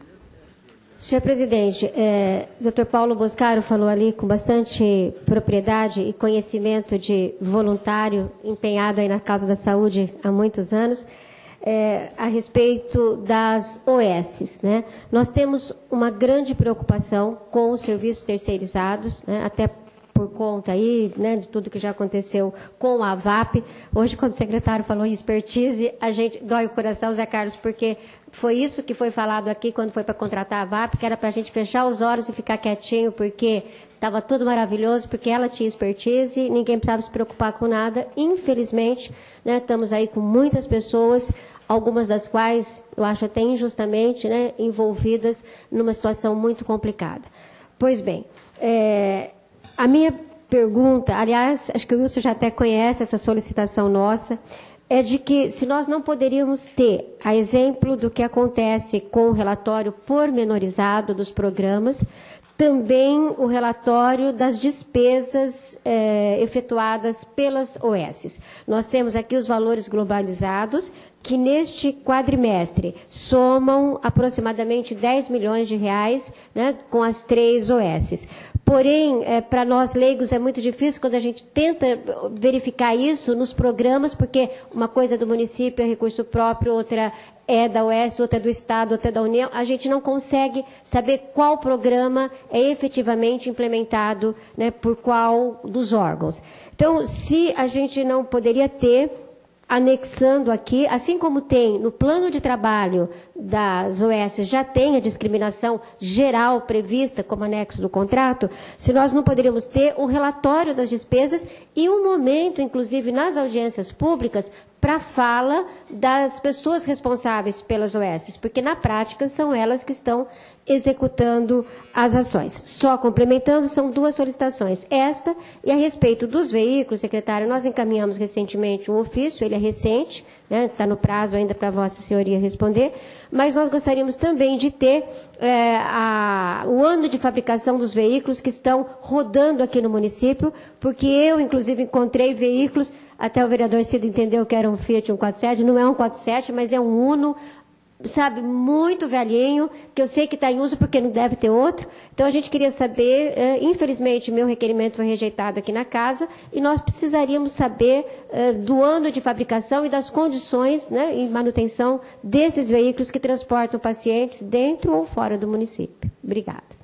Senhor presidente, é, doutor Paulo Boscaro falou ali com bastante propriedade e conhecimento de voluntário empenhado aí na causa da saúde há muitos anos, é, a respeito das O S, né? Nós temos uma grande preocupação com os serviços terceirizados, né? Até por conta aí, né, de tudo que já aconteceu com a VAP. Hoje, quando o secretário falou em expertise, a gente dói o coração, Zé Carlos, porque foi isso que foi falado aqui quando foi para contratar a VAP, que era para a gente fechar os olhos e ficar quietinho, porque estava tudo maravilhoso, porque ela tinha expertise, ninguém precisava se preocupar com nada. Infelizmente, né, estamos aí com muitas pessoas, algumas das quais, eu acho até injustamente, né, envolvidas numa situação muito complicada. Pois bem, é... a minha pergunta, aliás, acho que o Wilson já até conhece essa solicitação nossa, é de que se nós não poderíamos ter, a exemplo do que acontece com o relatório pormenorizado dos programas, também o relatório das despesas eh, efetuadas pelas O S. Nós temos aqui os valores globalizados, que neste quadrimestre somam aproximadamente dez milhões de reais, né, com as três O S. Porém, é, para nós leigos é muito difícil quando a gente tenta verificar isso nos programas, porque uma coisa é do município, é recurso próprio, outra é da O S, outra é do Estado, outra é da União. A gente não consegue saber qual programa é efetivamente implementado, né, por qual dos órgãos. Então, se a gente não poderia ter, anexando aqui, assim como tem no plano de trabalho das O S, já tem a discriminação geral prevista como anexo do contrato, se nós não poderíamos ter um relatório das despesas e um momento, inclusive nas audiências públicas, para fala das pessoas responsáveis pelas O S, porque na prática são elas que estão executando as ações. Só complementando, são duas solicitações. Esta e a respeito dos veículos, secretário, nós encaminhamos recentemente um ofício, ele é recente, né, está no prazo ainda para a Vossa Senhoria responder, mas nós gostaríamos também de ter é, a, o ano de fabricação dos veículos que estão rodando aqui no município, porque eu, inclusive, encontrei veículos, até o vereador Cido entendeu que era um Fiat cento e quarenta e sete, não é um quatro sete, mas é um Uno, sabe, muito velhinho, que eu sei que está em uso porque não deve ter outro. Então, a gente queria saber, eh, infelizmente, meu requerimento foi rejeitado aqui na casa, e nós precisaríamos saber eh, do ano de fabricação e das condições, né, em manutenção desses veículos que transportam pacientes dentro ou fora do município. Obrigada.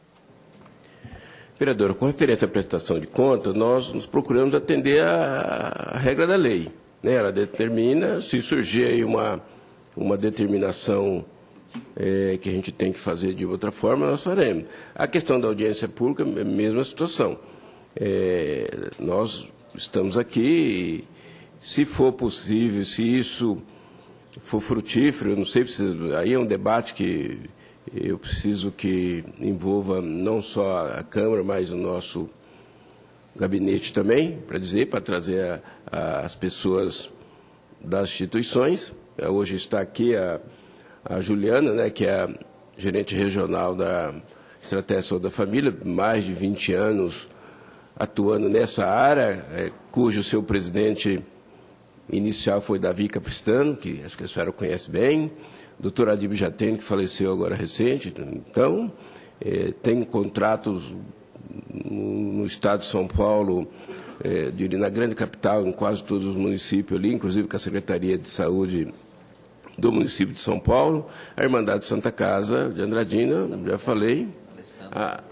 Vereadora, com referência à prestação de contas, nós nos procuramos atender a, a regra da lei, né? Ela determina, se surgir aí uma... uma determinação é, que a gente tem que fazer de outra forma, nós faremos. A questão da audiência pública, é a mesma situação. É, nós estamos aqui, e, se for possível, se isso for frutífero, eu não sei, preciso, aí é um debate que eu preciso que envolva não só a Câmara, mas o nosso gabinete também, para dizer, para trazer a, a, as pessoas das instituições. Hoje está aqui a, a Juliana, né, que é a gerente regional da Estratégia de Saúde da Família, mais de vinte anos atuando nessa área, é, cujo seu presidente inicial foi Davi Capristano, que acho que a senhora conhece bem, doutor Adib Jatene, que faleceu agora recente. Então, é, tem contratos no estado de São Paulo, é, de, na grande capital, em quase todos os municípios ali, inclusive com a Secretaria de Saúde do município de São Paulo, a Irmandade Santa Casa de Andradina, já falei, a,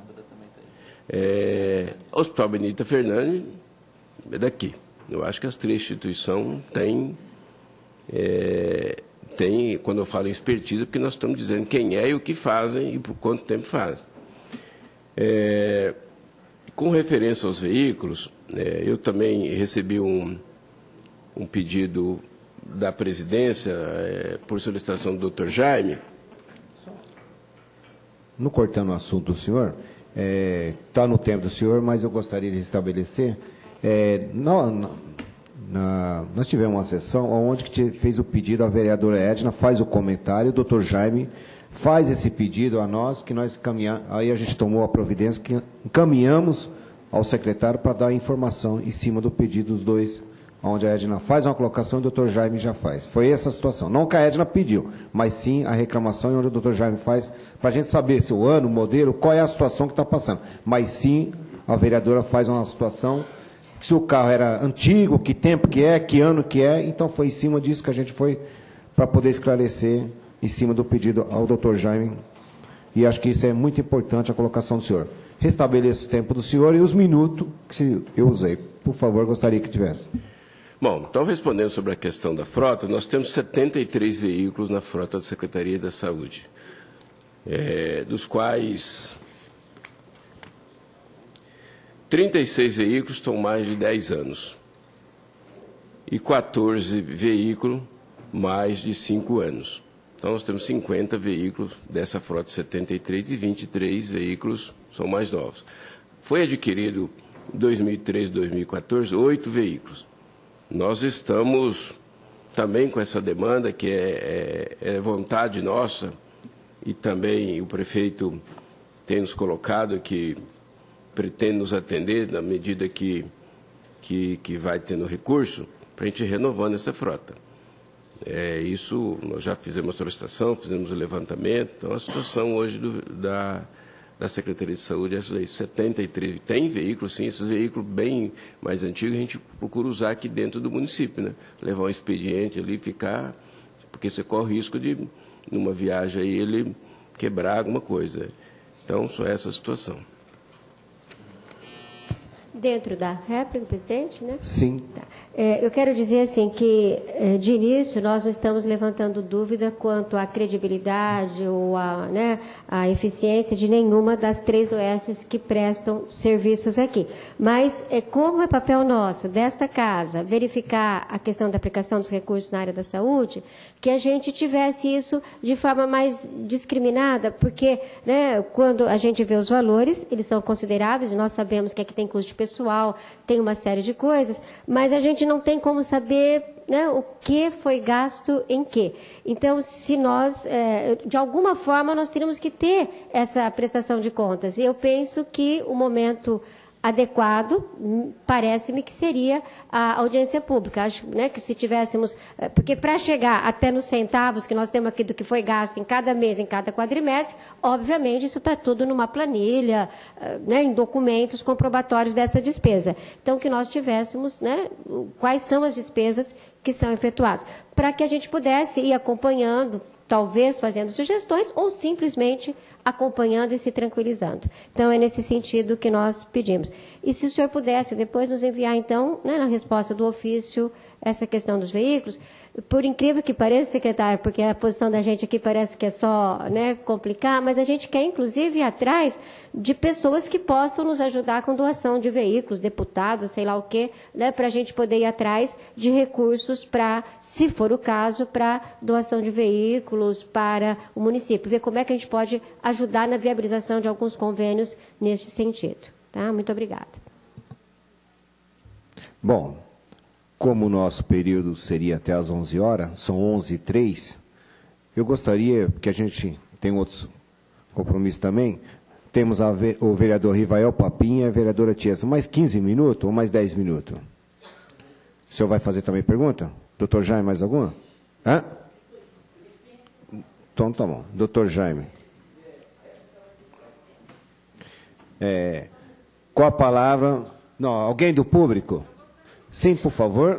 é, Hospital Benedita Fernandes, é daqui. Eu acho que as três instituições têm, é, têm, quando eu falo em expertise, porque nós estamos dizendo quem é e o que fazem e por quanto tempo fazem. É, com referência aos veículos, é, eu também recebi um, um pedido da presidência, é, por solicitação do doutor Jaime. No cortando o assunto do senhor, está é, no tempo do senhor, mas eu gostaria de estabelecer. É, nós, na, nós tivemos uma sessão onde que fez o pedido, a vereadora Edna faz o comentário, o doutor Jaime faz esse pedido a nós, que nós encaminhamos, aí a gente tomou a providência, que encaminhamos ao secretário para dar informação em cima do pedido dos dois, onde a Edna faz uma colocação e o doutor Jaime já faz. Foi essa a situação. Não que a Edna pediu, mas sim a reclamação e onde o doutor Jaime faz, para a gente saber se o ano, o modelo, qual é a situação que está passando. Mas sim, a vereadora faz uma situação, se o carro era antigo, que tempo que é, que ano que é, então foi em cima disso que a gente foi para poder esclarecer em cima do pedido ao doutor Jaime, e acho que isso é muito importante, a colocação do senhor. Restabeleça o tempo do senhor e os minutos que eu usei. Por favor, gostaria que tivesse. Bom, então, respondendo sobre a questão da frota, nós temos setenta e três veículos na frota da Secretaria da Saúde, é, dos quais trinta e seis veículos estão mais de dez anos e quatorze veículos mais de cinco anos. Então, nós temos cinquenta veículos dessa frota de setenta e três e vinte e três veículos são mais novos. Foi adquirido em dois mil e treze, dois mil e quatorze, oito veículos. Nós estamos também com essa demanda, que é, é, é vontade nossa, e também o prefeito tem nos colocado que pretende nos atender na medida que, que, que vai tendo recurso, para a gente ir renovando essa frota. É, isso, nós já fizemos a solicitação, fizemos o levantamento, então a situação hoje do, da, da Secretaria de Saúde é essa aí, setenta e três, tem veículos sim, esses veículos bem mais antigos a gente procura usar aqui dentro do município, né? Levar um expediente ali, ficar, porque você corre o risco de, numa viagem aí, ele quebrar alguma coisa. Então, só essa a situação. Dentro da réplica, presidente, né? Sim. Tá. É, eu quero dizer assim que, de início, nós não estamos levantando dúvida quanto à credibilidade ou à, né, à eficiência de nenhuma das três O S que prestam serviços aqui. Mas, é, como é papel nosso, desta casa, verificar a questão da aplicação dos recursos na área da saúde, que a gente tivesse isso de forma mais discriminada, porque, né, quando a gente vê os valores, eles são consideráveis, e nós sabemos que aqui tem custo de pessoal, tem uma série de coisas, mas a gente não tem como saber, né, o que foi gasto em quê. Então, se nós, é, de alguma forma, nós teríamos que ter essa prestação de contas. E eu penso que o momento adequado, parece-me que seria a audiência pública. Acho, né, que se tivéssemos... Porque para chegar até nos centavos que nós temos aqui do que foi gasto em cada mês, em cada quadrimestre, obviamente isso está tudo numa planilha, né, em documentos comprobatórios dessa despesa. Então, que nós tivéssemos, né, quais são as despesas que são efetuadas, para que a gente pudesse ir acompanhando, talvez fazendo sugestões ou simplesmente acompanhando e se tranquilizando. Então, é nesse sentido que nós pedimos. E se o senhor pudesse depois nos enviar, então, né, na resposta do ofício, essa questão dos veículos, por incrível que pareça, secretário, porque a posição da gente aqui parece que é só, né, complicar, mas a gente quer, inclusive, ir atrás de pessoas que possam nos ajudar com doação de veículos, deputados, sei lá o quê, né, para a gente poder ir atrás de recursos para, se for o caso, para doação de veículos para o município, ver como é que a gente pode ajudar na viabilização de alguns convênios neste sentido. Tá? Muito obrigada. Bom, como o nosso período seria até às onze horas, são onze e três, eu gostaria, porque a gente tem outros compromissos também, temos a, o vereador Rivael Papinha e a vereadora Tiesa, mais quinze minutos ou mais dez minutos? O senhor vai fazer também pergunta? Doutor Jaime, mais alguma? Hã? Então, tá bom. Doutor Jaime. É, com a palavra... Não, alguém do público? Sim, por favor.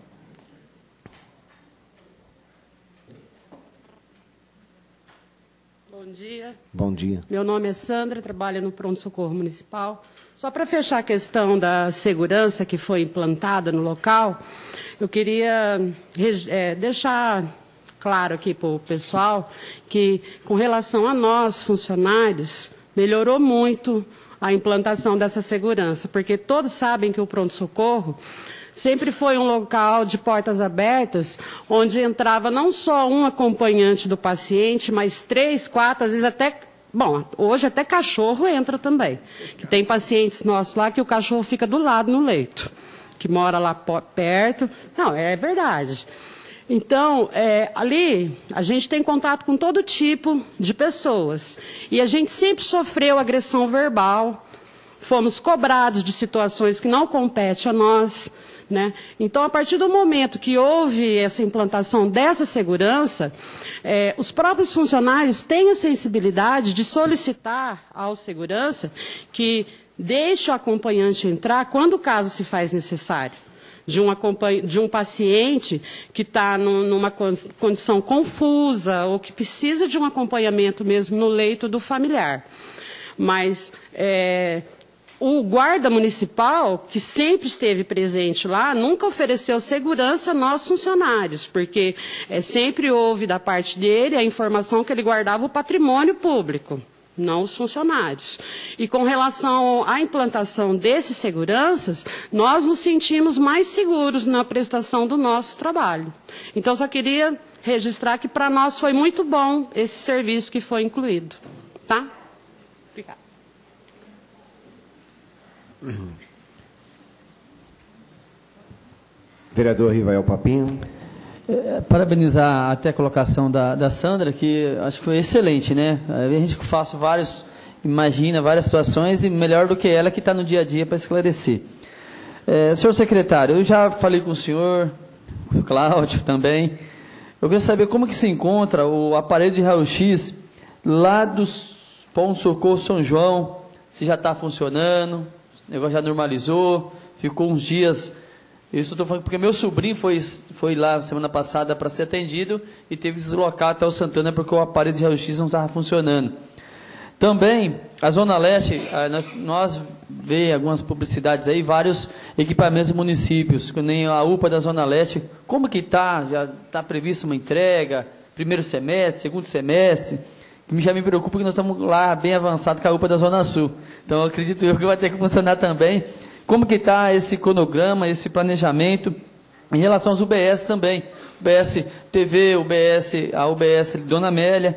Bom dia. Bom dia. Meu nome é Sandra, trabalho no Pronto Socorro Municipal. Só para fechar a questão da segurança que foi implantada no local, eu queria é, deixar claro aqui para o pessoal que, com relação a nós, funcionários, melhorou muito a implantação dessa segurança, porque todos sabem que o Pronto Socorro sempre foi um local de portas abertas, onde entrava não só um acompanhante do paciente, mas três, quatro, às vezes até... Bom, hoje até cachorro entra também. Que tem pacientes nossos lá que o cachorro fica do lado no leito, que mora lá perto. Não, é verdade. Então, é, ali, a gente tem contato com todo tipo de pessoas. E a gente sempre sofreu agressão verbal, fomos cobrados de situações que não competem a nós, né? Então, a partir do momento que houve essa implantação dessa segurança, é, os próprios funcionários têm a sensibilidade de solicitar ao segurança que deixe o acompanhante entrar quando o caso se faz necessário. De um, de um paciente que está num, numa condição confusa ou que precisa de um acompanhamento mesmo no leito do familiar. Mas é, o guarda municipal, que sempre esteve presente lá, nunca ofereceu segurança a nós funcionários, porque é, sempre houve da parte dele a informação que ele guardava o patrimônio público, não os funcionários. E com relação à implantação desses seguranças, nós nos sentimos mais seguros na prestação do nosso trabalho. Então, só queria registrar que para nós foi muito bom esse serviço que foi incluído. Tá? Obrigada. Uhum. Vereador Rivael Papinho. Parabenizar até a colocação da, da Sandra, que acho que foi excelente, né? A gente faz vários, imagina várias situações e melhor do que ela que está no dia a dia para esclarecer. É, senhor secretário, eu já falei com o senhor, com o Cláudio também. Eu queria saber como que se encontra o aparelho de raio-x lá do Pão Socorro São João, se já está funcionando, o negócio já normalizou, ficou uns dias... Isso eu estou falando porque meu sobrinho foi, foi lá semana passada para ser atendido e teve que deslocar até o Santana porque o aparelho de raio-x não estava funcionando. Também, a Zona Leste, nós, nós vemos algumas publicidades aí, vários equipamentos municípios, que nem a U P A da Zona Leste, como que está? Já está prevista uma entrega, primeiro semestre, segundo semestre, que já me preocupa porque nós estamos lá bem avançados com a U P A da Zona Sul. Então, eu acredito eu que vai ter que funcionar também. Como que está esse cronograma, esse planejamento em relação aos U B S também? U B S T V, U B S, a U B S Dona Amélia.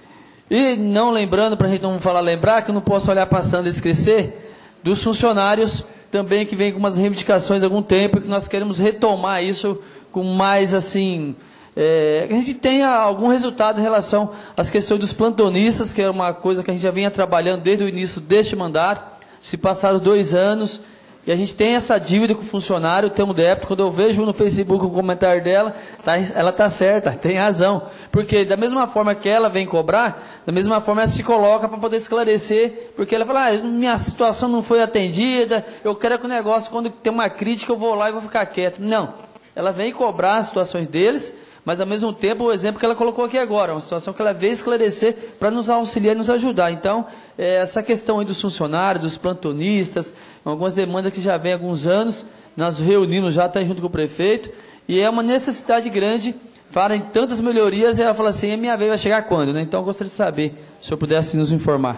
E não lembrando, para a gente não falar lembrar, que eu não posso olhar passando e esquecer, dos funcionários também que vem com umas reivindicações há algum tempo, e que nós queremos retomar isso com mais, assim, é, que a gente tenha algum resultado em relação às questões dos plantonistas, que é uma coisa que a gente já vinha trabalhando desde o início deste mandato. Se passaram dois anos... E a gente tem essa dívida com o funcionário, o termo débito, quando eu vejo no Facebook o comentário dela, tá, ela está certa, tem razão. Porque da mesma forma que ela vem cobrar, da mesma forma ela se coloca para poder esclarecer, porque ela fala, ah, minha situação não foi atendida, eu quero que o negócio, quando tem uma crítica, eu vou lá e vou ficar quieto. Não, ela vem cobrar as situações deles, mas ao mesmo tempo o exemplo que ela colocou aqui agora, uma situação que ela veio esclarecer para nos auxiliar e nos ajudar. Então, é, essa questão aí dos funcionários, dos plantonistas, algumas demandas que já vem há alguns anos, nós reunimos já, está junto com o prefeito, e é uma necessidade grande, fala em tantas melhorias, e ela fala assim, a minha vez vai chegar quando? Né? Então, eu gostaria de saber, se o senhor pudesse nos informar.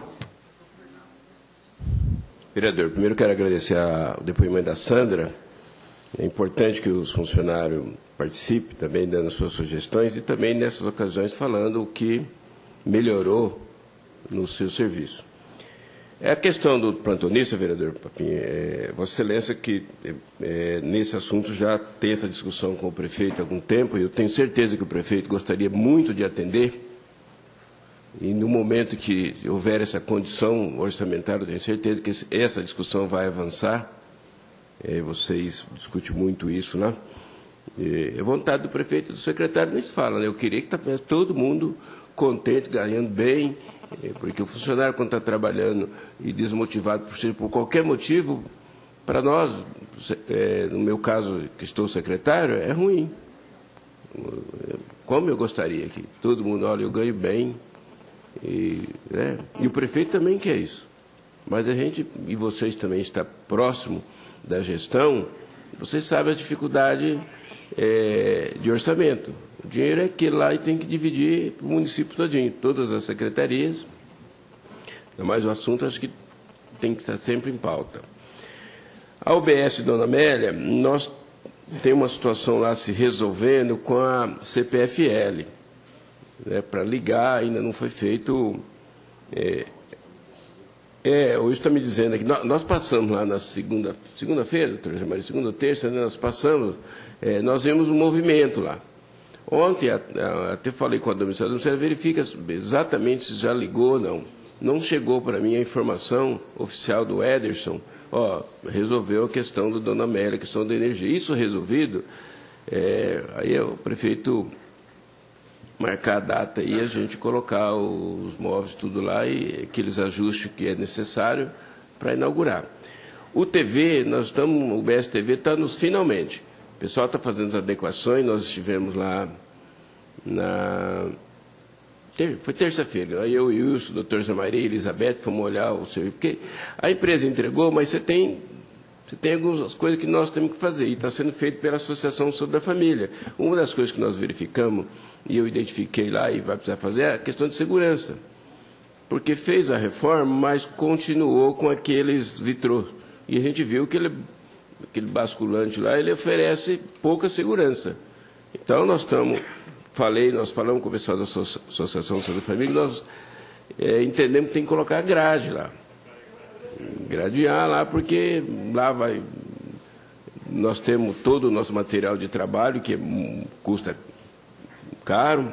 Vereador, primeiro quero agradecer a, o depoimento da Sandra. É importante que os funcionários participem também, dando suas sugestões, e também, nessas ocasiões, falando o que melhorou no seu serviço. É a questão do plantonista, vereador Papinha, é, Vossa Excelência, que é, nesse assunto já tem essa discussão com o prefeito há algum tempo, e eu tenho certeza que o prefeito gostaria muito de atender, e no momento que houver essa condição orçamentária, eu tenho certeza que essa discussão vai avançar. É, vocês discutem muito isso lá. É, a vontade do prefeito e do secretário nem se fala, né? Eu queria que tá, todo mundo contente, ganhando bem, é, porque o funcionário, quando está trabalhando e desmotivado por, por qualquer motivo, para nós, é, no meu caso, que estou secretário, é ruim. Como eu gostaria que todo mundo, olha, eu ganho bem, e, né? E o prefeito também quer isso. Mas a gente, e vocês também, está próximo da gestão, vocês sabem a dificuldade é, de orçamento. O dinheiro é aquele lá e tem que dividir para o município todinho, todas as secretarias. Mas o assunto acho que tem que estar sempre em pauta. A U B S Dona Amélia, nós temos uma situação lá se resolvendo com a C P F L. Né, para ligar, ainda não foi feito. É, é, hoje está me dizendo aqui, nós, nós passamos lá na segunda, segunda-feira, doutora Maria, segunda ou terça, né, nós passamos, é, nós vimos um movimento lá. Ontem, a, a, até falei com a administradora, você verifica exatamente se já ligou ou não. Não chegou para mim a informação oficial do Ederson, ó, resolveu a questão do Dona Amélia, a questão da energia. Isso resolvido, é, aí é o prefeito marcar a data e a gente colocar os móveis tudo lá e aqueles ajustes que é necessário para inaugurar. O T V, nós estamos, o B S T V está nos finalmente. O pessoal está fazendo as adequações, nós estivemos lá na... Foi terça-feira, aí eu e o Wilson, doutor Zé Maria e Elizabeth, fomos olhar o serviço, porque a empresa entregou, mas você tem... Você tem algumas coisas que nós temos que fazer, e está sendo feito pela Associação Saúde da Família. Uma das coisas que nós verificamos, e eu identifiquei lá e vai precisar fazer, é a questão de segurança. Porque fez a reforma, mas continuou com aqueles vitrôs. E a gente viu que ele, aquele basculante lá, ele oferece pouca segurança. Então, nós estamos, falei, nós falamos com o pessoal da Associação Saúde da Família, nós é, entendemos que tem que colocar grade lá. Gradear lá, porque lá vai... Nós temos todo o nosso material de trabalho, que custa caro.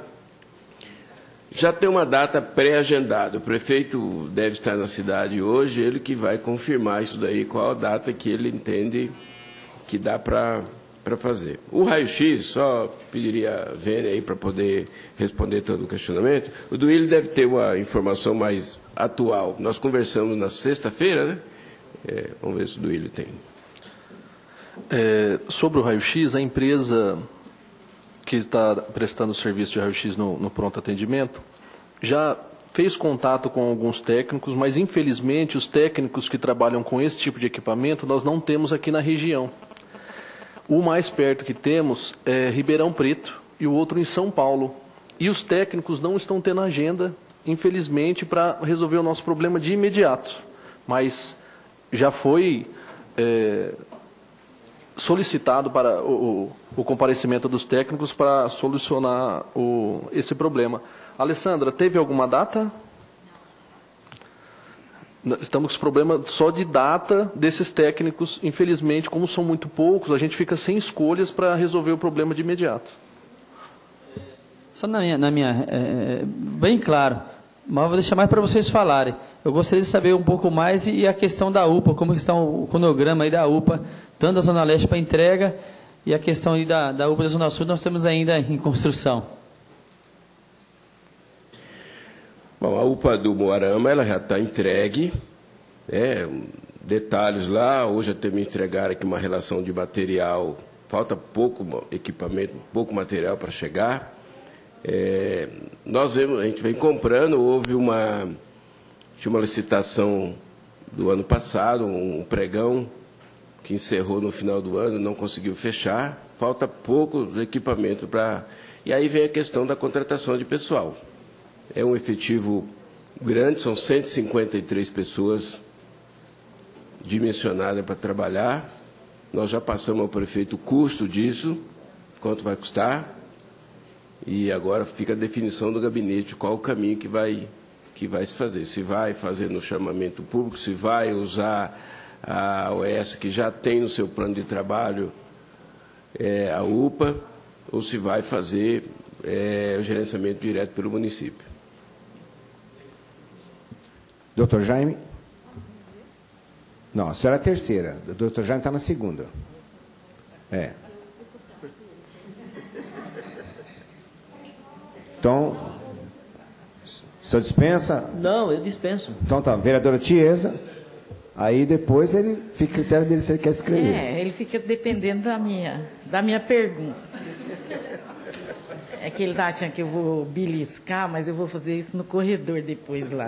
Já tem uma data pré-agendada. O prefeito deve estar na cidade hoje, ele que vai confirmar isso daí, qual a data que ele entende que dá para para fazer. O raio-x, só pediria a Vênia aí para poder responder todo o questionamento. O Duílio deve ter uma informação mais atual. Nós conversamos na sexta-feira, né? É, vamos ver se o Duílio tem. É, sobre o raio-x, a empresa que está prestando serviço de raio-x no, no pronto atendimento já fez contato com alguns técnicos, mas infelizmente os técnicos que trabalham com esse tipo de equipamento nós não temos aqui na região. O mais perto que temos é Ribeirão Preto e o outro em São Paulo. E os técnicos não estão tendo agenda, infelizmente, para resolver o nosso problema de imediato. Mas já foi é, solicitado para o, o comparecimento dos técnicos para solucionar o, esse problema. Alessandra, teve alguma data? Estamos com problema só de data desses técnicos. Infelizmente, como são muito poucos, a gente fica sem escolhas para resolver o problema de imediato. Só na minha, na minha é, bem claro, mas vou deixar mais para vocês falarem. Eu gostaria de saber um pouco mais e a questão da U P A, como está o cronograma aí da U P A, tanto da Zona Leste para entrega e a questão aí da, da U P A da Zona Sul, nós temos ainda em construção. Bom, a U P A do Moarama, ela já está entregue, é, detalhes lá, hoje até me entregaram aqui uma relação de material, falta pouco equipamento, pouco material para chegar. É, nós vemos, a gente vem comprando, houve uma, tinha uma licitação do ano passado, um pregão, que encerrou no final do ano, não conseguiu fechar, falta poucos equipamentos para... E aí vem a questão da contratação de pessoal. É um efetivo grande, são cento e cinquenta e três pessoas dimensionadas para trabalhar. Nós já passamos ao prefeito o custo disso, quanto vai custar, e agora fica a definição do gabinete, qual o caminho que vai, que vai se fazer. Se vai fazer no chamamento público, se vai usar a O S que já tem no seu plano de trabalho é, a U P A, ou se vai fazer é, o gerenciamento direto pelo município. Doutor Jaime? Não, a senhora é a terceira. O doutor Jaime está na segunda. É. Então, o senhor dispensa? Não, eu dispenso. Então tá, vereadora Tiesa. Aí depois ele fica a critério dele se ele quer escrever. É, ele fica dependendo da minha, da minha pergunta. É que ele está achando que eu vou beliscar, mas eu vou fazer isso no corredor depois lá.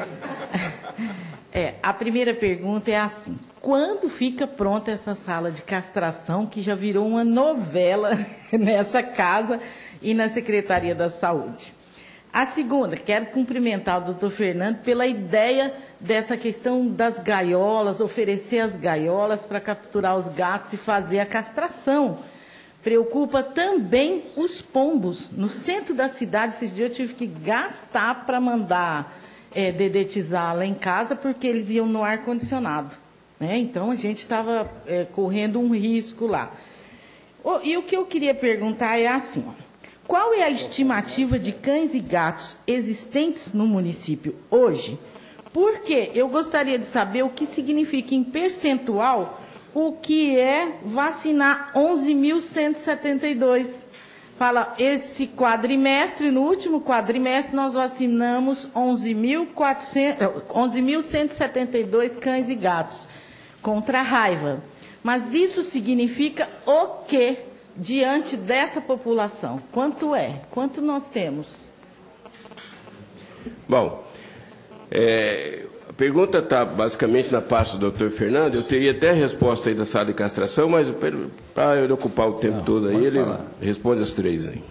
É, a primeira pergunta é assim: quando fica pronta essa sala de castração que já virou uma novela nessa casa e na Secretaria da Saúde? A segunda, quero cumprimentar o doutor Fernando pela ideia dessa questão das gaiolas, oferecer as gaiolas para capturar os gatos e fazer a castração. Preocupa também os pombos. No centro da cidade, esses dias eu tive que gastar para mandar é, dedetizar lá em casa, porque eles iam no ar-condicionado, né? Então, a gente estava é, correndo um risco lá. Oh, e o que eu queria perguntar é assim, ó, qual é a estimativa de cães e gatos existentes no município hoje? Porque eu gostaria de saber o que significa em percentual o que é vacinar onze mil cento e setenta e dois. Fala, esse quadrimestre, no último quadrimestre, nós vacinamos onze mil cento e setenta e dois cães e gatos contra a raiva. Mas isso significa o quê diante dessa população? Quanto é? Quanto nós temos? Bom, é, a pergunta está basicamente na parte do doutor Fernando. Eu teria até a resposta aí da sala de castração, mas para ele ocupar o tempo Não, todo aí, ele falar. responde as três aí.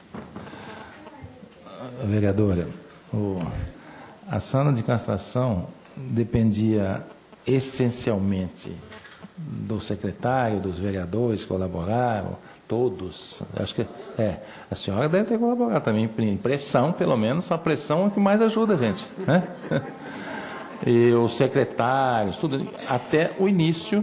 Vereadora, o, a sala de castração dependia essencialmente do secretário, dos vereadores que colaboraram, todos. Acho que é. A senhora deve ter colaborado também em pressão, pelo menos, a pressão é o que mais ajuda a gente, né? E os secretários, tudo, até o início,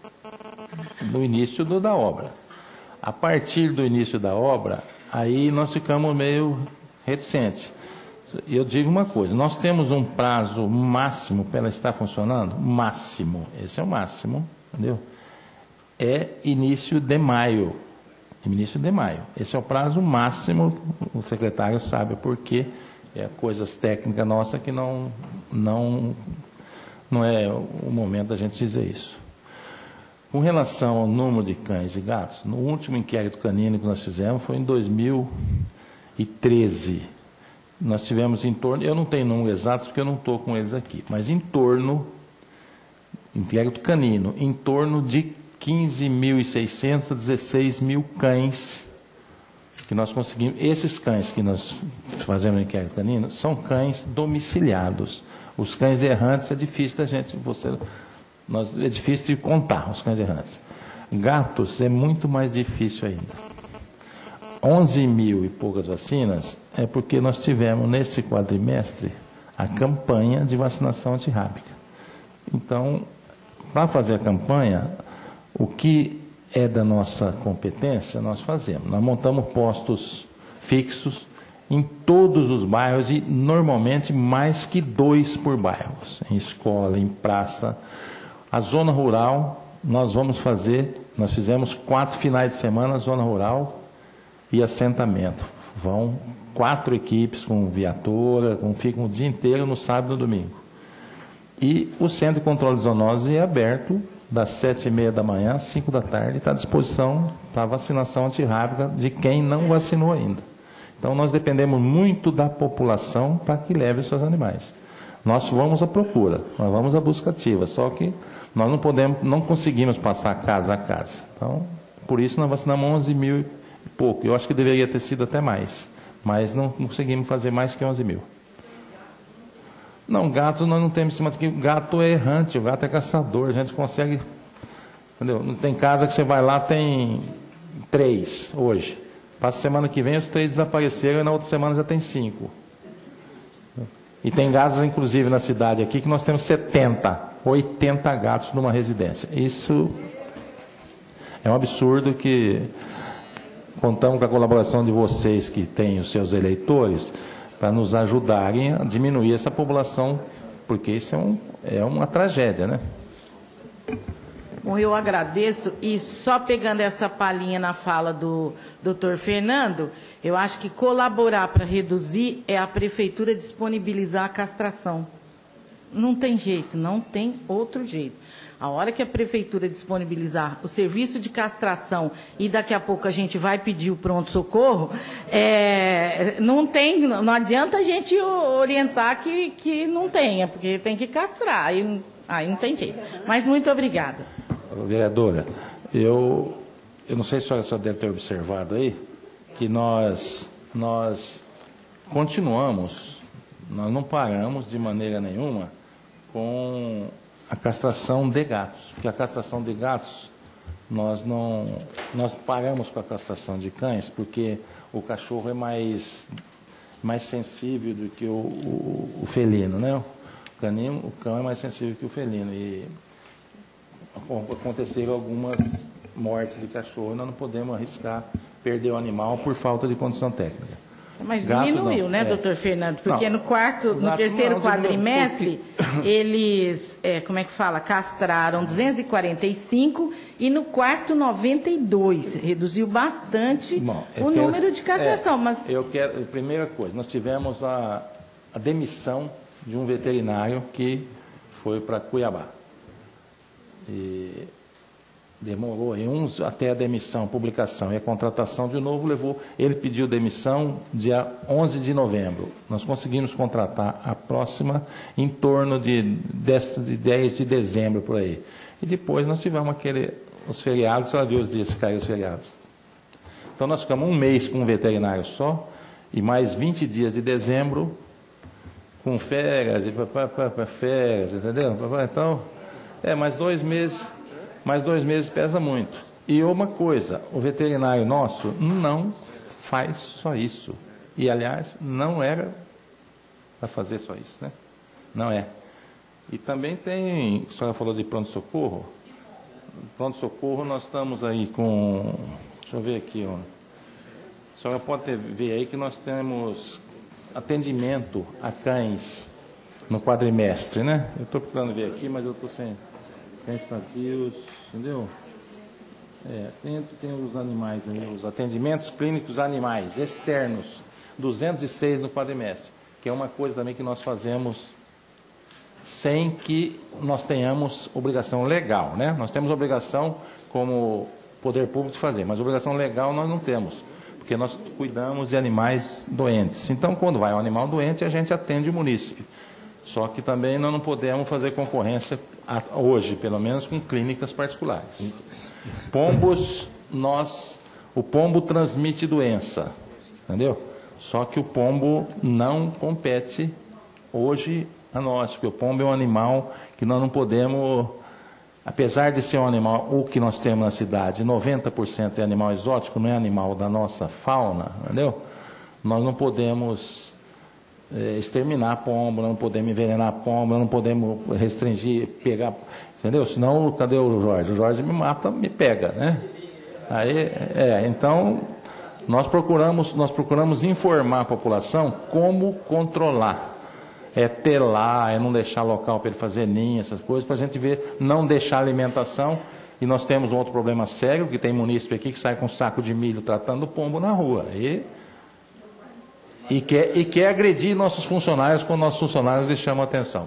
no início do, da obra. A partir do início da obra, aí nós ficamos meio reticentes. E eu digo uma coisa, nós temos um prazo máximo para ela estar funcionando? Máximo, esse é o máximo, entendeu? É início de maio. Início de maio. Esse é o prazo máximo, o secretário sabe por quê. É coisas técnicas nossas que não, não, não é o momento da gente dizer isso. Com relação ao número de cães e gatos, no último inquérito canino que nós fizemos foi em dois mil e treze. Nós tivemos em torno, eu não tenho números exatos porque eu não estou com eles aqui, mas em torno, inquérito canino, em torno de quinze mil e seiscentos a dezesseis mil cães que nós conseguimos. Esses cães que nós fazemos no inquérito canino são cães domiciliados. Os cães errantes é difícil da gente, você, nós, é difícil de contar os cães errantes. Gatos é muito mais difícil ainda. onze mil e poucas vacinas é porque nós tivemos nesse quadrimestre a campanha de vacinação antirrábica. Então, para fazer a campanha, o que é da nossa competência, nós fazemos. Nós montamos postos fixos em todos os bairros e, normalmente, mais que dois por bairro. Em escola, em praça. A zona rural, nós vamos fazer, nós fizemos quatro finais de semana, zona rural e assentamento. Vão quatro equipes com viatura, com, ficam o dia inteiro no sábado e no domingo. E o Centro de Controle de Zoonose é aberto das sete e meia da manhã às cinco da tarde, está à disposição para vacinação antirrábica de quem não vacinou ainda. Então, nós dependemos muito da população para que leve os seus animais. Nós vamos à procura, nós vamos à busca ativa, só que nós não podemos, não conseguimos passar casa a casa. Então, por isso nós vacinamos onze mil e pouco. Eu acho que deveria ter sido até mais, mas não conseguimos fazer mais que onze mil. Não, gato nós não temos, porque o gato é errante, o gato é caçador, a gente consegue, entendeu? Não tem casa que você vai lá, tem três hoje. Passa a semana que vem, os três desapareceram e na outra semana já tem cinco. E tem gatos, inclusive, na cidade aqui, que nós temos setenta, oitenta gatos numa residência. Isso é um absurdo que contamos com a colaboração de vocês que têm os seus eleitores para nos ajudarem a diminuir essa população, porque isso é, um, é uma tragédia, né? Bom, eu agradeço, e só pegando essa palhinha na fala do doutor Fernando, eu acho que colaborar para reduzir é a prefeitura disponibilizar a castração. Não tem jeito, não tem outro jeito. A hora que a prefeitura disponibilizar o serviço de castração e daqui a pouco a gente vai pedir o pronto-socorro, é, não tem, não adianta a gente orientar que, que não tenha, porque tem que castrar, aí, aí não tem jeito. Mas muito obrigada. Vereadora, eu, eu não sei se a senhora deve ter observado aí, que nós, nós continuamos, nós não paramos de maneira nenhuma com a castração de gatos, porque a castração de gatos, nós não, nós paramos com a castração de cães, porque o cachorro é mais, mais sensível do que o, o, o felino, né? O, canino, o cão é mais sensível que o felino, e aconteceram algumas mortes de cachorro, nós não podemos arriscar perder o animal por falta de condição técnica. Mas gato, diminuiu, não, né, é. doutor Fernando? Porque não, no quarto, no gato, terceiro não, quadrimestre, porque... eles, é, como é que fala, castraram duzentos e quarenta e cinco e no quarto noventa e dois. Reduziu bastante Bom, o quero, número de castração. É, mas... Eu quero, primeira coisa, nós tivemos a, a demissão de um veterinário que foi para Cuiabá. E demorou aí uns até a demissão, a publicação e a contratação de novo levou. Ele pediu demissão dia onze de novembro. Nós conseguimos contratar a próxima em torno de, de dez de dezembro por aí. E depois nós tivemos aquele, os feriados, ela viu os dias que caíram os feriados. Então nós ficamos um mês com um veterinário só e mais vinte dias de dezembro com férias, e férias, entendeu? Então, é, mais dois meses, mais dois meses pesa muito. E uma coisa, o veterinário nosso não faz só isso. E, aliás, não era para fazer só isso, né? Não é. E também tem, a senhora falou de pronto-socorro. Pronto-socorro, nós estamos aí com, deixa eu ver aqui, ó. A senhora pode ter, ver aí que nós temos atendimento a cães no quadrimestre, né? Eu estou procurando ver aqui, mas eu estou sem cães sadios, entendeu? É, tem, tem os animais aí, os atendimentos clínicos animais externos, duzentos e seis no quadrimestre, que é uma coisa também que nós fazemos sem que nós tenhamos obrigação legal, né? Nós temos obrigação como poder público de fazer, mas obrigação legal nós não temos, porque nós cuidamos de animais doentes. Então, quando vai um animal doente, a gente atende o munícipe. Só que também nós não podemos fazer concorrência, hoje, pelo menos, com clínicas particulares. Pombos, nós, o pombo transmite doença, entendeu? Só que o pombo não compete hoje a nós, porque o pombo é um animal que nós não podemos, apesar de ser um animal, o que nós temos na cidade, noventa por cento é animal exótico, não é animal da nossa fauna, entendeu? Nós não podemos é, exterminar pombo, não podemos envenenar pombo, não podemos restringir, pegar, entendeu? Senão, cadê o Jorge? O Jorge me mata, me pega, né? Aí, é, então, nós procuramos, nós procuramos informar a população como controlar. É telar, é não deixar local para ele fazer ninho, essas coisas, para a gente ver, não deixar alimentação. E nós temos um outro problema sério, que tem munícipe aqui que sai com um saco de milho tratando o pombo na rua. E, e, quer, e quer agredir nossos funcionários quando nossos funcionários lhes chamam a atenção.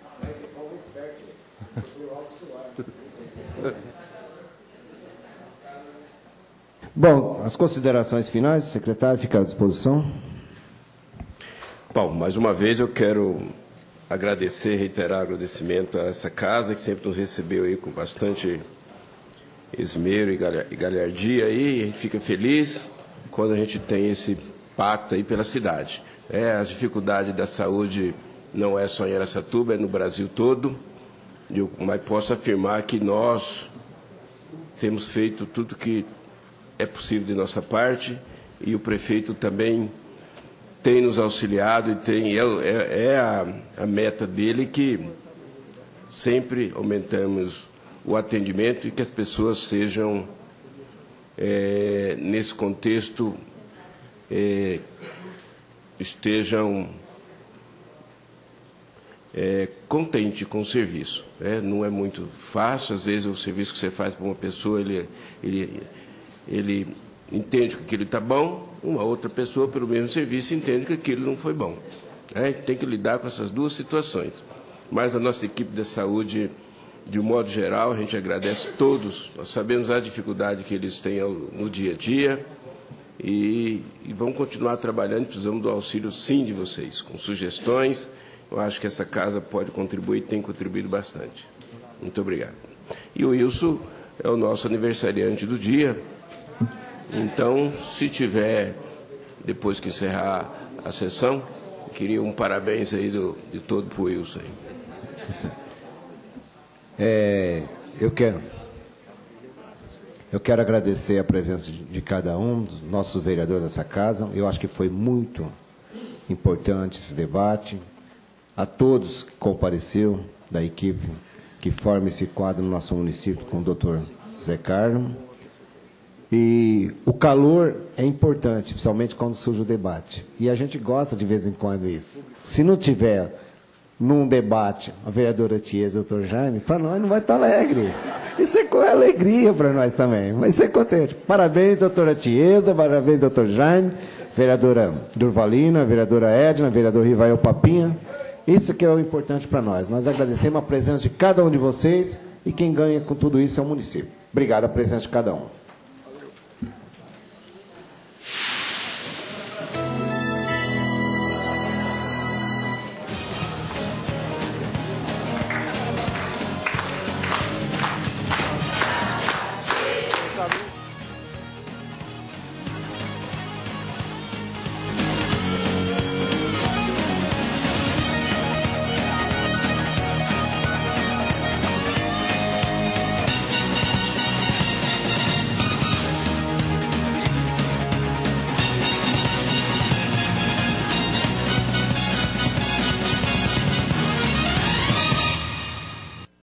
Bom, as considerações finais, secretário, fica à disposição. Bom, mais uma vez eu quero agradecer, reiterar o agradecimento a essa casa que sempre nos recebeu aí com bastante esmero e galhardia aí. A gente fica feliz quando a gente tem esse pacto aí pela cidade. É, a dificuldade da saúde não é só em Araçatuba, é no Brasil todo. Eu, mas posso afirmar que nós temos feito tudo que é possível de nossa parte e o prefeito também tem nos auxiliado e tem, é, é a, a meta dele que sempre aumentamos o atendimento e que as pessoas sejam, é, nesse contexto, é, estejam é, contentes com o serviço. É, não é muito fácil, às vezes o serviço que você faz para uma pessoa, ele, ele, ele entende que aquilo está bom, uma outra pessoa, pelo mesmo serviço, entende que aquilo não foi bom. É, tem que lidar com essas duas situações. Mas a nossa equipe de saúde, de um modo geral, a gente agradece todos. Nós sabemos a dificuldade que eles têm no dia a dia e, e vamos continuar trabalhando. Precisamos do auxílio, sim, de vocês, com sugestões. Eu acho que essa casa pode contribuir, tem contribuído bastante. Muito obrigado. E o Wilson é o nosso aniversariante do dia. Então, se tiver, depois que encerrar a sessão, queria um parabéns aí do, de todo para o Wilson. É, eu quero, eu quero agradecer a presença de, de cada um dos nossos vereadores dessa casa. Eu acho que foi muito importante esse debate. A todos que compareceu, da equipe que forma esse quadro no nosso município, com o doutor Zé Carlos. E o calor é importante, principalmente quando surge o debate. E a gente gosta de vez em quando isso. Se não tiver num debate a vereadora Tiesa e o doutor Jaime, para nós não vai estar alegre. Isso é com alegria para nós também. Vai ser contente. Parabéns, doutora Tiesa, parabéns, doutor Jaime, vereadora Durvalina, vereadora Edna, vereador Rivael Papinha. Isso que é o importante para nós. Nós agradecemos a presença de cada um de vocês e quem ganha com tudo isso é o município. Obrigado a presença de cada um.